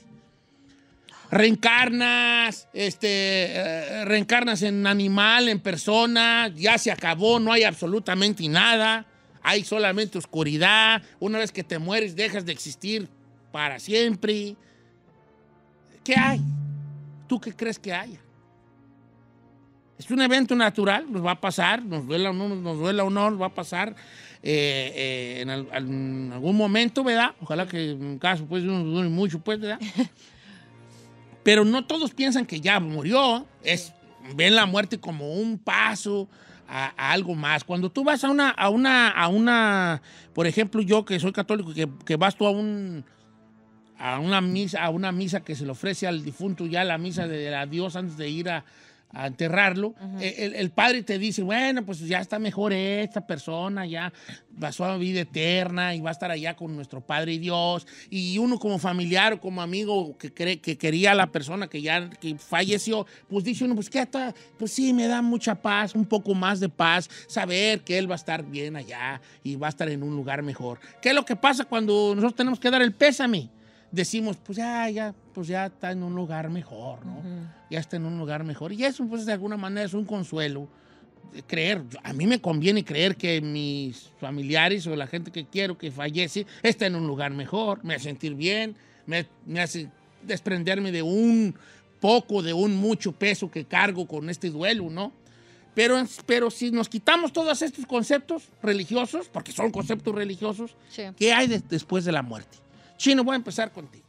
Reencarnas, reencarnas en animal, en persona, ya se acabó, no hay absolutamente nada, hay solamente oscuridad, una vez que te mueres dejas de existir para siempre. ¿Qué hay? ¿Tú qué crees que haya? Es un evento natural, nos va a pasar, nos duela o no, nos va a pasar en algún momento, ¿verdad? Ojalá que en un caso pues no nos duele mucho, pues, ¿verdad? Pero no todos piensan que ya murió, ven la muerte como un paso a algo más. Cuando tú vas a una, por ejemplo, yo que soy católico, que vas tú a a una misa que se le ofrece al difunto, ya la misa de adiós antes de ir a enterrarlo, el padre te dice, bueno, pues ya está mejor esta persona, ya pasó a vida eterna y va a estar allá con nuestro Padre y Dios. Y uno como familiar o como amigo que quería a la persona que falleció, pues dice uno, pues pues sí, me da mucha paz, un poco más de paz, saber que él va a estar bien allá y va a estar en un lugar mejor. ¿Qué es lo que pasa cuando nosotros tenemos que dar el pésame? Decimos, pues ya está en un lugar mejor, ¿no? Ya está en un lugar mejor. Y eso, pues, de alguna manera es un consuelo. Creer, a mí me conviene creer que mis familiares o la gente que quiero que fallece está en un lugar mejor, me hace sentir bien, me hace desprenderme de un mucho peso que cargo con este duelo, ¿no? Pero si nos quitamos todos estos conceptos religiosos, porque son conceptos religiosos, sí. ¿Qué hay después de la muerte? Chino, voy a empezar contigo.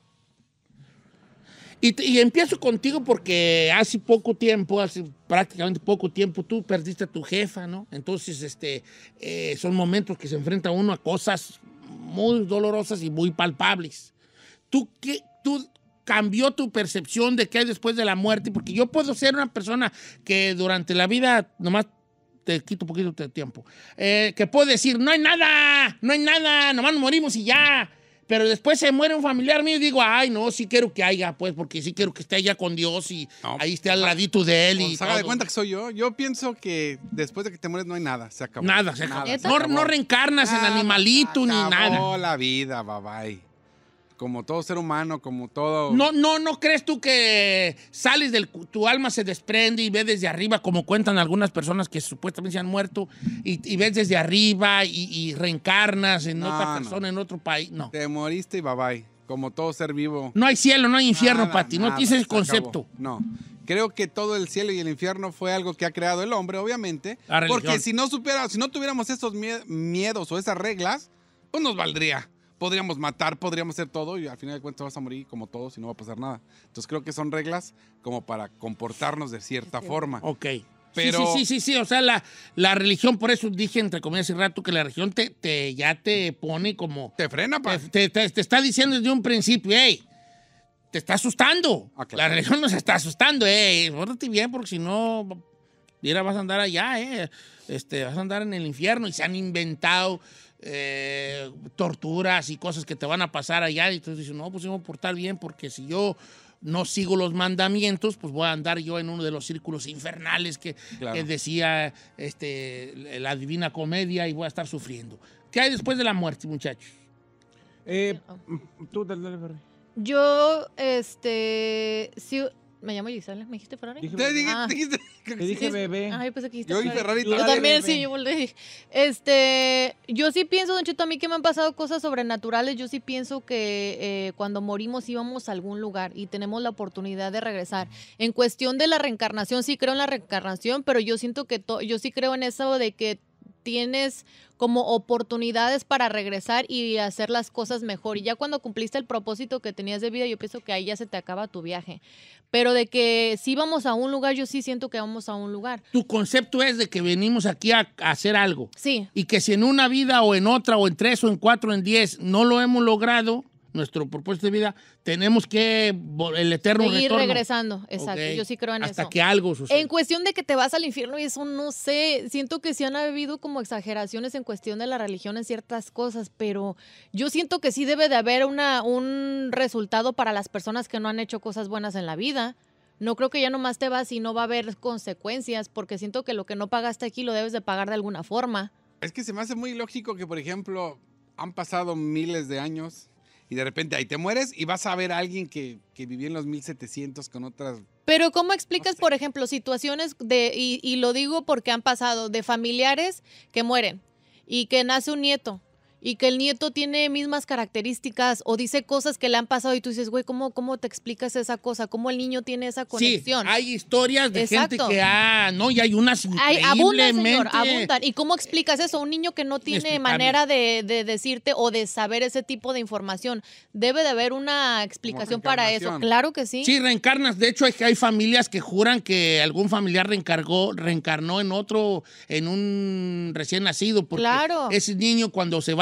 Y empiezo contigo porque hace prácticamente poco tiempo, tú perdiste a tu jefa, ¿no? Entonces, son momentos que se enfrenta uno a cosas muy dolorosas y muy palpables. ¿Tú cambió tu percepción de qué hay después de la muerte? Porque yo puedo ser una persona que durante la vida, nomás te quito un poquito de tiempo, que puedo decir, no hay nada, nomás nos morimos y ya. Pero después se muere un familiar mío y digo, ay, no, sí quiero que haya, pues, porque sí quiero que esté allá con Dios y ahí esté al ladito de él. Pues haga de cuenta que soy yo. Yo pienso que después de que te mueres no hay nada, se acabó. Nada, se acabó. No reencarnas en animalito ni nada. Se acabó la vida, bye. Como todo ser humano, como todo... ¿No crees tú que sales tu alma se desprende y ves desde arriba, como cuentan algunas personas que supuestamente se han muerto, y ves desde arriba y reencarnas en otra persona, en otro país? No. Te moriste y bye. Como todo ser vivo. No hay cielo, no hay infierno, Pati. No tienes el concepto. Acabó. No. Creo que todo el cielo y el infierno fue algo que ha creado el hombre, obviamente. Porque si no tuviéramos esos miedos o esas reglas, pues nos valdría. Podríamos matar, podríamos hacer todo y al final de cuentas vas a morir como todos y no va a pasar nada. Entonces creo que son reglas como para comportarnos de cierta forma. Ok. Pero... Sí. O sea, la religión, por eso dije entre comillas hace rato que la religión ya te pone como... Te frena, pa. Te está diciendo desde un principio, hey, te está asustando. Claro. La religión nos está asustando, pórtate bien porque si no, mira, vas a andar allá, vas a andar en el infierno y se han inventado... torturas y cosas que te van a pasar allá y entonces dices, no, pues yo me voy a portar bien porque si yo no sigo los mandamientos, pues voy a andar yo en uno de los círculos infernales que decía la Divina Comedia y voy a estar sufriendo. ¿Qué hay después de la muerte, muchachos? Tú, dale, Ferrari. Yo, sí... ¿Me llamo Gisela? ¿Me dijiste Ferrari? Dijiste. Te dije bebé. Ay, pensé que dijiste Yo y Ferrari. Yo también, sí, yo volví. Yo sí pienso, Don Cheto, a mí que me han pasado cosas sobrenaturales. Yo sí pienso que cuando morimos íbamos a algún lugar y tenemos la oportunidad de regresar. En cuestión de la reencarnación, sí creo en la reencarnación, pero yo siento que yo sí creo en eso de que tienes como oportunidades para regresar y hacer las cosas mejor. Y ya cuando cumpliste el propósito que tenías de vida, yo pienso que ahí ya se te acaba tu viaje. Pero de que si vamos a un lugar, yo sí siento que vamos a un lugar. Tu concepto es de que venimos aquí a hacer algo. Sí. Y que si en una vida o en otra o en 3 o en 4 o en 10 no lo hemos logrado, nuestro propósito de vida, tenemos que el eterno seguir retorno. Regresando, exacto. Okay. Yo sí creo en eso. Hasta que algo suceda. En cuestión de que te vas al infierno y eso no sé, siento que sí han habido como exageraciones en cuestión de la religión en ciertas cosas, pero yo siento que sí debe de haber un resultado para las personas que no han hecho cosas buenas en la vida. No creo que ya nomás te vas y no va a haber consecuencias, porque siento que lo que no pagaste aquí lo debes de pagar de alguna forma. Es que se me hace muy lógico que, por ejemplo, han pasado miles de años y de repente ahí te mueres y vas a ver a alguien que vivió en los 1700 con otras... Pero ¿cómo explicas, por ejemplo, situaciones y lo digo porque han pasado, de familiares que mueren y que nace un nieto y que el nieto tiene mismas características o dice cosas que le han pasado y tú dices, güey, ¿cómo te explicas esa cosa? ¿Cómo el niño tiene esa conexión? Sí, hay historias de gente que y hay unas increíblemente... Abundan, señor, abundan. ¿Y cómo explicas eso? Un niño que no tiene manera de decirte o de saber ese tipo de información. Debe de haber una explicación para eso. Claro que sí. Sí, reencarnas. De hecho, hay familias que juran que algún familiar reencarnó en un recién nacido. Porque ese niño cuando se va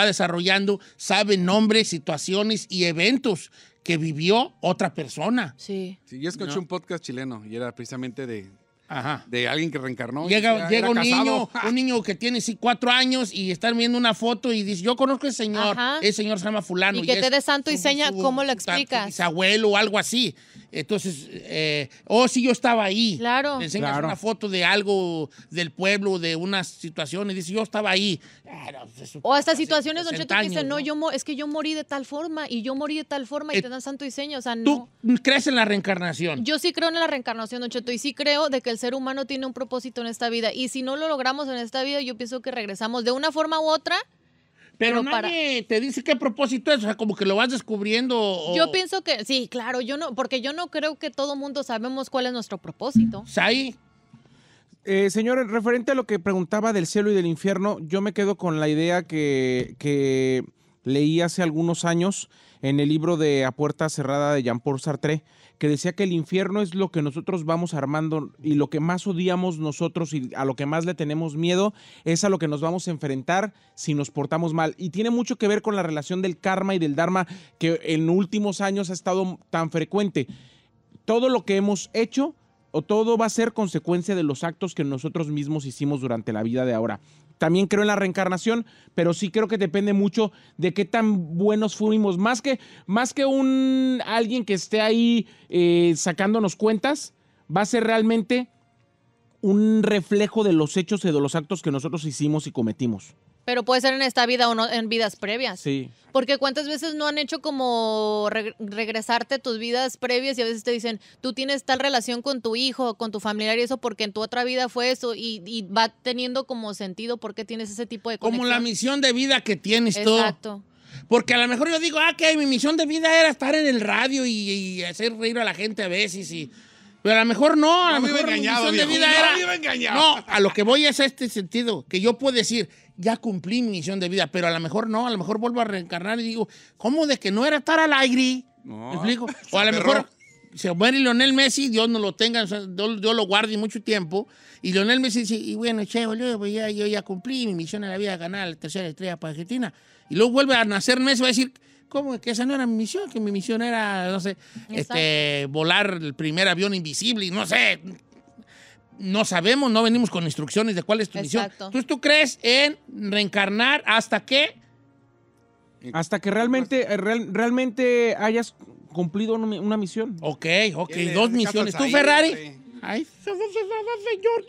desarrollando, sabe nombres, situaciones y eventos que vivió otra persona. Sí. Sí, yo escuché un podcast chileno y era precisamente de Ajá. alguien que reencarnó. Llega Era un casado. niño que tiene 4 años y está viendo una foto y dice, yo conozco a ese señor, Ajá. ese señor se llama fulano. Y que te dé santo y seña, ¿cómo lo Su explicas? bisabuelo o algo así. Entonces, sí, yo estaba ahí. Claro. Le enseñas Claro. una foto de algo del pueblo, de una situación y dice, yo estaba ahí. O hasta situaciones, Don 60 Cheto, que dicen, años, no, es que yo morí de tal forma y yo morí de tal forma y te dan santo y seña. O sea, ¿Tú no. crees en la reencarnación? Yo sí creo en la reencarnación, Don Cheto, y sí creo de que el ser humano tiene un propósito en esta vida. Y si no lo logramos en esta vida, yo pienso que regresamos de una forma u otra. Pero para- nadie te dice qué propósito es, o sea, como que lo vas descubriendo. Yo pienso que sí, claro, porque yo no creo que todo mundo sabemos cuál es nuestro propósito. ¿Sai? Señor, referente a lo que preguntaba del cielo y del infierno, yo me quedo con la idea que leí hace algunos años en el libro de A Puerta Cerrada de Jean-Paul Sartre, que decía que el infierno es lo que nosotros vamos armando y lo que más odiamos nosotros y a lo que más le tenemos miedo es a lo que nos vamos a enfrentar si nos portamos mal. Y tiene mucho que ver con la relación del karma y del dharma que en últimos años ha estado tan frecuente. Todo lo que hemos hecho o todo va a ser consecuencia de los actos que nosotros mismos hicimos durante la vida de ahora. También creo en la reencarnación, pero sí creo que depende mucho de qué tan buenos fuimos. Más que alguien que esté ahí sacándonos cuentas, va a ser realmente un reflejo de los hechos y de los actos que nosotros hicimos y cometimos. Pero puede ser en esta vida o no, en vidas previas. Sí. Porque cuántas veces no han hecho como regresarte tus vidas previas y a veces te dicen, tú tienes tal relación con tu hijo, con tu familiar y eso porque en tu otra vida fue eso y va teniendo como sentido porque tienes ese tipo de conexión. Como la misión de vida que tienes tú. Exacto. Porque a lo mejor yo digo, que mi misión de vida era estar en el radio y hacer reír a la gente a veces pero a lo mejor no, a lo mejor mi misión de vida era... No, a lo que voy es a este sentido, que yo puedo decir, ya cumplí mi misión de vida, pero a lo mejor no, a lo mejor vuelvo a reencarnar y digo, ¿cómo de que no era estar al aire? No. ¿Me explico? O a lo mejor se muere Lionel Messi, Dios no lo tenga, o sea, Dios lo guarde mucho tiempo, y Lionel Messi dice, y bueno, boludo, pues yo ya cumplí mi misión en la vida, ganar la tercera estrella para Argentina, y luego vuelve a nacer Messi, va a decir, ¿cómo que esa no era mi misión? Que mi misión era, no sé, volar el primer avión invisible, no sé. No sabemos, no venimos con instrucciones de cuál es tu misión. Entonces, ¿tú crees en reencarnar hasta qué? Hasta que realmente hayas cumplido una misión. Ok, 2 misiones. ¿Tú, Ferrari? Ay, señor,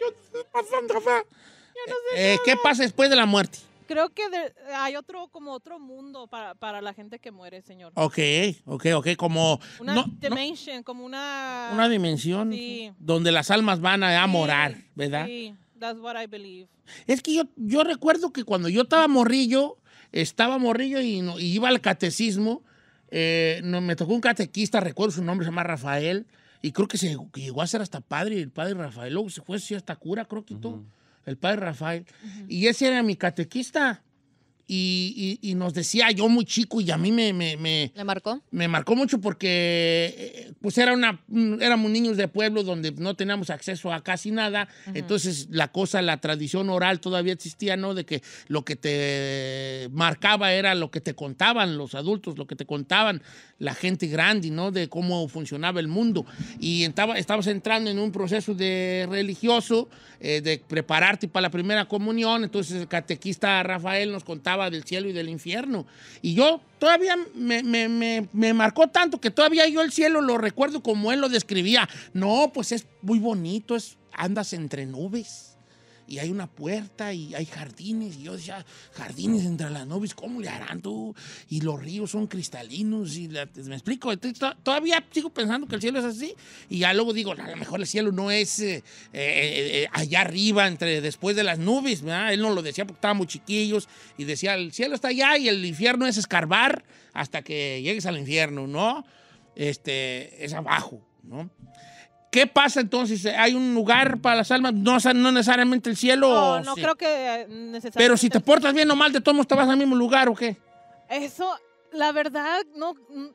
¿qué pasa después de la muerte? Creo que hay otro mundo para la gente que muere, señor. Ok, como... Una dimension, como una... Una dimensión donde las almas van a morar, ¿verdad? Sí, that's what I believe. Es que yo recuerdo que cuando yo estaba morrillo y iba al catecismo, me tocó un catequista, recuerdo su nombre, se llama Rafael, y creo que llegó a ser hasta padre, el padre Rafael, luego se fue hasta cura, creo que todo. El padre Rafael. Y ese era mi catequista. Y nos decía, yo muy chico, y a mí ¿Le marcó? Me marcó mucho porque pues éramos niños de pueblo donde no teníamos acceso a casi nada. Entonces la tradición oral todavía existía, ¿no? De que lo que te marcaba era lo que te contaban los adultos, lo que te contaban la gente grande, ¿no? De cómo funcionaba el mundo. Y estabas entrando en un proceso religioso, de prepararte para la primera comunión. Entonces el catequista Rafael nos contaba del cielo y del infierno. Y yo todavía me marcó tanto que todavía yo el cielo lo recuerdo como él lo describía. No, pues es muy bonito, andas entre nubes. Y hay una puerta y hay jardines. Y yo decía, jardines entre las nubes, ¿cómo le harán tú? Y los ríos son cristalinos. ¿Me explico? Todavía sigo pensando que el cielo es así. Y ya luego digo, a lo mejor el cielo no es allá arriba, después de las nubes, ¿verdad? Él no lo decía porque estábamos chiquillos. Y decía, el cielo está allá y el infierno es escarbar hasta que llegues al infierno, ¿no? Es abajo, ¿no? ¿Qué pasa entonces? ¿Hay un lugar para las almas? No necesariamente el cielo. No creo que necesariamente. Pero si te portas bien o mal, de todos modos te vas al mismo lugar, ¿o qué? Eso, la verdad, no.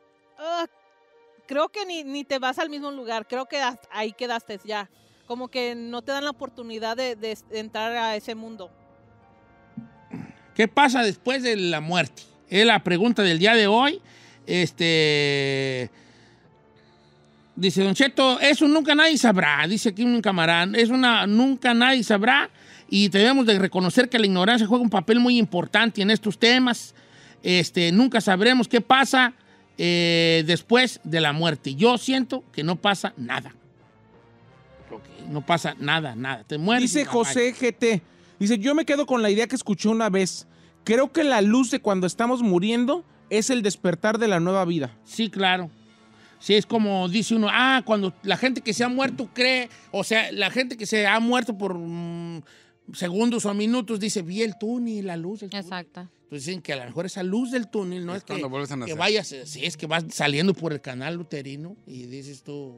Creo que ni te vas al mismo lugar. Creo que ahí quedaste ya. Como que no te dan la oportunidad de entrar a ese mundo. ¿Qué pasa después de la muerte? Es la pregunta del día de hoy. Dice Don Cheto, eso nunca nadie sabrá. Dice aquí un camarada, nunca nadie sabrá. Y debemos de reconocer que la ignorancia juega un papel muy importante en estos temas. Nunca sabremos qué pasa después de la muerte. Yo siento que no pasa nada. No pasa nada. Te mueres. Dice José GT, dice, yo me quedo con la idea que escuché una vez. Creo que la luz de cuando estamos muriendo es el despertar de la nueva vida. Sí, claro. Sí, es como dice uno, cuando la gente que se ha muerto cree, o sea, la gente que se ha muerto por segundos o minutos dice, vi el túnel, la luz. Exacto. Entonces dicen que a lo mejor esa luz del túnel no es que vayas, sí, es que vas saliendo por el canal uterino y dices tú,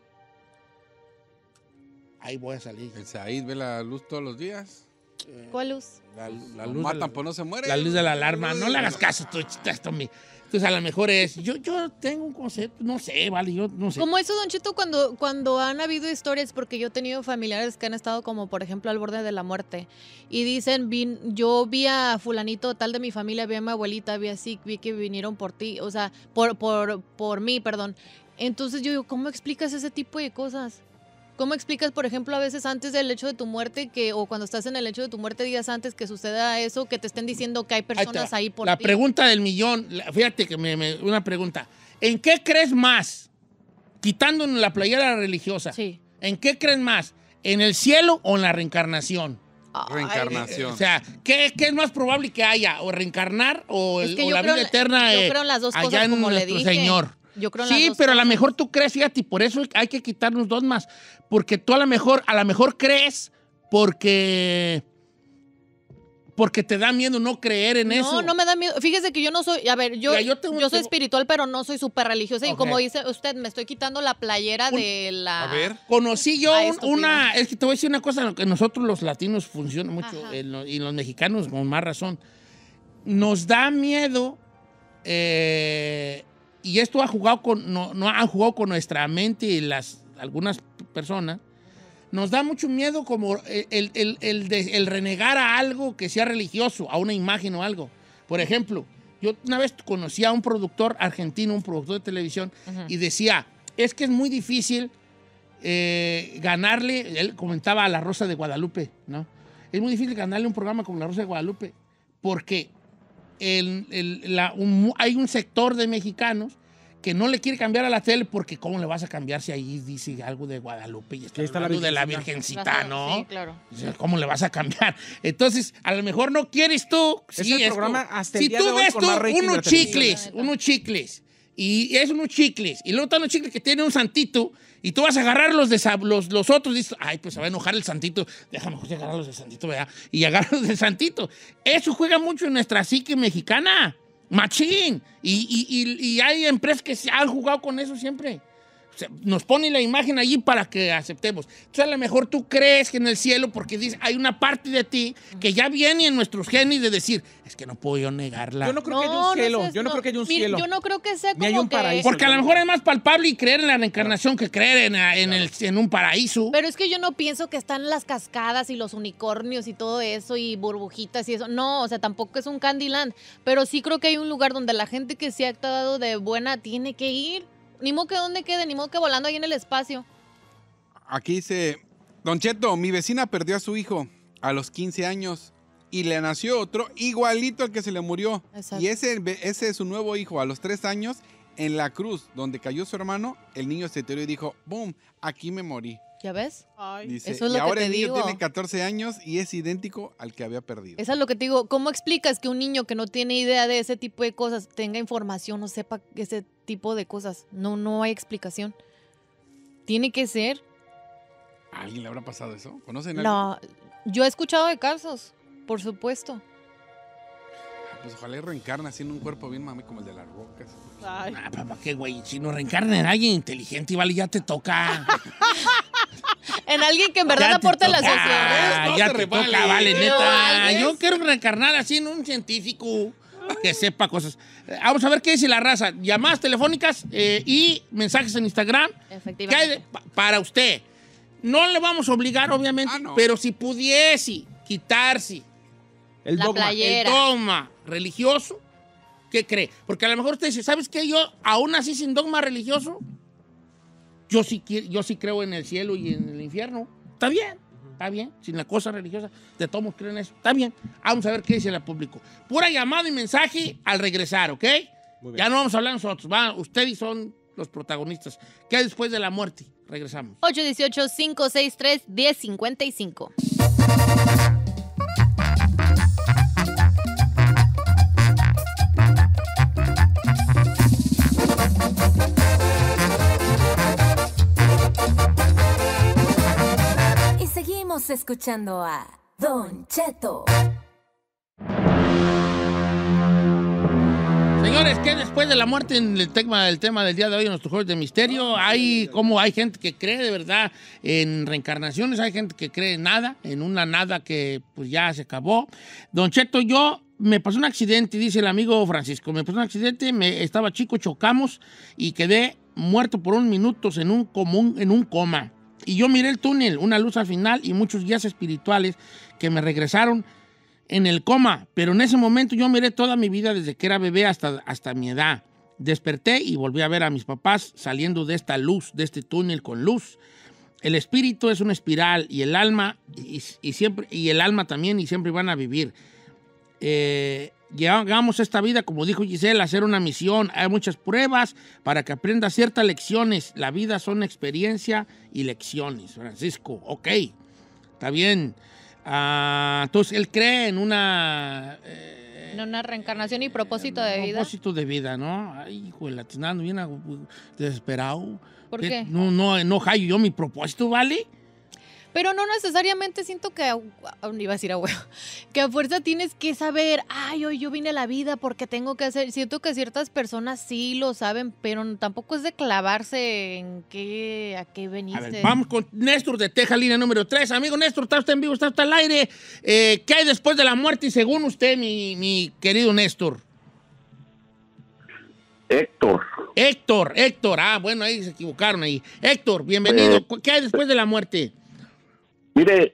ahí voy a salir. El Said ve la luz todos los días. ¿Cuál luz? La luz. Matan, pues no se muere. La luz de la alarma. No le hagas caso, tú, entonces a lo mejor es, yo tengo un concepto, no sé, vale, yo no sé. Como eso, Don Cheto, cuando han habido historias, porque yo he tenido familiares que han estado como, por ejemplo, al borde de la muerte, y dicen, yo vi a fulanito tal de mi familia, vi a mi abuelita, vi que vinieron por ti, o sea, por mí, perdón. Entonces yo digo, ¿cómo explicas ese tipo de cosas? ¿Cómo explicas, por ejemplo, a veces antes del hecho de tu muerte, o cuando estás en el hecho de tu muerte, días antes que suceda eso, que te estén diciendo que hay personas ahí por ti? La pregunta del millón, fíjate que una pregunta. ¿En qué crees más? Quitándonos la playera religiosa. Sí. ¿En qué crees más? ¿En el cielo o en la reencarnación? Reencarnación. O sea, ¿qué es más probable que haya? ¿O reencarnar o la vida eterna yo creo en las dos cosas, allá en como le nuestro dije. Señor? Yo creo en sí, las dos pero a lo cosas. mejor tú crees, fíjate, y por eso hay que quitarnos dos más. Porque tú a lo mejor crees porque te da miedo no creer en eso. No me da miedo. Fíjese que yo no soy, yo soy espiritual, pero no soy súper religiosa. Okay. Y como dice usted, me estoy quitando la playera de la... A ver. Conocí yo es que te voy a decir una cosa, que nosotros los latinos funciona mucho, y los mexicanos con más razón. Nos da miedo... y esto ha jugado con nuestra mente y algunas personas. Nos da mucho miedo como el renegar a algo que sea religioso, a una imagen o algo. Por ejemplo, yo una vez conocí a un productor argentino, un productor de televisión, y decía, es que es muy difícil ganarle, él comentaba a La Rosa de Guadalupe, ¿no? Es muy difícil ganarle un programa como La Rosa de Guadalupe, porque hay un sector de mexicanos que no le quiere cambiar a la tele porque ¿cómo le vas a cambiar si ahí dice algo de Guadalupe y está hablando de la Virgencita, ¿no? Sí, claro. ¿Cómo le vas a cambiar? Entonces, a lo mejor no quieres tú. Es el programa hasta el si día tú de hoy ves con tú más rating de la unos chicles, y es unos chicles, y luego están los chicles que tienen un santito, y tú vas a agarrar los otros, y dices, ay, pues se va a enojar el santito, déjame agarrar los del santito, ¿verdad? Y agarrar los del santito. Eso juega mucho en nuestra psique mexicana. Machín. Y hay empresas que se han jugado con eso siempre. O sea, nos ponen la imagen allí para que aceptemos. Entonces, a lo mejor tú crees que en el cielo, porque dices, hay una parte de ti que ya viene en nuestros genes de decir, es que no puedo yo negarla. Yo no creo que haya un cielo. Yo no creo que haya un cielo. Yo no creo que sea Ni hay como un paraíso. Porque a lo mejor es más palpable y creer en la reencarnación que creer en un paraíso. Pero es que yo no pienso que están las cascadas y los unicornios y todo eso y burbujitas y eso. No, o sea, tampoco es un Candyland. Pero sí creo que hay un lugar donde la gente que se ha actuado de buena tiene que ir. Ni modo que donde quede, ni modo que volando ahí en el espacio. Aquí dice, Don Cheto, mi vecina perdió a su hijo a los 15 años y le nació otro igualito al que se le murió. Exacto. Y ese es su nuevo hijo. A los 3 años, en la cruz donde cayó su hermano, el niño se tiró y dijo, ¡boom! Aquí me morí. ¿Ya ves? Dice, eso es y lo ahora que te el niño digo. tiene 14 años y es idéntico al que había perdido. Eso es lo que te digo. ¿Cómo explicas que un niño que no tiene idea de ese tipo de cosas tenga información o sepa ese tipo de cosas? No hay explicación. Tiene que ser. ¿A alguien le habrá pasado eso? ¿Conocen a alguien? No, yo he escuchado de casos, por supuesto. Pues ojalá reencarne así en un cuerpo bien mami como el de las rocas. Ay. Papá, qué güey. Si nos reencarna en alguien inteligente, vale, ya te toca. En alguien que en verdad aporte a la sociedad. Ya te toca, vale, neta. Yo quiero reencarnar así en un científico que sepa cosas. Vamos a ver qué dice la raza. Llamadas telefónicas y mensajes en Instagram. Efectivamente. ¿Qué hay para usted? No le vamos a obligar, obviamente, no. pero si pudiese quitarse El La dogma. playera. El dogma religioso, ¿qué cree? Porque a lo mejor usted dice, ¿sabes qué? Yo, aún así sin dogma religioso, yo sí creo en el cielo y en el infierno. Está bien, sin la cosa religiosa, de todos creo en eso. Está bien, vamos a ver qué dice el público. Pura llamada y mensaje al regresar, ¿ok? Ya no vamos a hablar nosotros, ustedes son los protagonistas. ¿Qué hay después de la muerte? Regresamos. 818-563-1055. Y seguimos escuchando a Don Cheto. Señores, ¿qué después de la muerte en el tema del día de hoy en nuestros Jueves de Misterio? Hay gente que cree de verdad en reencarnaciones, hay gente que cree en nada, en una nada que pues ya se acabó. Don Cheto, me pasó un accidente, dice el amigo Francisco, me pasó un accidente, estaba chico, chocamos y quedé muerto por unos minutos en un coma. Y yo miré el túnel, una luz al final y muchos guías espirituales que me regresaron en el coma, pero en ese momento yo miré toda mi vida desde que era bebé hasta mi edad. Desperté y volví a ver a mis papás saliendo de esta luz, de este túnel con luz. El espíritu es una espiral y el alma y el alma también y siempre van a vivir. Llegamos a esta vida, como dijo Giselle, a hacer una misión. Hay muchas pruebas para que aprendas ciertas lecciones. La vida son experiencia y lecciones. Francisco, ok, está bien. Entonces, él cree en una reencarnación y propósito de vida. Propósito de vida, ¿no? Ay, hijo de la tinada, bien desesperado. ¿Por qué? No hallo yo mi propósito, ¿vale? Pero no necesariamente siento que, iba a decir abuelo, que a fuerza tienes que saber, hoy yo vine a la vida porque tengo que hacer. Siento que ciertas personas sí lo saben, pero tampoco es de clavarse en a qué veniste. A ver, vamos con Néstor de Texas, línea número 3. Amigo Néstor, está usted en vivo, está usted al aire. ¿Qué hay después de la muerte? Y según usted, mi querido Néstor. Héctor. Bueno, ahí se equivocaron ahí. Héctor, bienvenido. ¿Qué hay después de la muerte? Mire,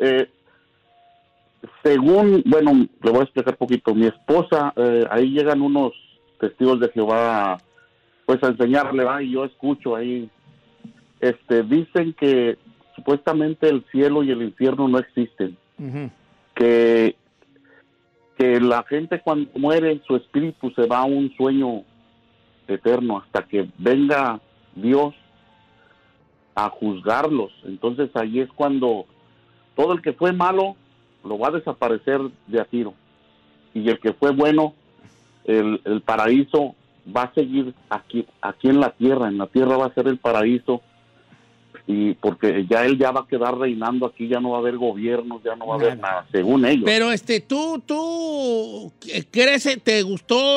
le voy a explicar un poquito. Mi esposa, ahí llegan unos testigos de Jehová, pues a enseñarle, y yo escucho ahí, dicen que supuestamente el cielo y el infierno no existen. Uh-huh. Que la gente cuando muere, su espíritu se va a un sueño eterno hasta que venga Dios a juzgarlos. Entonces ahí es cuando todo el que fue malo lo va a desaparecer de a tiro. Y el que fue bueno, el paraíso va a seguir aquí en la tierra. En la tierra va a ser el paraíso. Y porque él va a quedar reinando aquí, ya no va a haber gobiernos, ya no va a haber nada, según ellos. Pero tú crees, ¿te gustó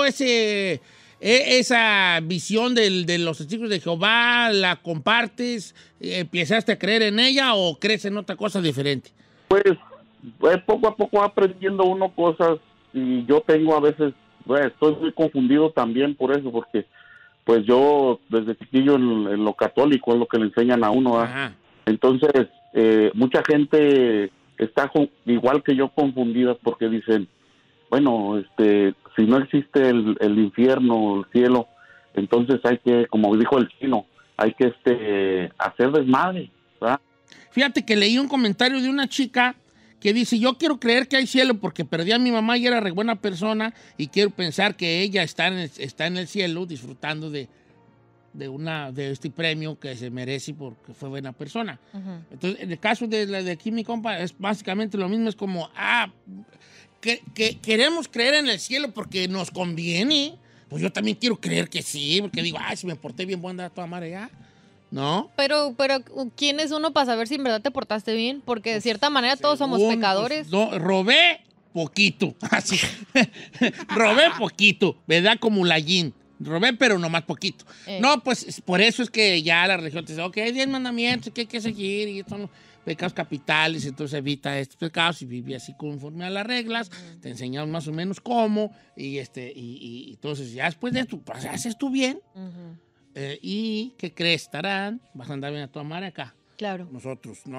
esa visión de los testigos de Jehová? ¿La compartes? ¿Empezaste a creer en ella o crees en otra cosa diferente? Pues poco a poco va aprendiendo uno cosas y yo tengo a veces, estoy muy confundido también por eso, porque pues yo desde chiquillo en lo católico es lo que le enseñan a uno. Entonces mucha gente está igual que yo confundida porque dicen, bueno, si no existe el infierno, el cielo, entonces hay que, como dijo el chino, hay que hacer desmadre, ¿verdad? Fíjate que leí un comentario de una chica que dice, yo quiero creer que hay cielo porque perdí a mi mamá y era re buena persona y quiero pensar que ella está en el cielo disfrutando de este premio que se merece porque fue buena persona. Uh-huh. Entonces, en el caso de aquí mi compa, es básicamente lo mismo, es como, que queremos creer en el cielo porque nos conviene. Pues yo también quiero creer que sí, porque digo, si me porté bien, voy a andar a toda madre allá. ¿No? Pero ¿quién es uno para saber si en verdad te portaste bien? Porque de cierta manera todos somos pecadores. Robé poquito, así. Robé poquito, ¿verdad? Como Layín. Robé, pero nomás poquito. No, pues por eso es que ya la religión te dice, hay 10 mandamientos que hay que seguir y estos son los pecados capitales, entonces evita estos pecados y vive así conforme a las reglas, te enseñamos más o menos cómo y entonces ya después de esto, pues haces tú bien. ¿Y qué crees? Vas a andar bien a tu madre acá. Claro. Nosotros, ¿no?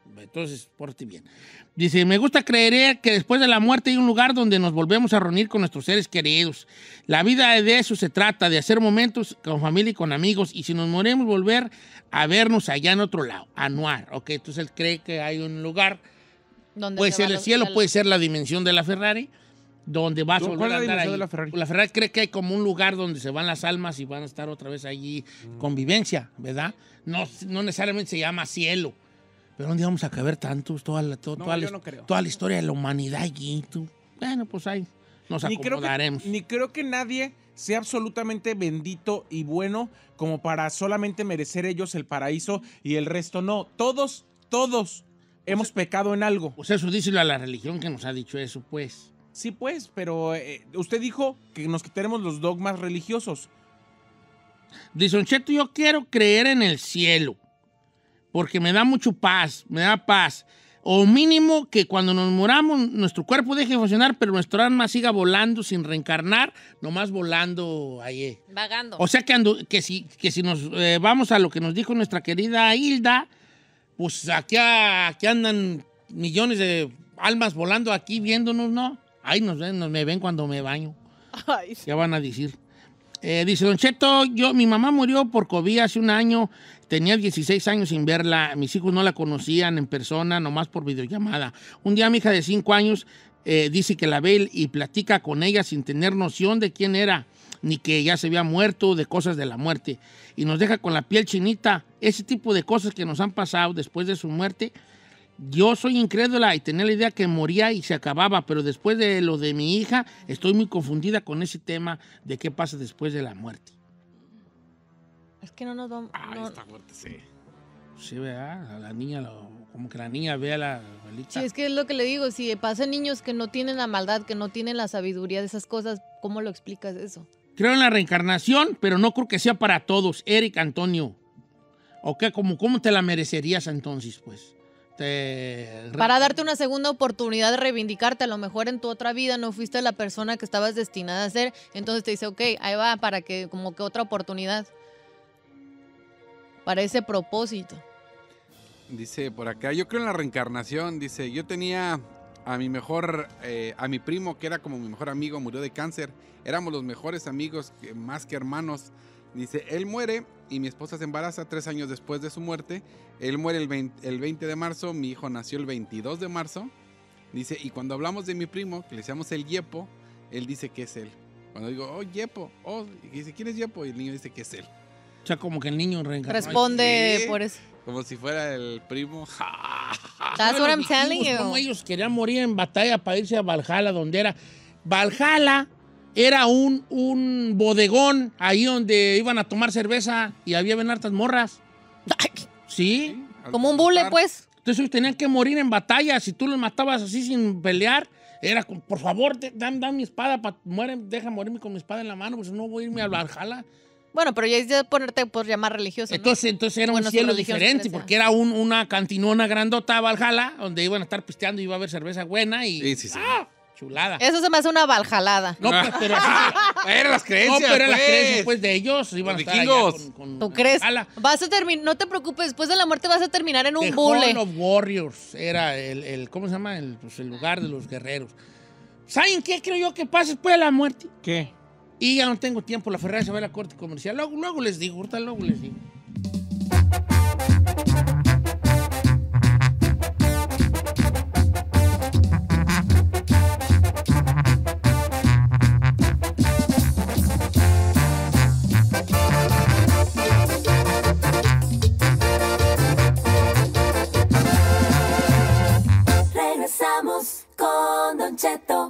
Entonces, pórtate bien. Dice, me gusta creer que después de la muerte hay un lugar donde nos volvemos a reunir con nuestros seres queridos. La vida de eso se trata, de hacer momentos con familia y con amigos. Y si nos morimos, volver a vernos allá en otro lado, anuar. Ok, entonces él cree que hay un lugar, puede ser el cielo, puede ser la dimensión de la Ferrari, donde vas a volver a andar ahí. La Ferrari cree que hay como un lugar donde se van las almas y van a estar otra vez allí, convivencia, ¿verdad? No necesariamente se llama cielo. Pero un día vamos a caber tantos, toda la historia de la humanidad allí. Bueno, pues ahí nos acomodaremos. Ni creo que nadie sea absolutamente bendito y bueno como para solamente merecer ellos el paraíso y el resto no. Todos hemos pecado en algo. Pues eso díselo a la religión que nos ha dicho eso, pues. Sí, pues, pero usted dijo que nos quitaremos los dogmas religiosos. Dice, Don Cheto, yo quiero creer en el cielo. Porque me da mucho paz, me da paz. O mínimo que cuando nos moramos, nuestro cuerpo deje de funcionar, pero nuestro alma siga volando sin reencarnar, nomás volando ahí. Vagando. O sea que si nos vamos a lo que nos dijo nuestra querida Hilda, pues aquí andan millones de almas volando aquí viéndonos, ¿no? Ahí me ven cuando me baño. Ay, sí. Ya van a decir. Dice, Don Cheto, mi mamá murió por COVID hace un año. Tenía 16 años sin verla. Mis hijos no la conocían en persona, nomás por videollamada. Un día mi hija de 5 años dice que la ve y platica con ella sin tener noción de quién era, ni que ya se había muerto, de cosas de la muerte. Y nos deja con la piel chinita. Ese tipo de cosas que nos han pasado después de su muerte. Yo soy incrédula y tenía la idea que moría y se acababa, pero después de lo de mi hija, estoy muy confundida con ese tema de qué pasa después de la muerte. Es que no nos vamos... Está fuerte, sí. Sí, ¿verdad? La niña, como que la niña ve a la abuelita. Sí, es que es lo que le digo. Si pasan niños que no tienen la maldad, que no tienen la sabiduría de esas cosas, ¿cómo lo explicas eso? Creo en la reencarnación, pero no creo que sea para todos. Eric Antonio. ¿O qué? ¿Cómo te la merecerías entonces, pues? Para darte una segunda oportunidad de reivindicarte. A lo mejor en tu otra vida no fuiste la persona que estabas destinada a ser. Entonces te dice, ok, ahí va, para que como que otra oportunidad. Para ese propósito. Dice por acá, yo creo en la reencarnación. Dice, yo tenía a mi primo que era como mi mejor amigo, murió de cáncer. Éramos los mejores amigos, más que hermanos. Dice, él muere y mi esposa se embaraza 3 años después de su muerte. Él muere el 20 de marzo, mi hijo nació el 22 de marzo. Dice, y cuando hablamos de mi primo, que le decíamos el Yepo, él dice que es él. Cuando digo, oh, Yepo, y dice, ¿quién es Yepo? Y el niño dice que es él. O sea, como que el niño reencarnó. Responde por eso. Como si fuera el primo. That's what I'm telling you. Como ellos querían morir en batalla para irse a Valhalla, donde era. Valhalla era un bodegón ahí donde iban a tomar cerveza y había bien hartas morras. Sí. Como un bule, pues. Entonces ellos tenían que morir en batalla. Si tú los matabas así sin pelear, era como, por favor, dame mi espada, deja morirme con mi espada en la mano, pues no voy a irme a Valhalla. Bueno, pero ya es de ponerte por llamar religioso, ¿no? Entonces era un cielo diferente, porque era una cantinona grandota Valhalla, donde iban a estar pisteando y iba a haber cerveza buena y... Sí. ¡Ah! Chulada. Eso se me hace una valjalada. No, pues, pero así... Eran las creencias, No, pero eran las creencias, pues, de ellos. Iban a estar allá con ¿Tú crees? Valhalla. Vas a terminar... No te preocupes, después de la muerte vas a terminar en un The bule. Hall of Warriors era el ¿cómo se llama? El lugar de los guerreros. ¿Saben qué creo yo que pasa después de la muerte? ¿Qué? Y ya no tengo tiempo, la Ferrari se va a la corte comercial. Luego les digo, ahorita luego les digo. Regresamos con Don Cheto.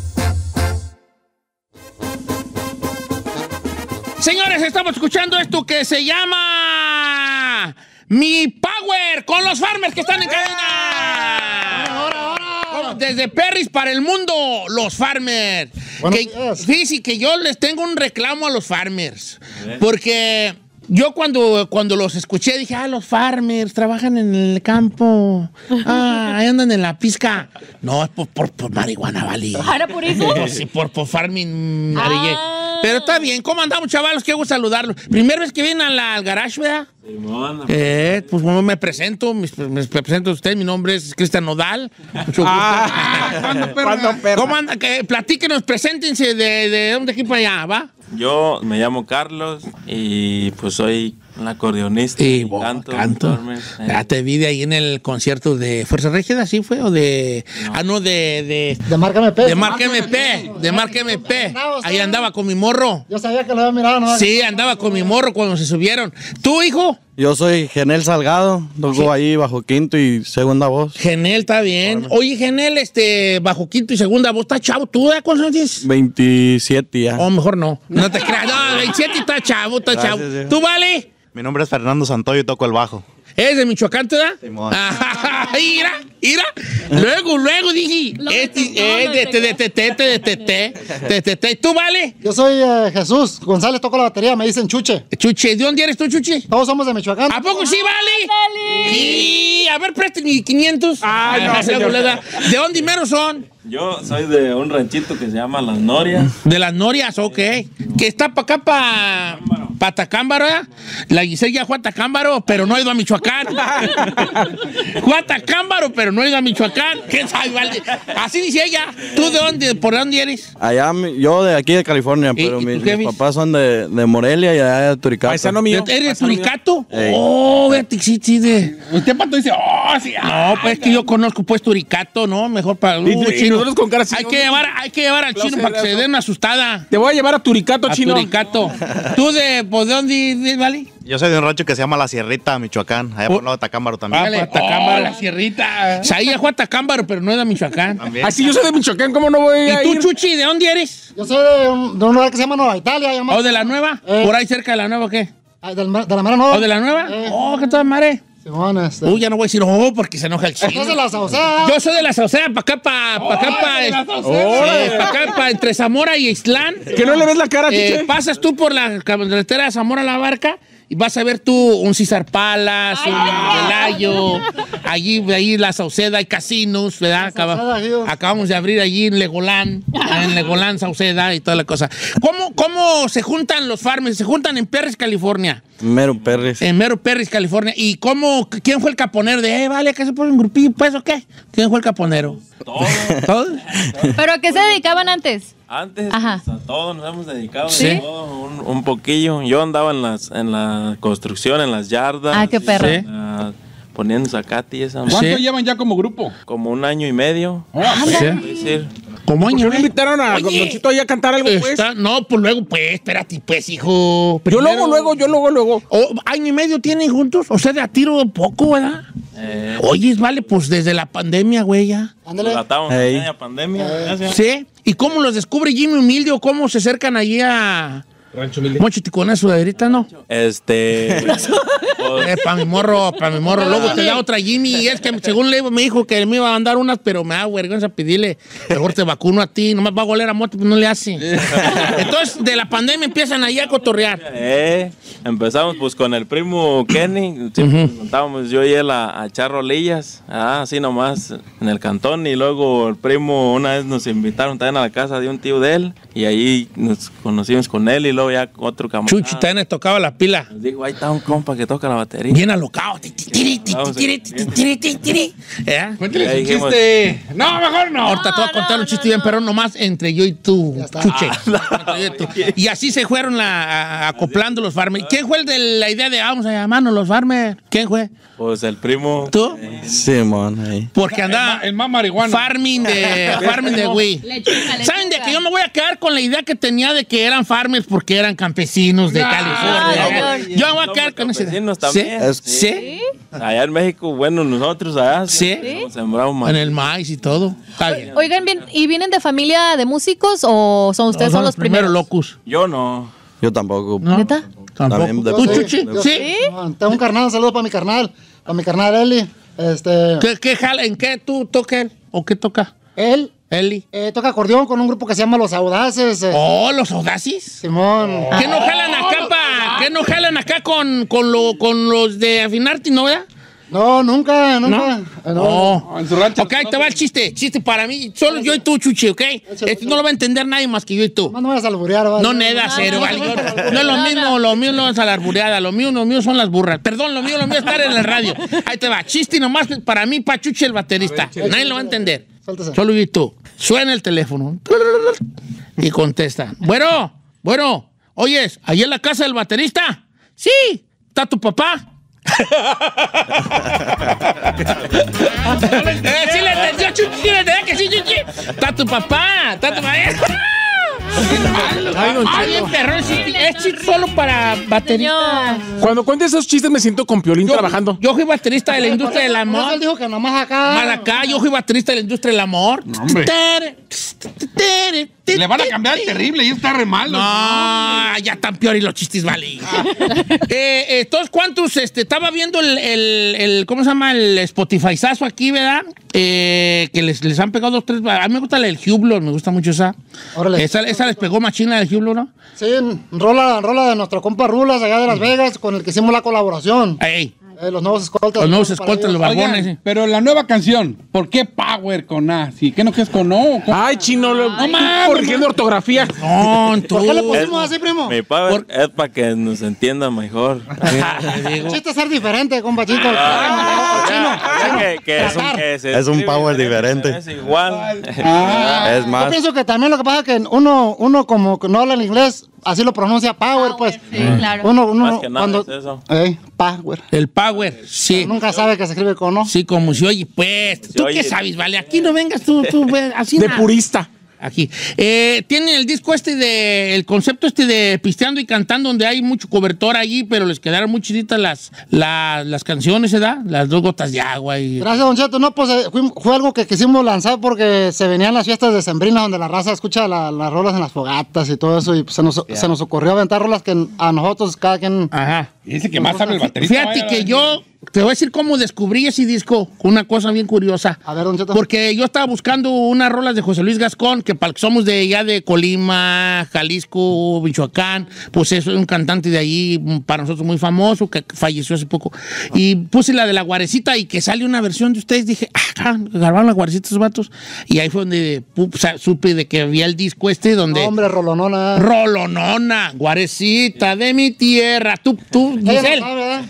Señores, estamos escuchando esto que se llama Mi Power con los Farmers que están en cabina. ¡Ahora! Desde Perris para el mundo, los Farmers. Fíjense que yo les tengo un reclamo a los Farmers. Porque yo cuando los escuché dije, los Farmers trabajan en el campo. Ahí andan en la pizca. No, es por marihuana, vale. ¿Era por eso? Sí, por farming amarille. Pero está bien. ¿Cómo andamos, chavalos? Qué gusto saludarlos. Primera vez que vienen al garage, ¿verdad? Pues bueno, me presento a usted. Mi nombre es Cristian Nodal. Mucho gusto. ¿Cuándo, perra? ¿Cómo anda? Platíquenos, preséntense de dónde aquí para allá, ¿va? Yo me llamo Carlos y pues soy un acordeonista. Y canto. Ya te vi de ahí en el concierto de Fuerza Régida, ¿sí fue? ¿O de...? No. De Marca MP. De Marca MP. Ahí andaba con mi morro. Yo sabía que lo había mirado, ¿no? Sí, andaba con mi morro cuando se subieron. ¿Tú, hijo? Yo soy Genel Salgado, toco ahí bajo quinto y segunda voz. Genel, está bien. Oye, Genel, bajo quinto y segunda voz, ¿está chavo? ¿Tú cuántos años tienes? 27 ya. O mejor no. No te creas. No, 27 está chavo, Gracias, chavo. sí. ¿Tú, vale? Mi nombre es Fernando Santoyo y toco el bajo. ¿Es de Michoacán, te da? Simón. Mira. Luego dije. ¿Tú, vale? Yo soy Jesús González, toco la batería, me dicen Chuche. Chuche, ¿de dónde eres tú, Chuche? Todos somos de Michoacán. ¿A poco sí, vale? Y a ver, préstame 500. No, señor. ¿De dónde mero son? Yo soy de un ranchito que se llama Las Norias. De Las Norias, ok. Que está para acá, para Tacámbaro, ¿eh? La Giselle ya fue a Tacámbaro, pero no ha ido a Michoacán. Fue a Tacámbaro, pero no ha ido a Michoacán. ¿Qué sabe, vale? Así dice ella. ¿Tú de dónde? ¿Por dónde eres? Yo de aquí de California, pero mis papás son de Morelia y allá de Turicato. Paisano mío. ¿Eres de Turicato? Ey. Oh, vete, sí. Usted, Pato, dice, sí. No, pues es que yo conozco, pues, Turicato, ¿no? Mejor para... chino. Nosotros con cara así, Hay que llevar al chino para que se dé una asustada. Te voy a llevar a Turicato, chino. Turicato. ¿Tú de dónde, vale? Yo soy de un rancho que se llama La Sierrita, Michoacán, allá por el lado de Tacámbaro también. Tacámbaro. La Sierrita. O sea, ella fue a Tacámbaro, pero no es de Michoacán. Así yo soy de Michoacán, ¿cómo no voy a ir? ¿Y tú, Chuchi, de dónde eres? Yo soy de un lugar que se llama Nueva Italia. ¿O de la Nueva? ¿Por ahí cerca de la Nueva o qué? De la mera Nueva. ¿O de la Nueva? ¿Qué tal, madre? Simón, ya no voy a decir porque se enoja el chino. ¿Estás de la Sauceda? Yo soy de la Sauceda, para acá, entre Zamora y Islán. ¿Que no le ves la cara, Chuche? Pasas tú por la carretera de Zamora a La Barca y vas a ver tú un César Palas, un Velayo. Allí la Sauceda, hay casinos, ¿verdad? Acabamos de abrir allí en Legolán, Sauceda y toda la cosa. ¿Cómo se juntan los farmers? Se juntan en Perris, California. Mero Perris. En Mero Perris, California. ¿Y quién fue el caponero de, vale, que se pone un grupillo, pues, o qué? ¿Quién fue el caponero? Todos. ¿Pero a qué se dedicaban antes? Antes, Ajá. pues, a todos nos hemos dedicado. ¿Sí? A todo, un poquillo. Yo andaba en la construcción, en las yardas. Ah, qué perro. ¿Sí? Poniendo zacate y esa. ¿Cuánto llevan ya como grupo? Como 1 año y medio. Sí. ¿Cómo año? ¿Por qué no invitaron a Don Chito ahí a cantar algo, pues? No, pues luego, pues, espérate, pues, hijo. Yo luego. ¿Año y medio tienen juntos? O sea, de a tiro poco, ¿verdad? Oye, vale, pues desde la pandemia, güey, ya. Ándale. Tratamos de la pandemia. ¿Sí? ¿Y cómo los descubre Jimmy Humilde o cómo se acercan allí a... Rancho Humilde. Mochiti con una sudaderita, ¿no? Para mi morro. Luego te da otra Jimmy. Y es que según le me dijo que me iba a mandar unas, pero me da vergüenza pedirle. Mejor te vacuno a ti. Nomás va a oler a moto, pues no le hace. Entonces, de la pandemia empiezan ahí a cotorrear. Empezamos pues con el primo Kenny. Siempre contábamos yo y él a echar rolillas. Así nomás en el cantón. Y luego el primo una vez nos invitaron también a la casa de un tío de él. Y ahí nos conocimos con él y luego ya otro camarada. Chuchi también les tocaba la pila. Nos dijo, ahí está un compa que toca la batería. Bien alocado. Cuéntale un chiste. No, mejor no. Ahorita te voy a contar un chiste bien, pero nomás entre yo y tú, Chuche. Y así se fueron acoplando los farmers. ¿Quién fue el de la idea de vamos a llamarnos los farmers? ¿Quién fue? Pues el primo. ¿Tú? Simón, ahí. Porque andaba el más marihuana. Farming de güey. ¿Saben de que yo me voy a quedar con la idea que tenía de que eran farmers porque eran campesinos de California? Yo me voy a quedar con ese. Campesinos también. ¿Sí? Allá en México, bueno, nosotros allá sembramos maíz. En el maíz y todo. Está bien. Oigan, bien, ¿y vienen de familia de músicos o son ustedes son los primeros locos? Yo no. Yo tampoco. ¿Neta? Tampoco. ¿Tú, Chuchi? ¿Sí? Tengo un carnal, un saludo para mi carnal Eli. ¿Qué jala? ¿En qué tú toca él? ¿O qué toca? Eli. Toca acordeón con un grupo que se llama Los Audaces. ¿Los Audaces? Simón. ¿Qué no jalan acá con los de Afinarte, no, verdad? No, nunca. No. En su rancho. Ok, te va el chiste. Chiste para mí. Solo yo y tú, Chuchi, ¿ok? Esto no lo va a entender nadie más que yo y tú. No me vas a alburear, ¿vale? No, nada, cero. No es lo mismo, lo mío no es a la albureada. Lo mío son las burras. Perdón, lo mío es estar en la radio. Ahí te va. Chiste nomás para mí, para Chuchi el baterista. Nadie lo va a entender. Solo yo y tú. Suena el teléfono. Y contesta. Bueno. Oyes, ¿ahí en la casa del baterista? Sí. ¿Está tu papá? Sí le entendió, Chuchi. Sí le entendió que sí, Chuchi. ¿Está tu papá? Ay, perrón, sí, es chiste solo para bateristas. Cuando cuente esos chistes me siento con Piolín trabajando. Yo fui baterista de la industria del amor. Él dijo que nomás acá. Más acá, yo fui baterista de la industria del amor. No, hombre. Le van a cambiar el terrible y está re malo. No, ya tan peor y los chistes, vale. Entonces, ¿cuántos? Estaba viendo el ¿cómo se llama? El Spotify-zazo aquí, ¿verdad? Que les han pegado 2, 3. A mí me gusta el Hublot, me gusta mucho esa. Órale. Esa les pegó machina del Hublot, ¿no? Sí, rola de nuestro compa Rulas allá de Las Vegas, con el que hicimos la colaboración. Ey. Los nuevos escoltas. Los nuevos escoltas, los barbones. Oigan, pero la nueva canción, ¿por qué Power con A? ¿Sí? ¿Qué no que es con O? Ay, chino, corrigiendo ortografía. No, tú. ¿Por qué le pusimos así, primo? Mi Power es para que nos entienda mejor. El chiste es ser diferente, compa Chito. Es un Power diferente. Es igual. Es más. Yo pienso que también lo que pasa es que uno como que no habla el inglés, así lo pronuncia Power, pues. Sí, claro. Uno Más que nada cuando es eso. Power. El Power, sí. Nunca sabe que se escribe con O. Sí, como se oye, pues. ¿Tú qué sabes, vale? Aquí no vengas tú así. De purista. Aquí. Tienen el disco el concepto de pisteando y cantando, donde hay mucho cobertor allí, pero les quedaron muy chiditas las canciones, ¿verdad? Las 2 gotas de agua y... Gracias, Don Cheto. No, pues fue algo que quisimos lanzar porque se venían las fiestas decembrinas donde la raza escucha las rolas en las fogatas y todo eso, y pues, se nos ocurrió aventar rolas que a nosotros, cada quien... Ajá. Dice que más sabe el baterista. Fíjate que yo te voy a decir cómo descubrí ese disco, una cosa bien curiosa. A ver, Don Cheto. Porque yo estaba buscando unas rolas de José Luis Gascón, que somos de allá de Colima, Jalisco, Michoacán, pues es un cantante de allí, para nosotros muy famoso, que falleció hace poco. Y puse la de La Guarecita y que sale una versión de ustedes, dije, grabaron La Guarecita esos vatos. Y ahí fue donde supe de que había el disco donde... No, hombre, Rolonona, Guarecita de mi tierra. Tú, Giselle,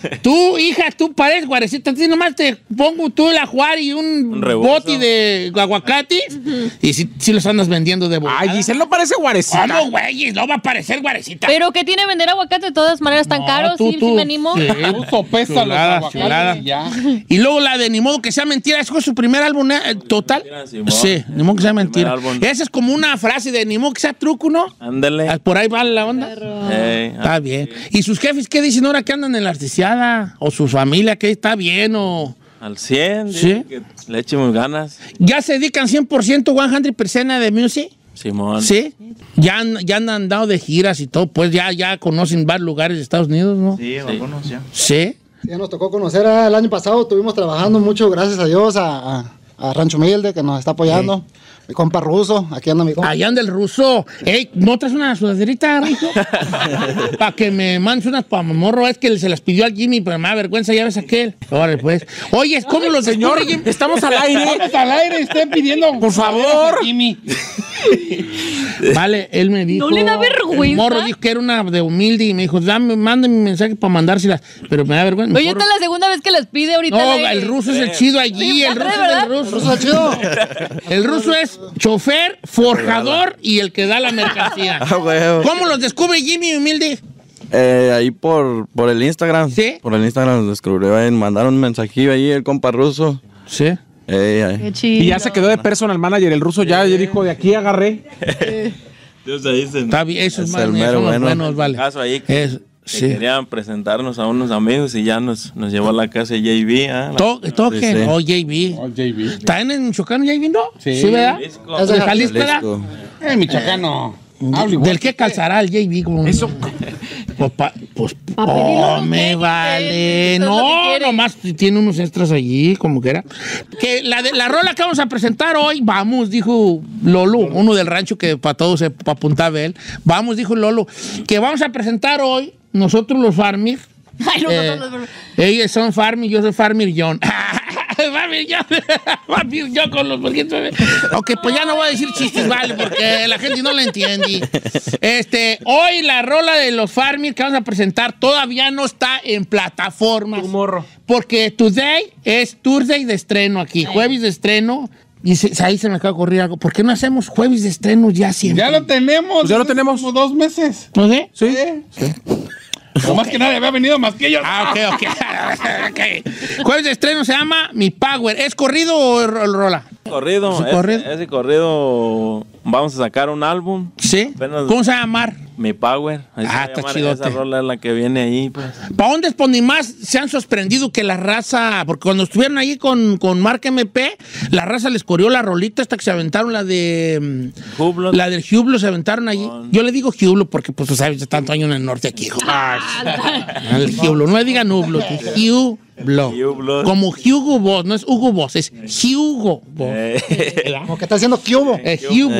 tú, hija, tú pareces Guarecita. Entonces nomás te pongo tú el ajuar y un bote de aguacate y si los andas vendiendo de volada. Ay, Giselle no parece Guarecita. ¿Cómo, güey? No va a parecer Guarecita. ¿Pero qué tiene vender aguacate de todas maneras tan caro? Tú, ¿Sí me animo? Sí. Sopesa los aguacates y ya. Y luego la de Ni modo que sea mentira. ¿Eso fue su primer álbum total? Sí, Ni modo que sea mentira. Esa es como una frase de Ni modo que sea truco, ¿no? Ándale. Por ahí va la onda. Está bien. ¿Y sus jefes qué dicen ahora que andan en la artesiada? ¿O su familia que está bien o...? Al 100, ¿sí? Que le echemos ganas. ¿Ya se dedican 100%, 100% de music? Simón. ¿Sí? Ya han andado de giras y todo, pues ya conocen varios lugares de Estados Unidos, ¿no? Sí, algunos ya. ¿Sí? Sí, nos tocó conocer el año pasado, estuvimos trabajando mucho, gracias a Dios, a Rancho Humilde, que nos está apoyando. Sí. Mi compa Ruso, aquí anda mi compa. Allá anda el Ruso. Ey, ¿no traes una sudaderita, Ruso? Para que me mandes unas para morro. Es que se las pidió al Jimmy, pero me da vergüenza, ya ves aquel. Órale, pues. Oye, ¿cómo los señor? Estamos al aire. Estamos al aire, estén pidiendo. Por favor. Jimmy. Vale, él me dijo. No le da vergüenza. El morro dijo que era una de humilde y me dijo, mándame un mensaje para mandárselas. Pero me da vergüenza. Oye, esta es la segunda vez que las pide ahorita. No, el Ruso es el chido allí. El Ruso es el Ruso. El Ruso es el chido. El Ruso es chofer, forjador y el que da la mercancía. ¿Cómo los descubre Jimmy Humilde? Ahí por el Instagram. ¿Sí? Por el Instagram los descubrió. Mandaron un mensajillo ahí el compa Ruso. Sí. Qué chido. Y ya se quedó de personal manager. El Ruso ya dijo, de aquí agarré. Dios te dicen. Está bien, eso es el mero bueno. Buenos, vale. Caso ahí que querían presentarnos a unos amigos y ya nos llevó a la casa de JB. Toquen. Sí. Oh, JB. ¿Está en Michoacán JB, no? Sí. ¿Verdad? Jalisco. ¿De Jalisco, verdad? Michoacano. ¿Del qué calzará el JB? Como eso. Pues me vale. No, nomás tiene unos extras allí, como que era. Que la rola que vamos a presentar hoy, vamos, dijo Lolo, uno del rancho que para todos se apuntaba él. Vamos, dijo Lolo, que vamos a presentar hoy, nosotros los Farmers, Ay, no. Ellos son Farmir, yo soy Farmir John. Farmir John con los borguitos. Ok, pues ya no voy a decir chistes, vale, porque la gente no la entiende. Hoy la rola de los Farmir que vamos a presentar todavía no está en plataformas. Porque today es Thursday de estreno aquí, jueves de estreno. Y ahí se me acaba de ocurrir algo. ¿Por qué no hacemos jueves de estreno ya siempre? Ya lo tenemos. Pues ya lo tenemos. Como 2 meses. ¿No sé? Sí. No más que nadie había venido más que ellos. Ok. Jueves de estreno se llama Mi Power. ¿Es corrido o rola? Corrido. Ese corrido vamos a sacar un álbum. ¿Sí? ¿Cómo se va a llamar? Mi Power. Está chidote. Esa rola es la que viene ahí, pues. ¿Para dónde es más se han sorprendido que la raza? Porque cuando estuvieron ahí con Mark MP, la raza les corrió la rolita hasta que se aventaron la de... Hublot. La del Hublot se aventaron allí. Yo le digo Hublot porque, pues, tú sabes, tanto año en el norte aquí. El Hublot. No le digan Hublot. Hublot. Como Hugo Boss. No es Hugo Boss, es Hugo Boss. Como que está haciendo Hugo. Hugo.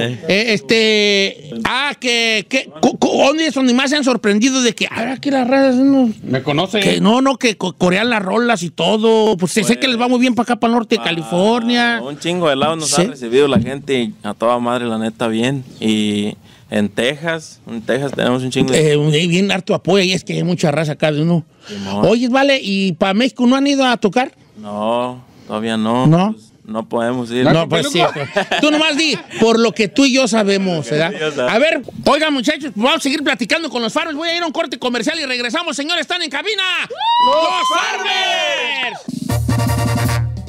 ¿Dónde es donde más se han sorprendido de que ahora que las razas me conocen? Que corean las rolas y todo. Pues sé que les va muy bien para acá, para el norte de California. Un chingo de lado nos ha recibido la gente a toda madre, la neta, bien. Y en Texas tenemos un chingo de... bien harto apoyo y es que hay mucha raza acá de uno. Oye, vale, ¿y para México no han ido a tocar? No, todavía no. ¿No? Pues, no podemos ir. No, pues sí. Tú nomás di, por lo que tú y yo sabemos, ¿verdad? A ver, oigan, muchachos, vamos a seguir platicando con los Farmers. Voy a ir a un corte comercial y regresamos. Señores, están en cabina. ¡Los Farmers!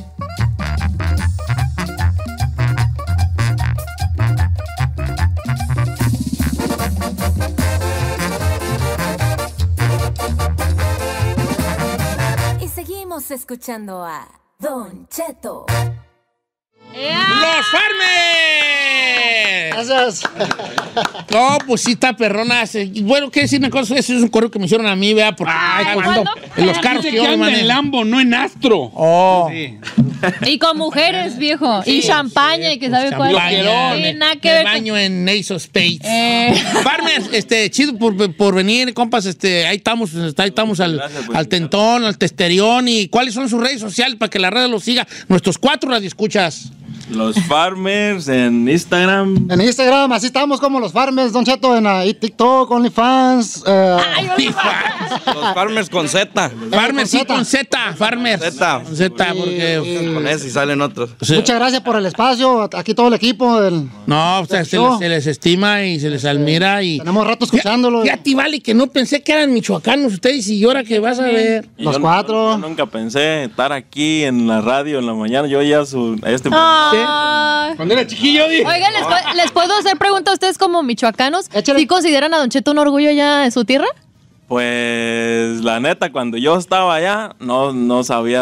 Y seguimos escuchando a Don Cheto. ¡Los Farmers! Gracias. No, pues sí está perrona. Bueno, ¿qué decir una cosa? Ese es un correo que me hicieron a mí, vea, porque en los carros que yo me manejo. en Lambo, no en Astro. Oh. Sí. Y con mujeres, viejo. Sí, y champaña, y que sabe cuál. Sí, nada que ver. Baño en Ace of Spades. Farmers, chido por venir, compas. Ahí estamos al tentón, al testerión. ¿Y cuáles son sus redes sociales para que la red los siga? Nuestros 4 radioescuchas. Los Farmers en Instagram. En Instagram, así estamos como los Farmers, Don Cheto, en TikTok, OnlyFans. Los Farmers con Z. Farmers sí con Z. Farmers. Con Z, porque... Con S y salen otros. Sí. Muchas gracias por el espacio, aquí todo el equipo del... No, se les estima y se les admira y... Tenemos rato escuchándolo. Ya te vale que no pensé que eran michoacanos ustedes y ahora que vas a ver. Los 4. Yo nunca pensé estar aquí en la radio en la mañana. Yo ya cuando era chiquillo, Oigan, ¿les puedo hacer preguntas a ustedes como michoacanos? ¿Sí consideran a Don Cheto un orgullo ya en su tierra? Pues, la neta, cuando yo estaba allá, no sabía...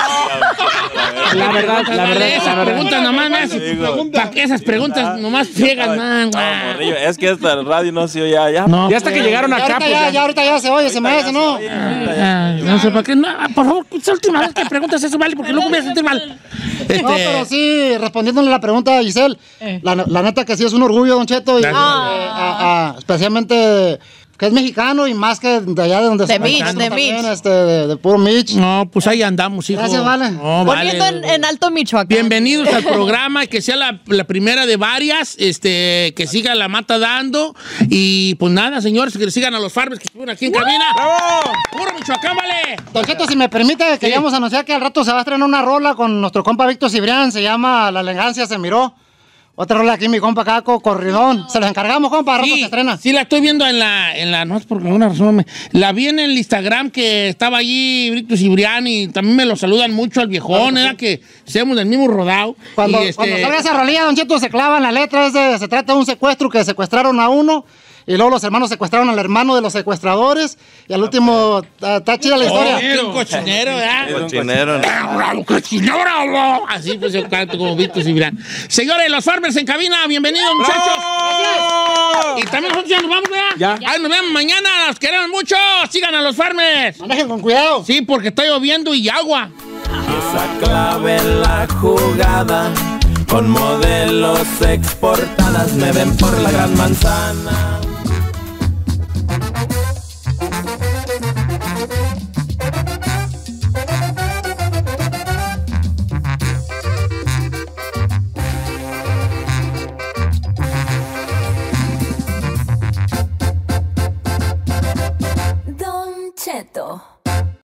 La verdad. Esas preguntas nomás esas preguntas nomás pegan, man. Morrillo, es que esta radio no se oye allá. Ya hasta que llegaron acá, ahorita ya se oye, se me hace, ¿no? No sé para qué. No, por favor, es la última vez que preguntas eso, vale, porque luego me voy a sentir mal. No, pero sí, respondiéndole la pregunta a Giselle, la neta que sí es un orgullo, Don Cheto, y especialmente... que es mexicano y más que de allá de donde de Mitch. De puro Mitch. No, pues ahí andamos, hijo. Gracias, vale. No, poniendo en alto Michoacán. Bienvenidos al programa, que sea la primera de varias, que siga la mata dando. Y pues nada, señores, que sigan a los Farmers que estuvieron aquí en cabina. ¡Bravo! ¡Puro Michoacán, vale! Don Cheto, si me permite, queríamos anunciar que al rato se va a estrenar una rola con nuestro compa Víctor Cibrián, se llama La elegancia se miró. Otra rola aquí, mi compa Caco, corridón. Se los encargamos, compa, rato se estrena. Sí, la estoy viendo en la no es por alguna razón. La vi en el Instagram que estaba allí Víctor Cibrián y también me lo saludan mucho al viejón, era que seamos del mismo rodado. Cuando salga esa rolilla, Don Cheto, se clava en la letra, se trata de un secuestro que secuestraron a uno. Y luego los hermanos secuestraron al hermano de los secuestradores. Y al último, está chida la historia. Un cochinero, ¿verdad? Cochinero. Así pues yo canto como Víctor Cibrián. Señores, los Farmers en cabina, bienvenidos, muchachos. Gracias. Y también nosotros ya nos vamos, ¿verdad? Ya. Ahí nos vemos mañana, los queremos mucho. Sigan a los Farmers. Manejen con cuidado. Sí, porque está lloviendo y agua. Esa clave en la jugada, con modelos exportadas, me ven por la gran manzana.